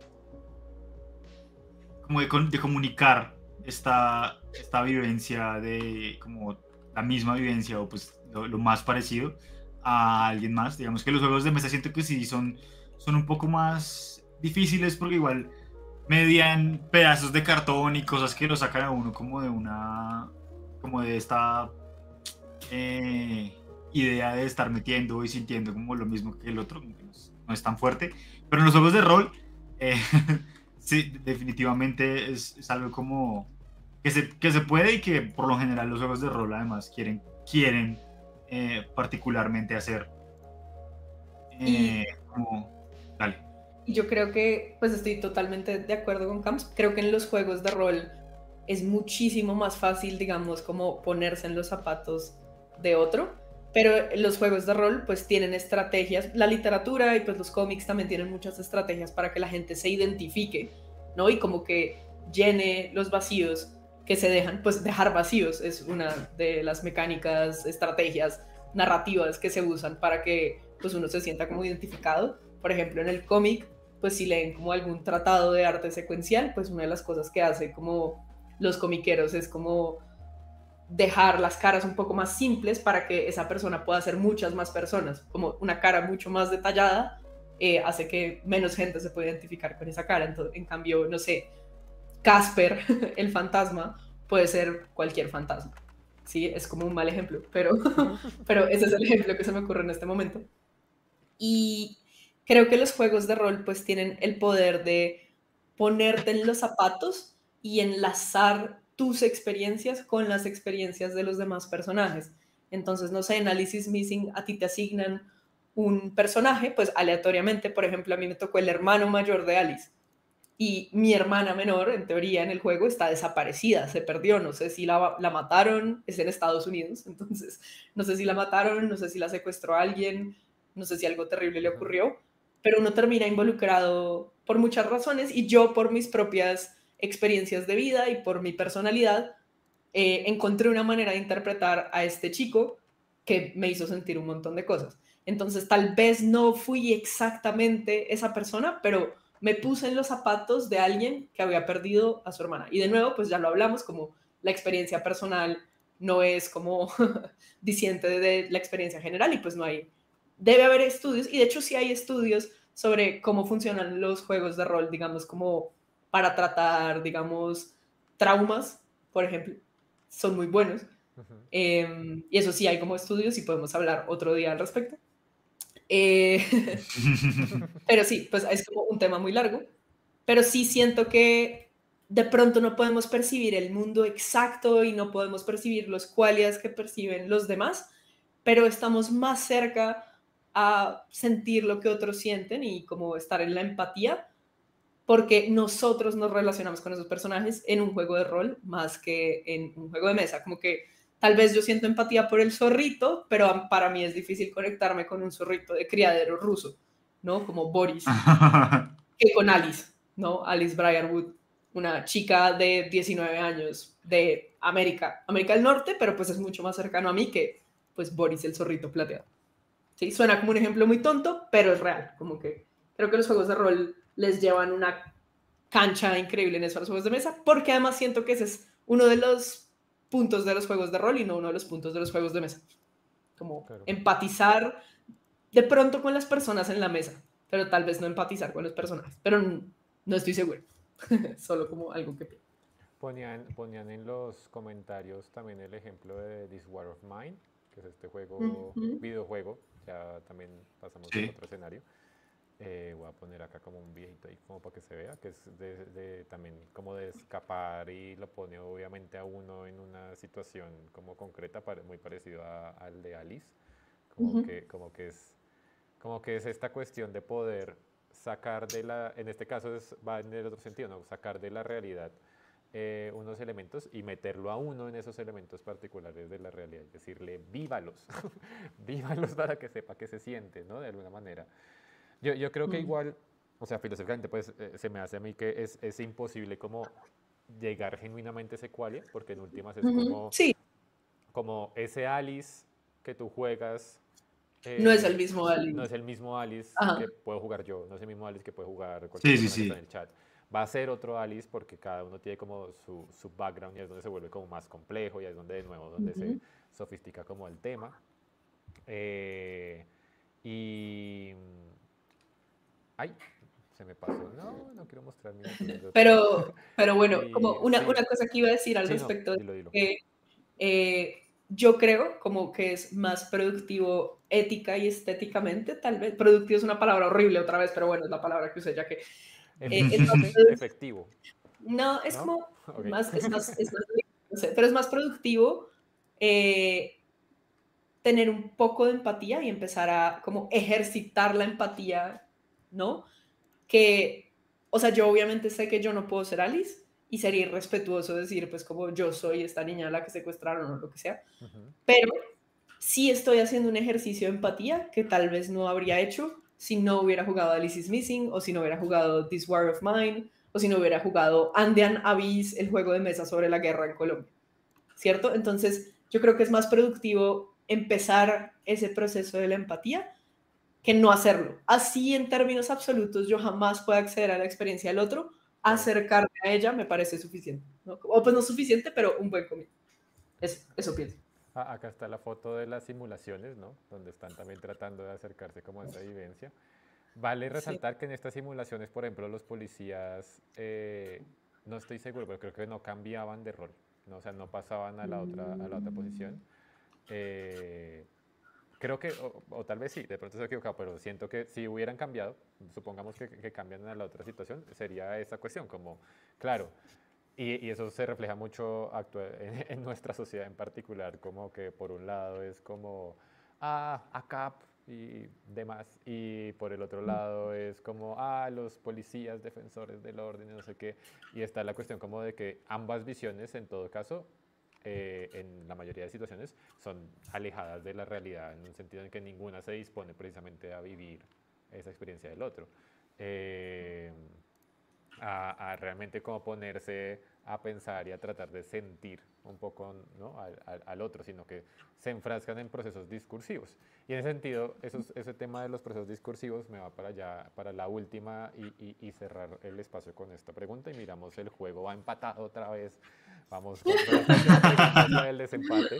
como de, con- de comunicar esta, esta vivencia de como la misma vivencia o pues lo, lo más parecido a alguien más. Digamos que los juegos de mesa siento que sí son, son un poco más difíciles porque igual median pedazos de cartón y cosas que lo sacan a uno como de una, como de esta eh, idea de estar metiendo y sintiendo como lo mismo que el otro, como que no es, no es tan fuerte. Pero en los juegos de rol, eh, sí, definitivamente es, es algo como que se, que se puede y que por lo general los juegos de rol además quieren, quieren eh, particularmente hacer. Eh, Y, como, dale. y yo creo que, pues estoy totalmente de acuerdo con Camps. Creo que en los juegos de rol es muchísimo más fácil, digamos, como ponerse en los zapatos de otro. Pero los juegos de rol pues tienen estrategias, la literatura y pues los cómics también tienen muchas estrategias para que la gente se identifique, ¿no? Y como que llene los vacíos que se dejan, pues dejar vacíos es una de las mecánicas, estrategias narrativas que se usan para que pues uno se sienta como identificado. Por ejemplo, en el cómic, pues si leen como algún tratado de arte secuencial, pues una de las cosas que hace como los comiqueros es como dejar las caras un poco más simples para que esa persona pueda ser muchas más personas. Como una cara mucho más detallada eh, hace que menos gente se pueda identificar con esa cara. Entonces, en cambio, no sé, Casper, el fantasma, puede ser cualquier fantasma. Sí, es como un mal ejemplo, pero, pero ese es el ejemplo que se me ocurre en este momento. Y creo que los juegos de rol pues tienen el poder de ponerte en los zapatos y enlazar tus experiencias con las experiencias de los demás personajes. Entonces, no sé, en Alice is Missing a ti te asignan un personaje, pues aleatoriamente, por ejemplo, a mí me tocó el hermano mayor de Alice y mi hermana menor, en teoría, en el juego está desaparecida, se perdió, no sé si la, la mataron, es en Estados Unidos, entonces no sé si la mataron, no sé si la secuestró alguien, no sé si algo terrible le Ujú. ocurrió, pero uno termina involucrado por muchas razones y yo por mis propias experiencias de vida y por mi personalidad eh, encontré una manera de interpretar a este chico que me hizo sentir un montón de cosas. Entonces tal vez no fui exactamente esa persona, pero me puse en los zapatos de alguien que había perdido a su hermana. Y de nuevo, pues ya lo hablamos, como la experiencia personal no es como diciente de la experiencia general y pues no hay, debe haber estudios, y de hecho sí hay estudios sobre cómo funcionan los juegos de rol, digamos, como para tratar, digamos, traumas, por ejemplo, son muy buenos. Ujú. Eh, y eso sí, hay como estudios y podemos hablar otro día al respecto. Eh, pero sí, pues es como un tema muy largo, pero sí siento que de pronto no podemos percibir el mundo exacto y no podemos percibir los qualities que perciben los demás, pero estamos más cerca a sentir lo que otros sienten y como estar en la empatía, porque nosotros nos relacionamos con esos personajes en un juego de rol más que en un juego de mesa. Como que tal vez yo siento empatía por el zorrito, pero para mí es difícil conectarme con un zorrito de criadero ruso, ¿no? Como Boris, que con Alice, ¿no? Alice Briarwood, una chica de diecinueve años de América, América del Norte, pero pues es mucho más cercano a mí que pues Boris el zorrito plateado. Sí, suena como un ejemplo muy tonto, pero es real. Como que creo que los juegos de rol les llevan una cancha increíble en eso a los juegos de mesa, porque además siento que ese es uno de los puntos de los juegos de rol y no uno de los puntos de los juegos de mesa. Como claro. Empatizar de pronto con las personas en la mesa, pero tal vez no empatizar con los personajes, pero no, no estoy seguro. Solo como algo que pienso. Ponían, ponían en los comentarios también el ejemplo de This War of Mine, que es este juego, uh-huh. videojuego, ya también pasamos sí. a otro escenario. Eh, voy a poner acá como un viejito ahí como para que se vea, que es de, de, también como de escapar y lo pone obviamente a uno en una situación como concreta, muy parecido a, al de Alice, como, uh-huh. que, como, que es, como que es esta cuestión de poder sacar de la, en este caso es, va en el otro sentido, ¿no? Sacar de la realidad eh, unos elementos y meterlo a uno en esos elementos particulares de la realidad, es decirle, vívalos, vívalos para que sepa qué se siente, ¿no? De alguna manera. Yo, yo creo que igual, o sea, filosóficamente, pues eh, se me hace a mí que es, es imposible como llegar genuinamente a ese qualia, porque en últimas es uh-huh. como, sí. como ese Alice que tú juegas. Eh, no es el mismo Alice. No es el mismo Alice Ajá. que puedo jugar yo, no es el mismo Alice que puede jugar cualquier sí, persona sí, que sí. está en el chat. Va a ser otro Alice porque cada uno tiene como su, su background y es donde se vuelve como más complejo y es donde de nuevo donde uh-huh. se sofistica como el tema. Eh, y... Ay, se me pasó. No, no quiero mostrar mi... Pero, pero bueno, y, como una, sí. una cosa que iba a decir al sí, respecto no, dilo, dilo. de que eh, yo creo como que es más productivo ética y estéticamente, tal vez. Productivo es una palabra horrible otra vez, pero bueno, es la palabra que usé ya que... Eh, es más efectivo. No, es ¿no? como... Okay. Más, es más, es más, no sé, pero es más productivo eh, tener un poco de empatía y empezar a como ejercitar la empatía, ¿no? Que, o sea, yo obviamente sé que yo no puedo ser Alice y sería irrespetuoso decir, pues, como yo soy esta niña a la que secuestraron o lo que sea, uh-huh. pero sí estoy haciendo un ejercicio de empatía que tal vez no habría hecho si no hubiera jugado Alice is Missing, o si no hubiera jugado This War of Mine, o si no hubiera jugado Andean Abyss, el juego de mesa sobre la guerra en Colombia, ¿cierto? Entonces, yo creo que es más productivo empezar ese proceso de la empatía que no hacerlo. Así, en términos absolutos, yo jamás puedo acceder a la experiencia del otro, acercarme a ella me parece suficiente, ¿no? O pues no suficiente, pero un buen comienzo. Eso, eso pienso. Ah, acá está la foto de las simulaciones, ¿no? Donde están también tratando de acercarse como a esa vivencia. Vale resaltar sí. que en estas simulaciones, por ejemplo, los policías, eh, no estoy seguro, pero creo que no cambiaban de rol, ¿no? O sea, no pasaban a la otra, a la otra posición. Eh, Creo que, o, o tal vez sí, de pronto se ha equivocado, pero siento que si hubieran cambiado, supongamos que, que cambian a la otra situación, sería esa cuestión, como, claro, y, y eso se refleja mucho en, en nuestra sociedad en particular, como que por un lado es como, ah, A C A P y demás, y por el otro lado es como, ah, los policías defensores del orden y no sé qué, y está la cuestión como de que ambas visiones, en todo caso, Eh, en la mayoría de situaciones son alejadas de la realidad en un sentido en que ninguna se dispone precisamente a vivir esa experiencia del otro, eh, a, a realmente como ponerse a pensar y a tratar de sentir un poco, ¿no? al, al, al otro, sino que se enfrascan en procesos discursivos. Y en ese sentido, esos, ese tema de los procesos discursivos me va para allá, para la última y, y, y cerrar el espacio con esta pregunta. Y miramos, el juego va empatado otra vez. Vamos con la pregunta del desempate.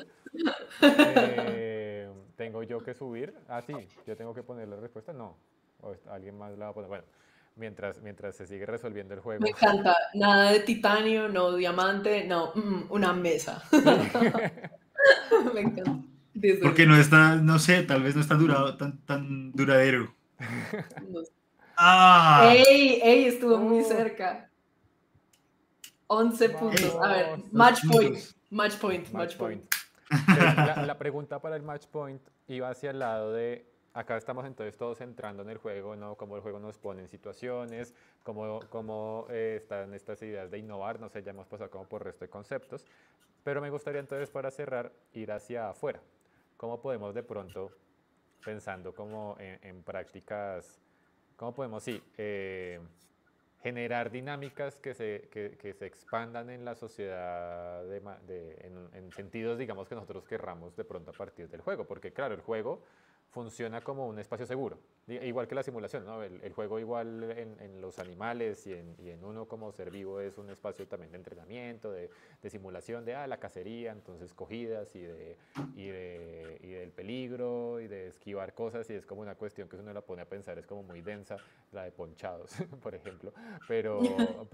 Eh, ¿Tengo yo que subir? Ah, sí, yo tengo que poner la respuesta. No, o alguien más la va a poner. Bueno, mientras, mientras se sigue resolviendo el juego. Me encanta. Nada de titanio, no diamante, no, mm, una mesa. Me encanta. Desde Porque no está, no sé, tal vez no está durado, tan, tan duradero. No sé. ¡Ah! ¡Ey! ¡Ey! Estuvo oh. muy cerca. once puntos. A ver, Vamos. match Dos point. puntos. Match point, Match match point. point. Entonces, la, la pregunta para el match point iba hacia el lado de, acá estamos entonces todos entrando en el juego, ¿no? Cómo el juego nos pone en situaciones, cómo, cómo eh, están estas ideas de innovar, no sé, ya hemos pasado como por resto de conceptos, pero me gustaría entonces para cerrar ir hacia afuera. ¿Cómo podemos de pronto, pensando como en, en prácticas, cómo podemos, sí, eh, generar dinámicas que se, que, que se expandan en la sociedad de, de, en, en sentidos, digamos, que nosotros querramos de pronto a partir del juego? Porque claro, el juego funciona como un espacio seguro, igual que la simulación, ¿no? El, el juego igual en, en los animales y en, y en uno como ser vivo es un espacio también de entrenamiento, de, de simulación de ah, la cacería, entonces cogidas y, de, y, de, y del peligro y de esquivar cosas, y es como una cuestión que si uno la pone a pensar es como muy densa, la de ponchados, por ejemplo, pero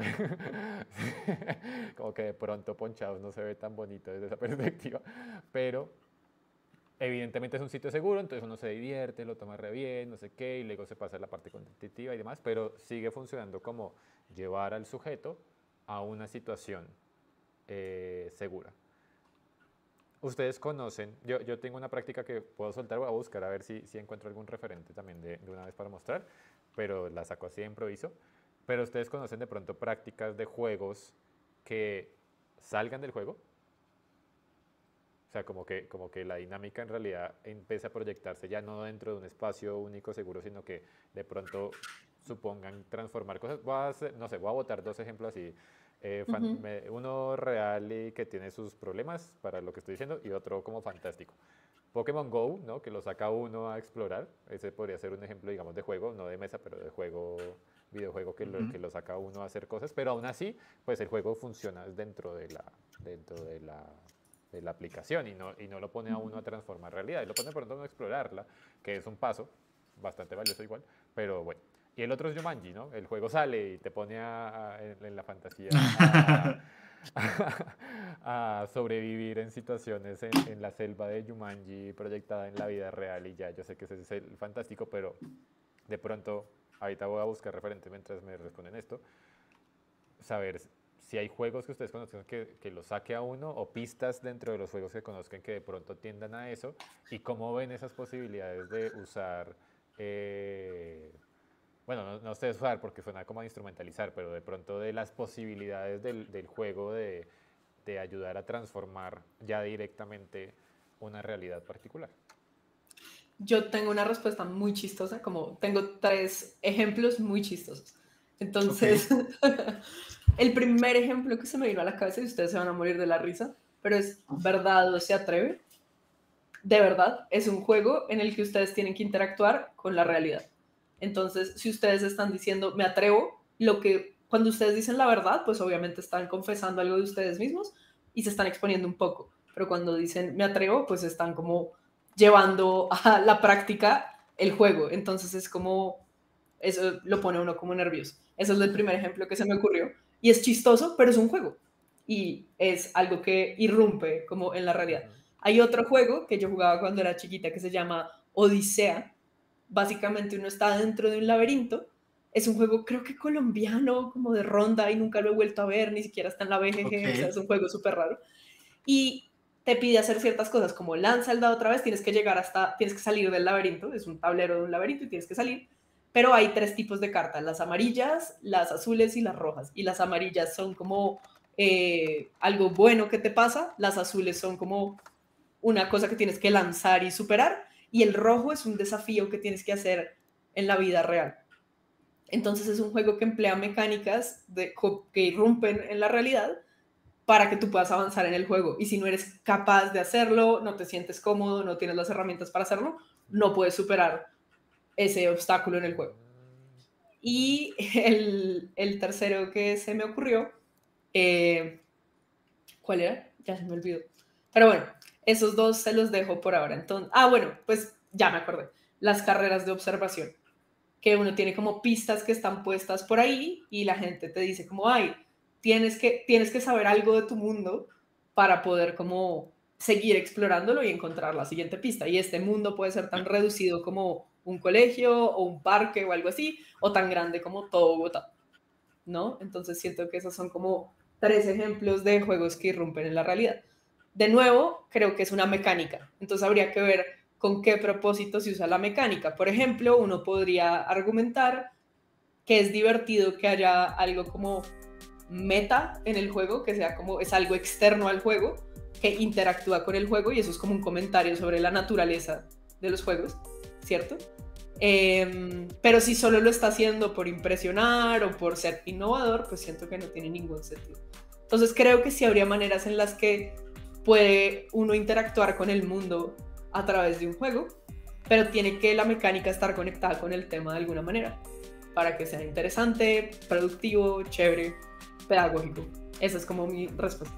como que de pronto ponchados no se ve tan bonito desde esa perspectiva, pero evidentemente es un sitio seguro, entonces uno se divierte, lo toma re bien, no sé qué, y luego se pasa a la parte competitiva y demás, pero sigue funcionando como llevar al sujeto a una situación eh, segura. Ustedes conocen, yo, yo tengo una práctica que puedo soltar, voy a buscar a ver si, si encuentro algún referente también de, de una vez para mostrar, pero la saco así de improviso. Pero ustedes conocen de pronto prácticas de juegos que salgan del juego. O sea, como que, como que la dinámica en realidad empieza a proyectarse ya no dentro de un espacio único seguro, sino que de pronto supongan transformar cosas. Voy a hacer, no sé, voy a botar dos ejemplos así. Eh, fan, Ujú. me, uno real y que tiene sus problemas para lo que estoy diciendo, y otro como fantástico. Pokémon Go, ¿no? Que lo saca uno a explorar. Ese podría ser un ejemplo, digamos, de juego, no de mesa, pero de juego, videojuego que lo, Ujú. que lo saca uno a hacer cosas. Pero aún así, pues el juego funciona dentro de la, dentro de la, de la aplicación y no, y no lo pone a uno a transformar realidad. Y lo pone pronto a uno a explorarla, que es un paso bastante valioso igual, pero bueno. Y el otro es Jumanji, ¿no? El juego sale y te pone a, a, en, en la fantasía a, a, a sobrevivir en situaciones en, en la selva de Jumanji proyectada en la vida real, y ya, yo sé que ese es el fantástico, pero de pronto, ahorita voy a buscar referentes mientras me responden esto, saber si hay juegos que ustedes conozcan que, que lo saque a uno, o pistas dentro de los juegos que conozcan que de pronto tiendan a eso, y cómo ven esas posibilidades de usar... Eh, bueno, no, no sé usar porque suena como a instrumentalizar, pero de pronto de las posibilidades del, del juego de, de ayudar a transformar ya directamente una realidad particular. Yo tengo una respuesta muy chistosa, como tengo tres ejemplos muy chistosos. Entonces, Ok. el primer ejemplo que se me vino a la cabeza, y ustedes se van a morir de la risa, pero es ¿verdad o se atreve? De verdad, es un juego en el que ustedes tienen que interactuar con la realidad. Entonces, si ustedes están diciendo, me atrevo, lo que cuando ustedes dicen la verdad, pues obviamente están confesando algo de ustedes mismos y se están exponiendo un poco. Pero cuando dicen, me atrevo, pues están como llevando a la práctica el juego. Entonces es como, eso lo pone uno como nervioso. Ese es el primer ejemplo que se me ocurrió. Y es chistoso, pero es un juego. Y es algo que irrumpe como en la realidad. Ujú. Hay otro juego que yo jugaba cuando era chiquita que se llama Odisea. Básicamente uno está dentro de un laberinto. Es un juego creo que colombiano, como de ronda, y nunca lo he vuelto a ver, ni siquiera está en la B G Ok. G, o sea, es un juego súper raro. Y te pide hacer ciertas cosas, como lanza el dado otra vez, tienes que llegar hasta, tienes que salir del laberinto, es un tablero de un laberinto y tienes que salir, pero hay tres tipos de cartas, las amarillas, las azules y las rojas, y las amarillas son como eh, algo bueno que te pasa, las azules son como una cosa que tienes que lanzar y superar, y el rojo es un desafío que tienes que hacer en la vida real. Entonces es un juego que emplea mecánicas de, que irrumpen en la realidad para que tú puedas avanzar en el juego. Y si no eres capaz de hacerlo, no te sientes cómodo, no tienes las herramientas para hacerlo, no puedes superar ese obstáculo en el juego. Y el, el tercero que se me ocurrió, eh, ¿cuál era? Ya se me olvidó. Pero bueno, esos dos se los dejo por ahora. Entonces, ah, bueno, pues ya me acordé. Las carreras de observación, que uno tiene como pistas que están puestas por ahí y la gente te dice como, ay, tienes que, tienes que saber algo de tu mundo para poder como seguir explorándolo y encontrar la siguiente pista. Y este mundo puede ser tan reducido como un colegio o un parque o algo así, o tan grande como todo Bogotá, ¿no? Entonces siento que esas son como tres ejemplos de juegos que irrumpen en la realidad. De nuevo, creo que es una mecánica, entonces habría que ver con qué propósito se usa la mecánica. Por ejemplo, uno podría argumentar que es divertido que haya algo como meta en el juego, que sea como es algo externo al juego, que interactúa con el juego y eso es como un comentario sobre la naturaleza de los juegos, ¿cierto? Eh, pero si solo lo está haciendo por impresionar o por ser innovador, pues siento que no tiene ningún sentido. Entonces creo que sí habría maneras en las que puede uno interactuar con el mundo a través de un juego, pero tiene que la mecánica estar conectada con el tema de alguna manera, para que sea interesante, productivo, chévere, pedagógico. Esa es como mi respuesta.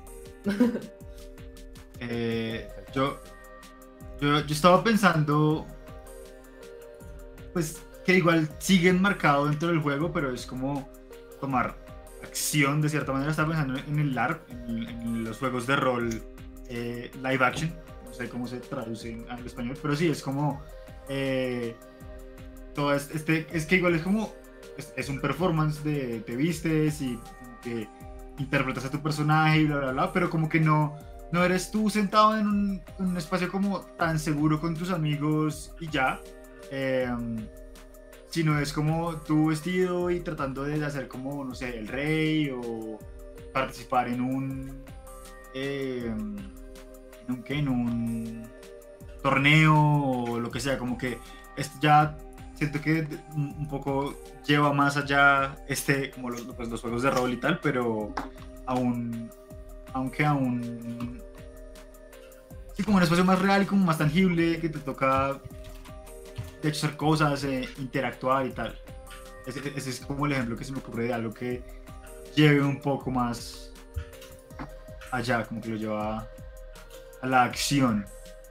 eh, yo, yo, yo estaba pensando, pues, que igual siguen marcado dentro del juego, pero es como tomar acción de cierta manera. Estaba pensando en el LARP, en, en los juegos de rol eh, live action, no sé cómo se traduce en, en español, pero sí, es como eh, todo este, es que igual es como es, es un performance de te vistes y que interpretas a tu personaje y bla bla bla, pero como que no no eres tú sentado en un, un espacio como tan seguro con tus amigos y ya, eh, sino es como tú vestido y tratando de hacer como, no sé, el rey o participar en un eh, en un, ¿qué? En un torneo o lo que sea, como que esto ya siento que un poco lleva más allá este, como los, pues los juegos de rol y tal, pero aún, aunque aún, sí, como un espacio más real y como más tangible, que te toca de hecho hacer cosas, eh, interactuar y tal. Ese, ese es como el ejemplo que se me ocurre de algo que lleve un poco más allá, como que lo lleva a la acción.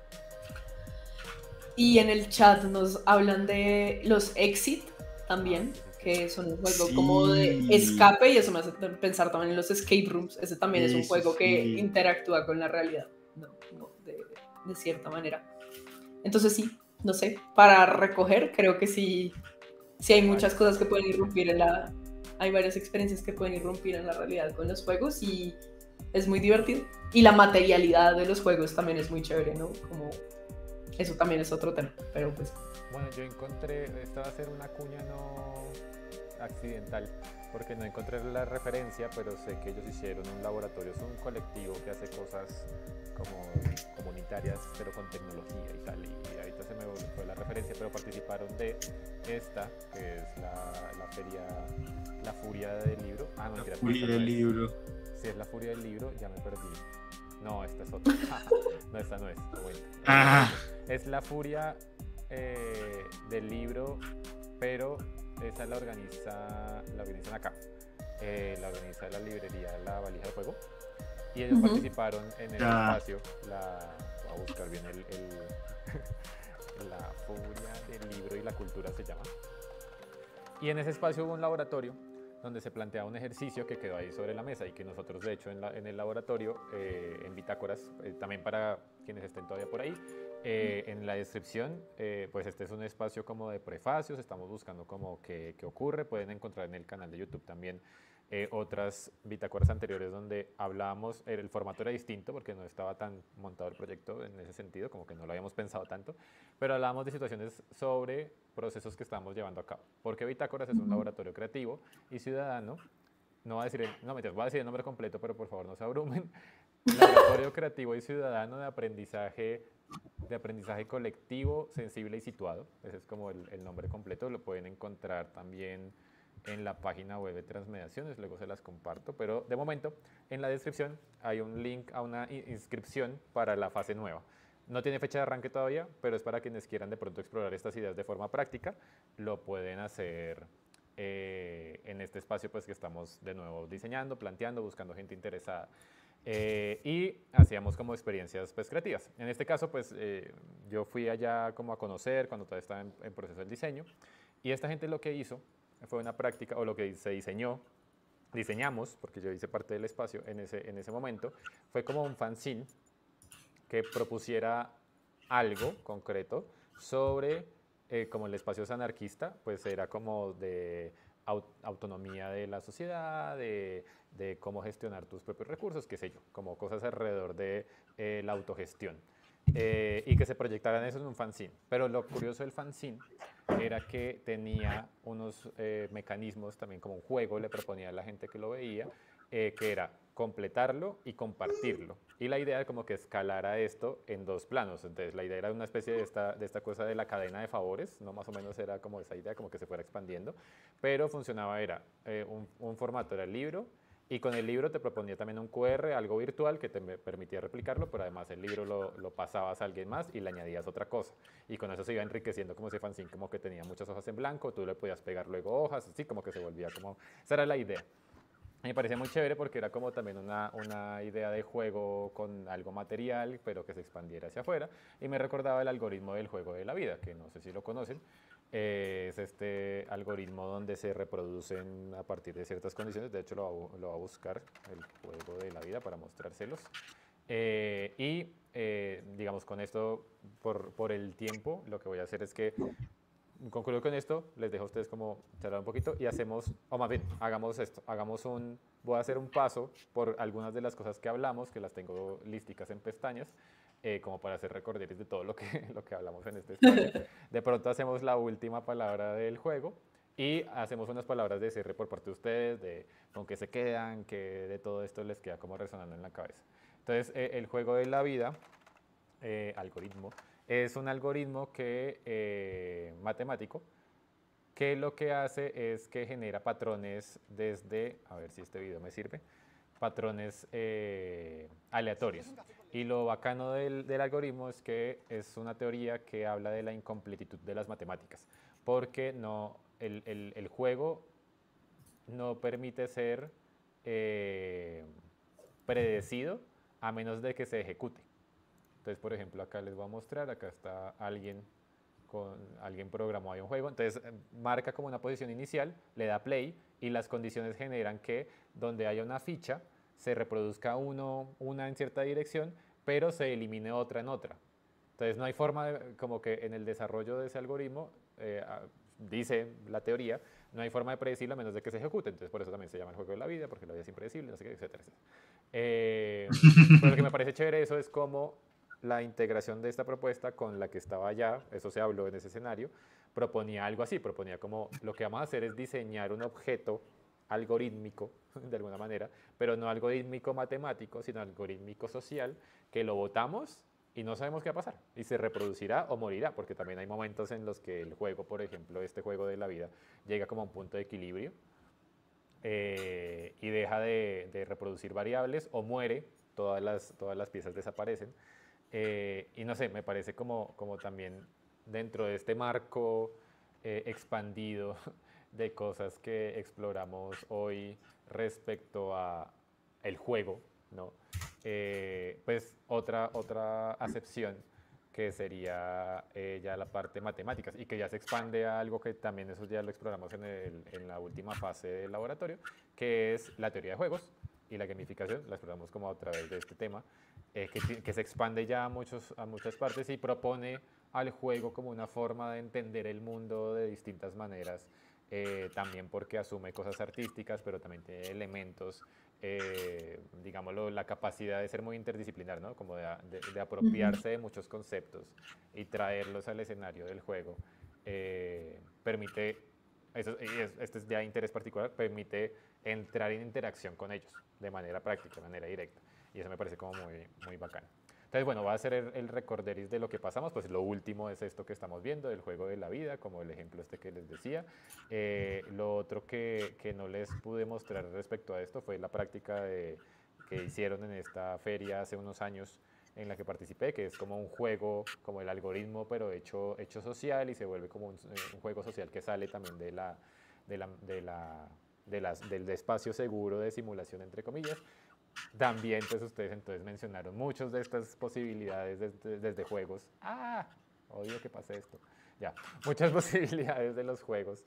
Y en el chat nos hablan de los Exit también, que son un juego Sí. como de escape, y eso me hace pensar también en los escape rooms. Ese también sí, es un juego sí, que sí. interactúa con la realidad, no, no, de, de cierta manera. Entonces sí, no sé, para recoger creo que sí, sí hay muchas cosas que pueden irrumpir en la... Hay varias experiencias que pueden irrumpir en la realidad con los juegos y es muy divertido. Y la materialidad de los juegos también es muy chévere, ¿no? Como... Eso también es otro tema, pero pues... Bueno, yo encontré, esta va a ser una cuña no accidental, porque no encontré la referencia, pero sé que ellos hicieron un laboratorio, es un colectivo que hace cosas como comunitarias, pero con tecnología y tal, y ahorita se me fue la referencia, pero participaron de esta, que es la, la feria, la furia del libro. Ah, no, la mentira, furia del libro. Si es la furia del libro, ya me perdí. No, esta es otra. No, esta no es. Bueno, ah. Es la furia eh, del libro, pero esa la organiza, la organizan acá. Eh, la organiza la librería La Valija de Fuego. Y ellos uh-huh. participaron en el ah. espacio. La, voy a buscar bien el, el la furia del libro y la cultura se llama. Y en ese espacio hubo un laboratorio donde se planteaba un ejercicio que quedó ahí sobre la mesa y que nosotros de hecho en, la, en el laboratorio, eh, en Bitácoras, eh, también para quienes estén todavía por ahí, eh, en la descripción, eh, pues este es un espacio como de prefacios, estamos buscando como qué, qué ocurre, pueden encontrar en el canal de YouTube también eh, otras bitácoras anteriores donde hablábamos, el formato era distinto porque no estaba tan montado el proyecto en ese sentido, como que no lo habíamos pensado tanto, pero hablábamos de situaciones sobre procesos que estamos llevando a cabo, porque Bitácoras es un laboratorio creativo y ciudadano, no voy a decir el, no, me voy a decir el nombre completo, pero por favor no se abrumen, laboratorio creativo y ciudadano de aprendizaje, de aprendizaje colectivo, sensible y situado, ese es como el, el nombre completo, lo pueden encontrar también en la página web de Transmediaciones, luego se las comparto, pero de momento en la descripción hay un link a una inscripción para la fase nueva. No tiene fecha de arranque todavía, pero es para quienes quieran de pronto explorar estas ideas de forma práctica, lo pueden hacer eh, en este espacio pues que estamos de nuevo diseñando, planteando, buscando gente interesada. Eh, y hacíamos como experiencias pues creativas. En este caso pues eh, yo fui allá como a conocer cuando todavía estaba en, en proceso del diseño, y esta gente lo que hizo fue una práctica, o lo que se diseñó, diseñamos, porque yo hice parte del espacio en ese, en ese momento, fue como un fanzine que propusiera algo concreto sobre, eh, como el espacio es anarquista, pues era como de aut autonomía de la sociedad, de de cómo gestionar tus propios recursos, qué sé yo, como cosas alrededor de eh, la autogestión. Eh, y que se proyectaran eso en un fanzine. Pero lo curioso del fanzine era que tenía unos eh, mecanismos, también como un juego, le proponía a la gente que lo veía, eh, que era completarlo y compartirlo. Y la idea era como que escalara esto en dos planos. Entonces la idea era una especie de esta, de esta cosa de la cadena de favores, no más o menos era como esa idea, como que se fuera expandiendo, pero funcionaba, era eh, un, un formato, era el libro, y con el libro te proponía también un Q R, algo virtual que te permitía replicarlo, pero además el libro lo, lo pasabas a alguien más y le añadías otra cosa. Y con eso se iba enriqueciendo como ese fanzine, como que tenía muchas hojas en blanco, tú le podías pegar luego hojas, así como que se volvía como... Esa era la idea. Me parecía muy chévere porque era como también una, una idea de juego con algo material, pero que se expandiera hacia afuera. Y me recordaba el algoritmo del juego de la vida, que no sé si lo conocen. Eh, es este algoritmo donde se reproducen a partir de ciertas condiciones. De hecho, lo va, lo va a buscar el juego de la vida para mostrárselos. Eh, y eh, digamos, con esto, por, por el tiempo, lo que voy a hacer es que concluyo con esto, les dejo a ustedes como charlar un poquito y hacemos, o más bien, hagamos esto, hagamos un, voy a hacer un paso por algunas de las cosas que hablamos, que las tengo listicas en pestañas, eh, como para hacer recorderis de todo lo que, lo que hablamos en este espacio. De pronto hacemos la última palabra del juego y hacemos unas palabras de cierre por parte de ustedes, de con qué se quedan, que de todo esto les queda como resonando en la cabeza. Entonces, eh, el juego de la vida, eh, algoritmo, es un algoritmo que, eh, matemático que lo que hace es que genera patrones desde, a ver si este video me sirve, patrones eh, aleatorios. Y lo bacano del, del algoritmo es que es una teoría que habla de la incompletitud de las matemáticas, porque no, el, el, el juego no permite ser eh, predecido a menos de que se ejecute. Entonces, por ejemplo, acá les voy a mostrar, acá está alguien, con, alguien programó ahí un juego, entonces marca como una posición inicial, le da play y las condiciones generan que donde haya una ficha se reproduzca uno, una en cierta dirección, pero se elimine otra en otra. Entonces no hay forma, de, como que en el desarrollo de ese algoritmo, eh, dice la teoría, no hay forma de predecirlo a menos de que se ejecute. Entonces por eso también se llama el juego de la vida, porque la vida es impredecible, no sé qué, etcétera, etcétera. Eh, pero lo que me parece chévere eso es como la integración de esta propuesta con la que estaba allá, eso se habló en ese escenario, proponía algo así, proponía como lo que vamos a hacer es diseñar un objeto algorítmico, de alguna manera, pero no algorítmico matemático, sino algorítmico social, que lo votamos y no sabemos qué va a pasar, y se reproducirá o morirá, porque también hay momentos en los que el juego, por ejemplo, este juego de la vida, llega como a un punto de equilibrio eh, y deja de, de reproducir variables o muere, todas las, todas las piezas desaparecen. Eh, y no sé, me parece como, como también dentro de este marco eh, expandido de cosas que exploramos hoy respecto a el juego, ¿no? Eh, pues otra, otra acepción que sería eh, ya la parte matemáticas y que ya se expande a algo que también eso ya lo exploramos en, el, en la última fase del laboratorio, que es la teoría de juegos y la gamificación, la exploramos como a través de este tema, eh, que, que se expande ya a, muchos, a muchas partes y propone al juego como una forma de entender el mundo de distintas maneras, eh, también porque asume cosas artísticas, pero también tiene elementos, eh, digámoslo, la capacidad de ser muy interdisciplinar, ¿no? Como de, de, de apropiarse de muchos conceptos y traerlos al escenario del juego, eh, permite, eso, esto es ya interés particular, permite entrar en interacción con ellos de manera práctica, de manera directa. Y eso me parece como muy, muy bacano. Entonces, bueno, va a ser el, el recorderis de lo que pasamos, pues lo último es esto que estamos viendo, el juego de la vida, como el ejemplo este que les decía. Eh, lo otro que, que no les pude mostrar respecto a esto fue la práctica de, que hicieron en esta feria hace unos años en la que participé, que es como un juego, como el algoritmo, pero hecho, hecho social y se vuelve como un, un juego social que sale también de la, de la, de la, de las, del espacio seguro de simulación, entre comillas. También, pues ustedes entonces mencionaron muchas de estas posibilidades desde, desde juegos. ¡Ah! Odio que pase esto. Ya, muchas posibilidades de los juegos,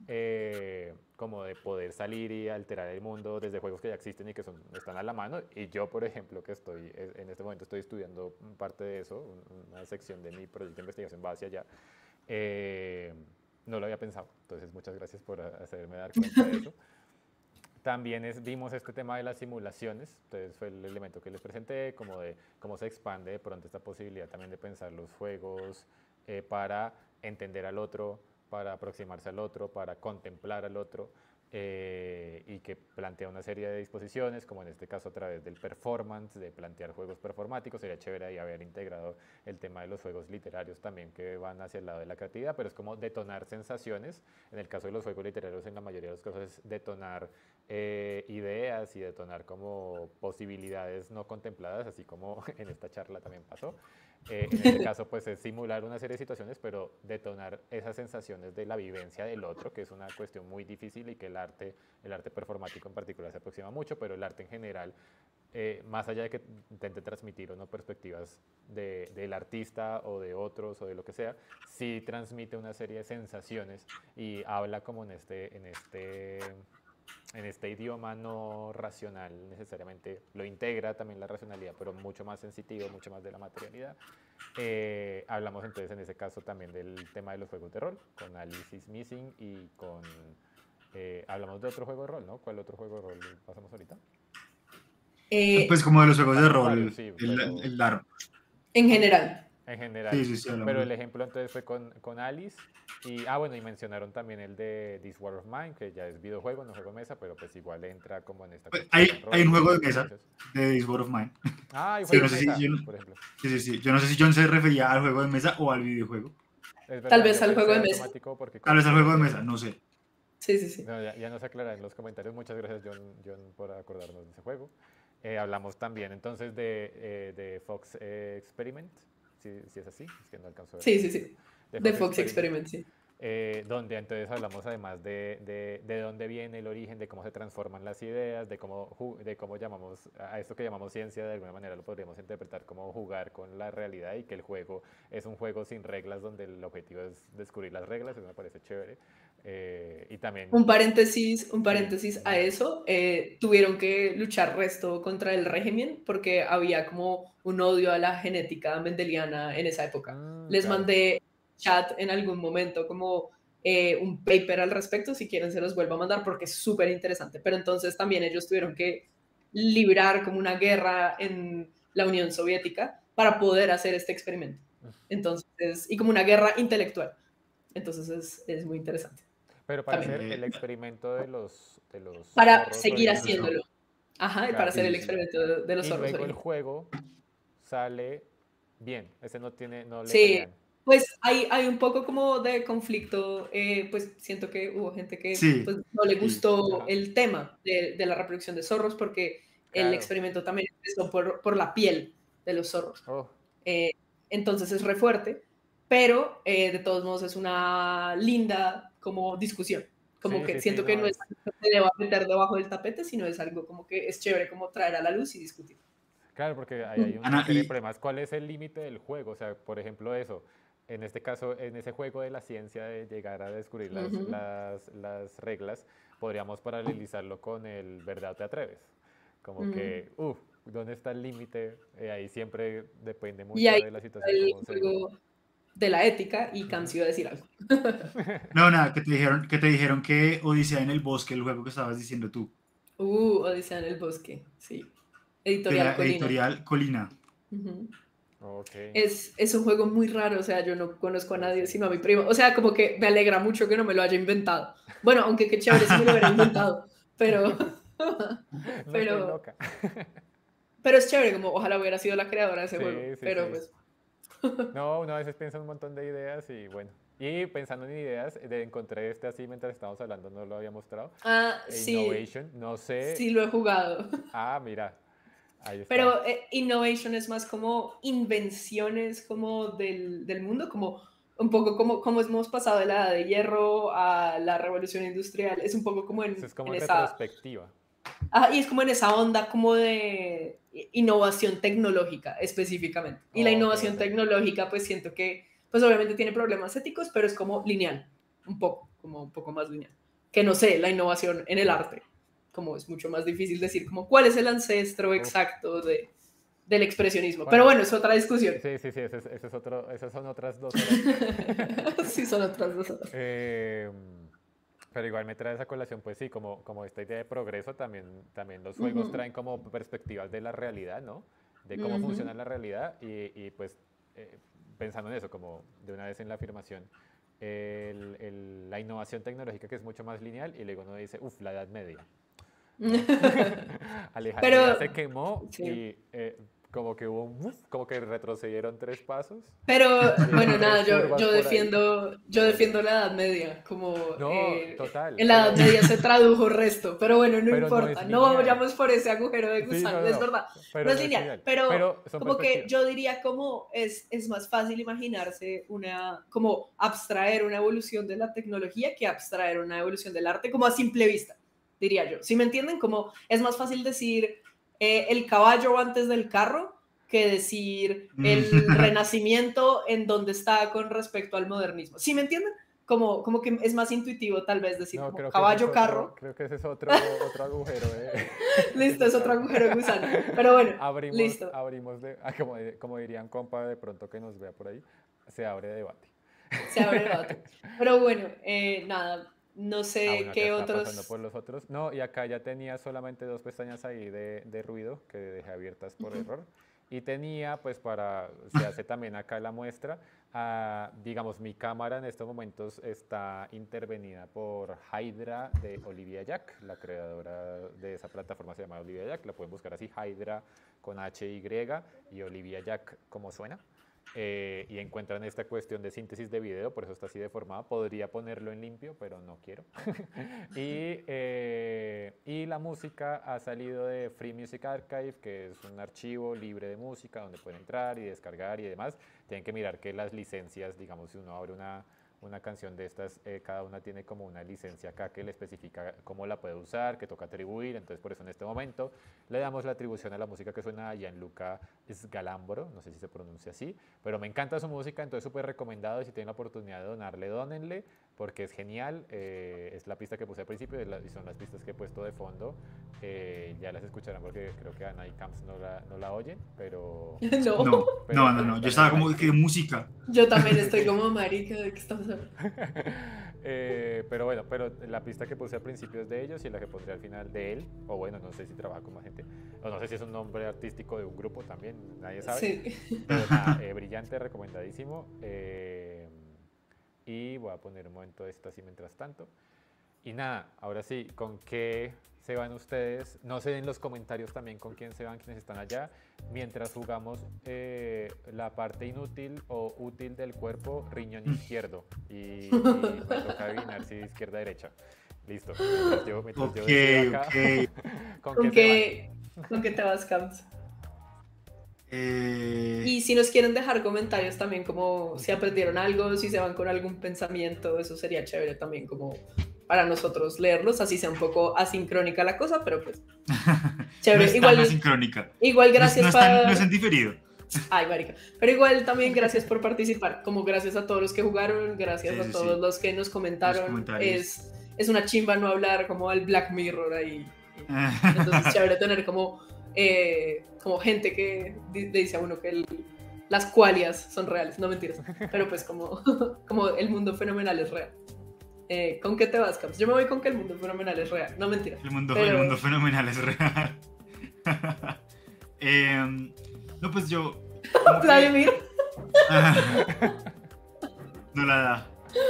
eh, como de poder salir y alterar el mundo desde juegos que ya existen y que son, están a la mano. Y yo, por ejemplo, que estoy, en este momento estoy estudiando parte de eso, una sección de mi proyecto de investigación va hacia allá. Eh, no lo había pensado, entonces muchas gracias por hacerme dar cuenta de eso. También es, vimos este tema de las simulaciones, entonces fue el elemento que les presenté, como de cómo se expande de pronto esta posibilidad también de pensar los juegos eh, para entender al otro, para aproximarse al otro, para contemplar al otro, eh, y que plantea una serie de disposiciones, como en este caso a través del performance, de plantear juegos performáticos. Sería chévere ahí haber integrado el tema de los juegos literarios también, que van hacia el lado de la creatividad, pero es como detonar sensaciones. En el caso de los juegos literarios, en la mayoría de los casos es detonar eh, ideas y detonar como posibilidades no contempladas, así como en esta charla también pasó. Eh, en este caso, pues es simular una serie de situaciones, pero detonar esas sensaciones de la vivencia del otro, que es una cuestión muy difícil y que el arte, el arte performático en particular se aproxima mucho, pero el arte en general, eh, más allá de que intente transmitir o no perspectivas de, del artista o de otros o de lo que sea, sí transmite una serie de sensaciones y habla como en este, en este en este idioma no racional necesariamente, lo integra también la racionalidad, pero mucho más sensitivo, mucho más de la materialidad. Eh, hablamos entonces en ese caso también del tema de los juegos de rol, con Alice is Missing y con... Eh, hablamos de otro juego de rol, ¿no? ¿Cuál otro juego de rol pasamos ahorita? Eh, Pues como de los juegos de Pasamos rol, varios, sí, el, pero el LARP. en general. en general. Sí, sí, sí, hablamos Pero de- el ejemplo entonces fue con, con Alice. Y, ah, bueno, y mencionaron también el de This War of Mine, que ya es videojuego, no juego de mesa, pero pues igual entra como en esta Pues, cuestión Hay, del rol hay un y de juego las de mesa experiencias. de This War of Mine. Ah, hay un Sí. juego Yo no de sé si, mesa, yo, no- por ejemplo. sí, sí, sí. Yo no sé si John se refería al juego de mesa o al videojuego. Es Tal verdad, vez yo al pensé juego de mesa. automático porque Tal vez al considero juego de que- mesa, no sé. Sí, sí, sí. No, ya, ya nos aclararán en los comentarios. Muchas gracias, John, John por acordarnos de ese juego. Eh, hablamos también entonces de, eh, de Fox eh, Experiment, si, si es así, es que no alcanzo a ver. Sí, sí, sí. De The Fox Fox Experiment. Experiment, sí. eh, donde entonces hablamos además de, de, de dónde viene el origen, de cómo se transforman las ideas, de cómo, ju- de cómo llamamos a esto que llamamos ciencia, de alguna manera lo podríamos interpretar como jugar con la realidad y que el juego es un juego sin reglas donde el objetivo es descubrir las reglas, eso me parece chévere. Eh, y también... Un paréntesis, un paréntesis Sí, a eso, eh, tuvieron que luchar resto contra el régimen porque había como un odio a la genética mendeliana en esa época. mm, Les claro. mandé chat en algún momento como eh, un paper al respecto, si quieren se los vuelvo a mandar porque es súper interesante, pero entonces también ellos tuvieron que librar como una guerra en la Unión Soviética para poder hacer este experimento. Entonces, y como una guerra intelectual. Entonces es, es muy interesante. Pero para También. hacer el Eh, experimento de los, de los Para zorros seguir originales. haciéndolo. Ajá, y Claro. para hacer Sí, el sí, sí. experimento de, de los Y zorros luego el originales. juego sale bien. Ese no tiene, no le Sí, pelean. pues hay, hay un poco como de conflicto, eh, pues siento que hubo gente que Sí, pues, no le sí. gustó Ajá. el tema de, de la reproducción de zorros porque el Claro. experimento también empezó por, por la piel de los zorros. Oh, Eh, entonces es re fuerte, pero eh, de todos modos es una linda como discusión. Como sí, que sí, sí, siento que no, no es es... algo que se deba meter debajo del tapete, sino es algo como que es chévere como traer a la luz y discutir. Claro, porque ahí hay una Ana, serie de y problemas. ¿Cuál es el límite del juego? O sea, por ejemplo, eso. En este caso, en ese juego de la ciencia de llegar a descubrir las, Ujú. las, las reglas, podríamos paralelizarlo con el verdad o te atreves. Como Ujú. que, uff, ¿dónde está el límite? Eh, ahí siempre depende Y mucho ahí de la situación, el cómo se... juego de la ética y Ujú. Camsi iba a decir algo. no, nada, que te dijeron que te dijeron que Odisea en el bosque, el juego que estabas diciendo tú, Uh, Odisea en el bosque, sí. de Editorial la Colina. editorial Colina. Ujú. Ok. Es, es un juego muy raro, o sea, yo no conozco a Debe nadie ser sino a mi difícil. primo. O sea, como que me alegra mucho que no me lo haya inventado. Bueno, aunque qué chévere si me lo hubiera inventado, pero, No estoy pero, loca. pero es chévere, como ojalá hubiera sido la creadora de ese juego. Sí, sí, Pero sí. pues, No, uno a veces piensa un montón de ideas y bueno. Y pensando en ideas, de, encontré este así mientras estábamos hablando, no lo había mostrado. ah, E sí, Innovation, no sé. sí lo he jugado. Ah, mira, ahí está. Pero eh, innovation es más como invenciones como del, del mundo, como un poco como, como hemos pasado de la edad de hierro a la revolución industrial, es un poco como Eso en, es como en en esa... retrospectiva. Ah, y es como en esa onda como de innovación tecnológica específicamente. Y la Ok, innovación ok. tecnológica pues siento que pues obviamente tiene problemas éticos, pero es como lineal, un poco, como un poco más lineal. Que no sé, la innovación en el arte, como es mucho más difícil decir como cuál es el ancestro Uf. exacto de, del expresionismo. Pero Bueno, bueno, es otra discusión. sí, sí, sí, ese es, ese es otro, esas son otras dos horas. Sí, son otras dos horas. Eh, Pero igual me trae esa colación, pues sí, como, como esta idea de progreso, también, también los juegos Ujú, traen como perspectivas de la realidad, ¿no? De cómo ujú. funciona la realidad y, y pues eh, pensando en eso, como de una vez en la afirmación, el- el- la innovación tecnológica que es mucho más lineal y luego uno dice, uff, la Edad Media, ¿no? Alejandría se Pero, quemó sí. y eh, como que hubo un, uf, como que retrocedieron tres pasos Pero y hay bueno, nada, tres yo, curvas yo por ahí, defiendo, yo pero bueno. defiendo la Edad Media, como No, eh, total, en la Edad pero, Media se tradujo resto, pero bueno, no pero no es importa, no lineal. vayamos por ese agujero de Sí, no, gusano, no, es no, verdad, no pero es no es lineal, lineal. pero Pero son como que perspectivas. yo diría como es, es más fácil imaginarse una, como abstraer una evolución de la tecnología que abstraer una evolución del arte, como a simple vista, diría yo. ¿Sí me entienden? Como es más fácil decir eh, el caballo antes del carro que decir el Mm. renacimiento en donde está con respecto al modernismo. ¿Sí me entienden? Como, como que es más intuitivo tal vez decir No, como creo que ese es caballo, otro, carro. creo que ese es otro, otro agujero de, de Listo, es otro gusano. agujero de gusano. Pero bueno, Abrimos, listo. abrimos de, ah, como, de- como dirían compa de pronto que nos vea por ahí, se abre debate. Se abre debate. Pero bueno, eh, nada, no Ah, sé bueno, acá qué está pasando otros... por los otros. No, y acá ya tenía solamente dos pestañas ahí de, de ruido que dejé abiertas por Ujú. error. Y tenía, pues para, se hace también acá la muestra, ah, digamos, mi cámara en estos momentos está intervenida por Hydra de Olivia Jack, la creadora de esa plataforma se llama Olivia Jack, la pueden buscar así, Hydra con H Y y Olivia Jack como suena. Eh, y encuentran esta cuestión de síntesis de video, por eso está así deformada. Podría ponerlo en limpio, pero no quiero. y, eh, y la música ha salido de Free Music Archive, que es un archivo libre de música donde pueden entrar y descargar y demás. Tienen que mirar que las licencias, digamos, si uno abre una, una canción de estas, eh, cada una tiene como una licencia acá que le especifica cómo la puede usar, que toca atribuir. Entonces, por eso en este momento le damos la atribución a la música que suena a Gianluca Sgalambro, no sé si se pronuncia así, pero me encanta su música, entonces súper recomendado y si tienen la oportunidad de donarle, donenle, porque es genial, eh, es la pista que puse al principio y, la, y son las pistas que he puesto de fondo, eh, ya las escucharán porque creo que Ana y Camps no la, no la oyen, pero, No, No, pero, no, no, pero no. Yo están en estaba el como live. que música. yo también estoy como marica, ¿de qué estamos hablando? eh, pero bueno, pero la pista que puse al principio es de ellos y la que pondré al final de él, o bueno, no sé si trabaja con más gente, o no sé si es un nombre artístico de un grupo también, nadie sabe, Sí. pero nada, eh, brillante, recomendadísimo. Eh, y voy a poner un momento de esto así mientras tanto. Y nada, ahora sí, ¿con qué se van ustedes? No sé en los comentarios también con quién se van quienes están allá, mientras jugamos eh, la parte inútil o útil del cuerpo, riñón izquierdo. Y, y me toca adivinar si izquierda o derecha. Listo, mientras yo, mientras yo Ok, decido acá, ok. ¿con ¿Con qué se van? qué, con qué te vas, Camps? Eh, Y si nos quieren dejar comentarios también, como si aprendieron algo, si se van con algún pensamiento, eso sería chévere también, como para nosotros leerlos, así sea un poco asincrónica la cosa, pero pues no chévere. es tan Igual, asincrónica. igual No es, no gracias es tan, no es para... en diferido. Ay, marica. Pero igual también gracias por participar, como gracias a todos los que jugaron, gracias Sí, a sí, todos sí. los que nos Los comentaron. comentarios. Es, es una chimba no hablar como al Black Mirror ahí. Entonces chévere tener como, eh, como gente que di- le dice a uno que el, las cualias son reales, no mentiras, pero pues como, como el mundo fenomenal es real. Eh, ¿Con qué te vas, Caps? Yo me voy con que el mundo fenomenal es real, no mentiras. El mundo, el mundo Pero, fenomenal es real. Em, no, pues yo, como que Vladimir, no la da.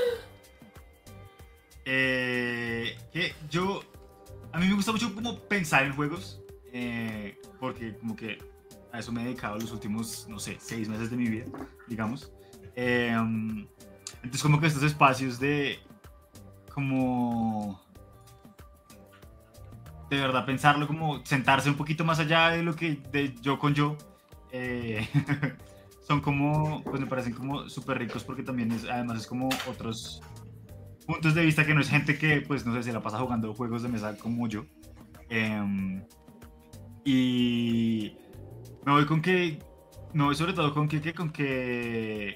Eh, que yo, a mí me gusta mucho como pensar en juegos, eh, porque como que a eso me he dedicado los últimos, no sé, seis meses de mi vida, digamos. Em, entonces como que estos espacios de, como, de verdad pensarlo, como sentarse un poquito más allá de lo que, de yo con yo, eh, son como, pues me parecen como súper ricos porque también es, además es como otros puntos de vista que no es gente que, pues no sé, se la pasa jugando juegos de mesa como yo. Eh, y me voy con que, me voy sobre todo con que, que con que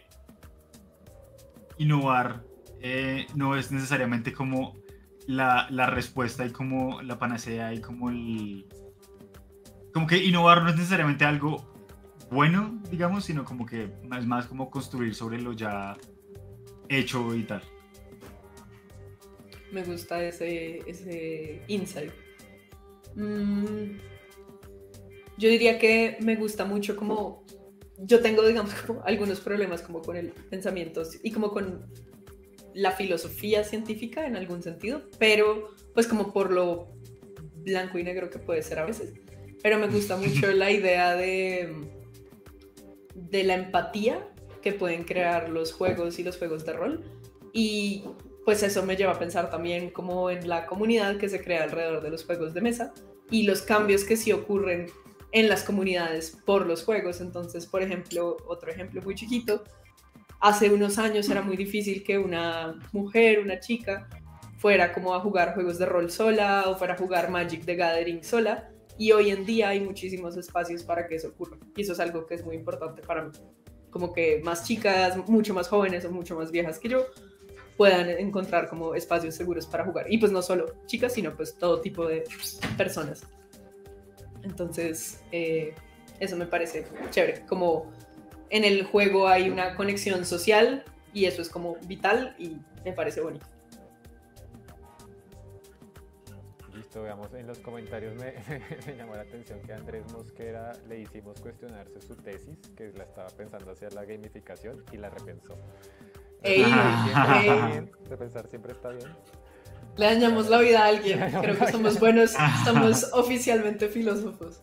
innovar eh, no es necesariamente como la, la respuesta y como la panacea y como el... Como que innovar no es necesariamente algo bueno, digamos, sino como que es más como construir sobre lo ya hecho y tal. Me gusta ese, ese insight. Mm, yo diría que me gusta mucho como... Yo tengo, digamos, como algunos problemas como con el pensamiento y como con la filosofía científica en algún sentido, pero pues como por lo blanco y negro que puede ser a veces. Pero me gusta mucho la idea de, de la empatía que pueden crear los juegos y los juegos de rol. Y pues eso me lleva a pensar también como en la comunidad que se crea alrededor de los juegos de mesa y los cambios que sí ocurren en las comunidades por los juegos. Entonces, por ejemplo, otro ejemplo muy chiquito, hace unos años era muy difícil que una mujer, una chica, fuera como a jugar juegos de rol sola o fuera a jugar Magic the Gathering sola, y hoy en día hay muchísimos espacios para que eso ocurra, y eso es algo que es muy importante para mí, como que más chicas, mucho más jóvenes o mucho más viejas que yo, puedan encontrar como espacios seguros para jugar, y pues no solo chicas, sino pues todo tipo de personas. Entonces, eh, eso me parece chévere. Como en el juego hay una conexión social y eso es como vital y me parece bonito. Listo, veamos en los comentarios. Me, me llamó la atención que a Andrés Mosquera le hicimos cuestionarse su tesis, que la estaba pensando hacer la gamificación y la repensó. Ey, siempre ey. está bien, repensar siempre está bien. Le dañamos la vida a alguien. Creo que somos buenos, somos oficialmente filósofos.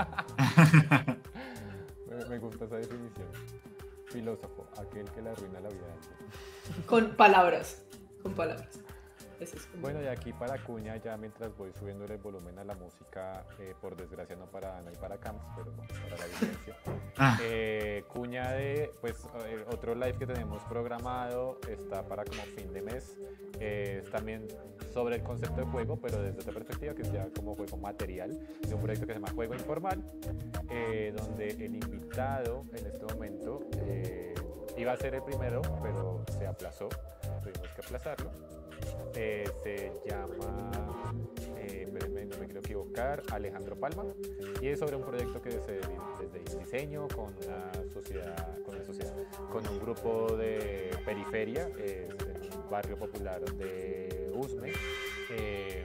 me, me gusta esa definición. Filósofo, aquel que le arruina la vida a alguien. Con palabras, con palabras. Eso es como... Bueno, y aquí para Cuña, ya mientras voy subiendo el volumen a la música, eh, por desgracia no para Ana y para Camps, pero bueno, para la audiencia. Eh, Cuña de, pues, eh, otro live que tenemos programado, está para como fin de mes, eh, es también sobre el concepto de juego, pero desde otra perspectiva, que es ya como juego material, de un proyecto que se llama Juego Informal, eh, donde el invitado en este momento eh, iba a ser el primero, pero se aplazó, tuvimos que aplazarlo. Eh, se llama, eh, espérenme, no me quiero equivocar, Alejandro Palma, y es sobre un proyecto que se desde diseño con una sociedad, con una sociedad, con un grupo de periferia, eh, en un barrio popular de Usme, eh,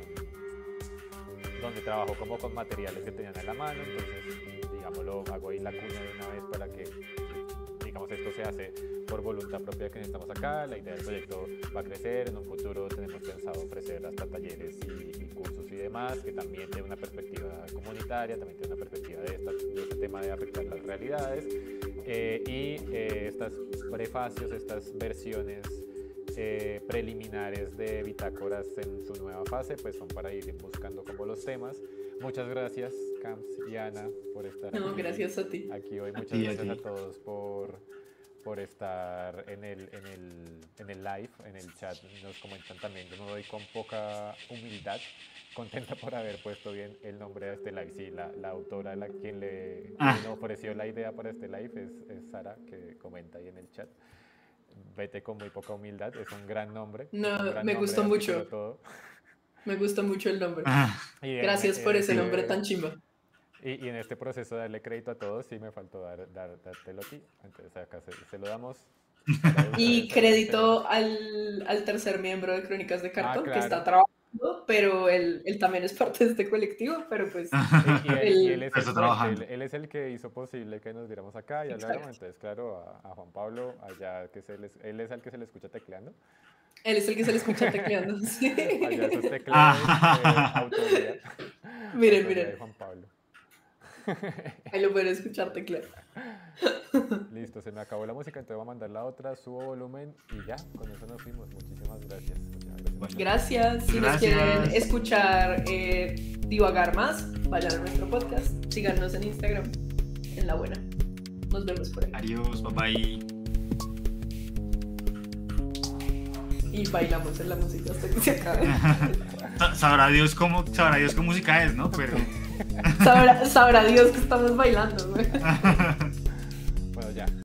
donde trabajó como con materiales que tenían a la mano. Entonces, digámoslo, hago ahí la cuña de una vez para que, digamos, esto se hace por voluntad propia que estamos acá. La idea del proyecto va a crecer, en un futuro tenemos pensado ofrecer hasta talleres y, y cursos y demás, que también tiene una perspectiva comunitaria, también tiene una perspectiva de, esta, de este tema de afectar las realidades, eh, y eh, estas prefacios, estas versiones eh, preliminares de bitácoras en su nueva fase, pues son para ir buscando como los temas. Muchas gracias, Camps y Ana, por estar No, aquí, gracias a ti. aquí hoy. Muchas A ti, gracias a a, ti. todos por, por estar en el, en, el, en el live, en el chat. Nos comentan también, yo me voy con poca humildad, contenta por haber puesto bien el nombre de este live. Sí, la, la autora, la quien le Ah. quien ofreció la idea para este live es, es Sara, que comenta ahí en el chat. Vete con muy poca humildad, es un gran nombre. No, es un gran me nombre, gustó artículo, mucho. todo. Me gusta mucho el nombre. Ah, Y en- Gracias por en ese este- nombre tan chimba. Y, y en este proceso de darle crédito a todos, sí me faltó dar, dar, dártelo a ti. Entonces acá se, se lo damos. Y crédito al, al tercer miembro de Crónicas de Cartón, Ah, que claro. está trabajando, pero él, él también es parte de este colectivo, pero pues Y, y él, y él es Está el puente, trabajando. él, él es el que hizo posible que nos viéramos acá y Exacto. habláramos. Entonces, claro, a, a Juan Pablo, allá que se les, él es el que se le escucha tecleando. él es el que se le escucha tecleando. Sí. Allá esos teclados, eh, autoría. Miren, autoría miren. de Juan Pablo. Ahí lo pueden escuchar teclear. Listo, se me acabó la música, entonces voy a mandar la otra, subo volumen y ya, con eso nos fuimos. Muchísimas gracias. Muchísimas gracias. Bueno. Gracias. Si nos Gracias. quieren escuchar eh, divagar más, vayan a nuestro podcast. Síganos en Instagram. En la buena. Nos vemos por ahí. Adiós, papá. Y... Y bailamos en la música hasta que se acabe. Sa- Sabrá Dios cómo, sabrá Dios qué música es, ¿no? Pero... Sabrá, sabrá Dios que estamos bailando, güey.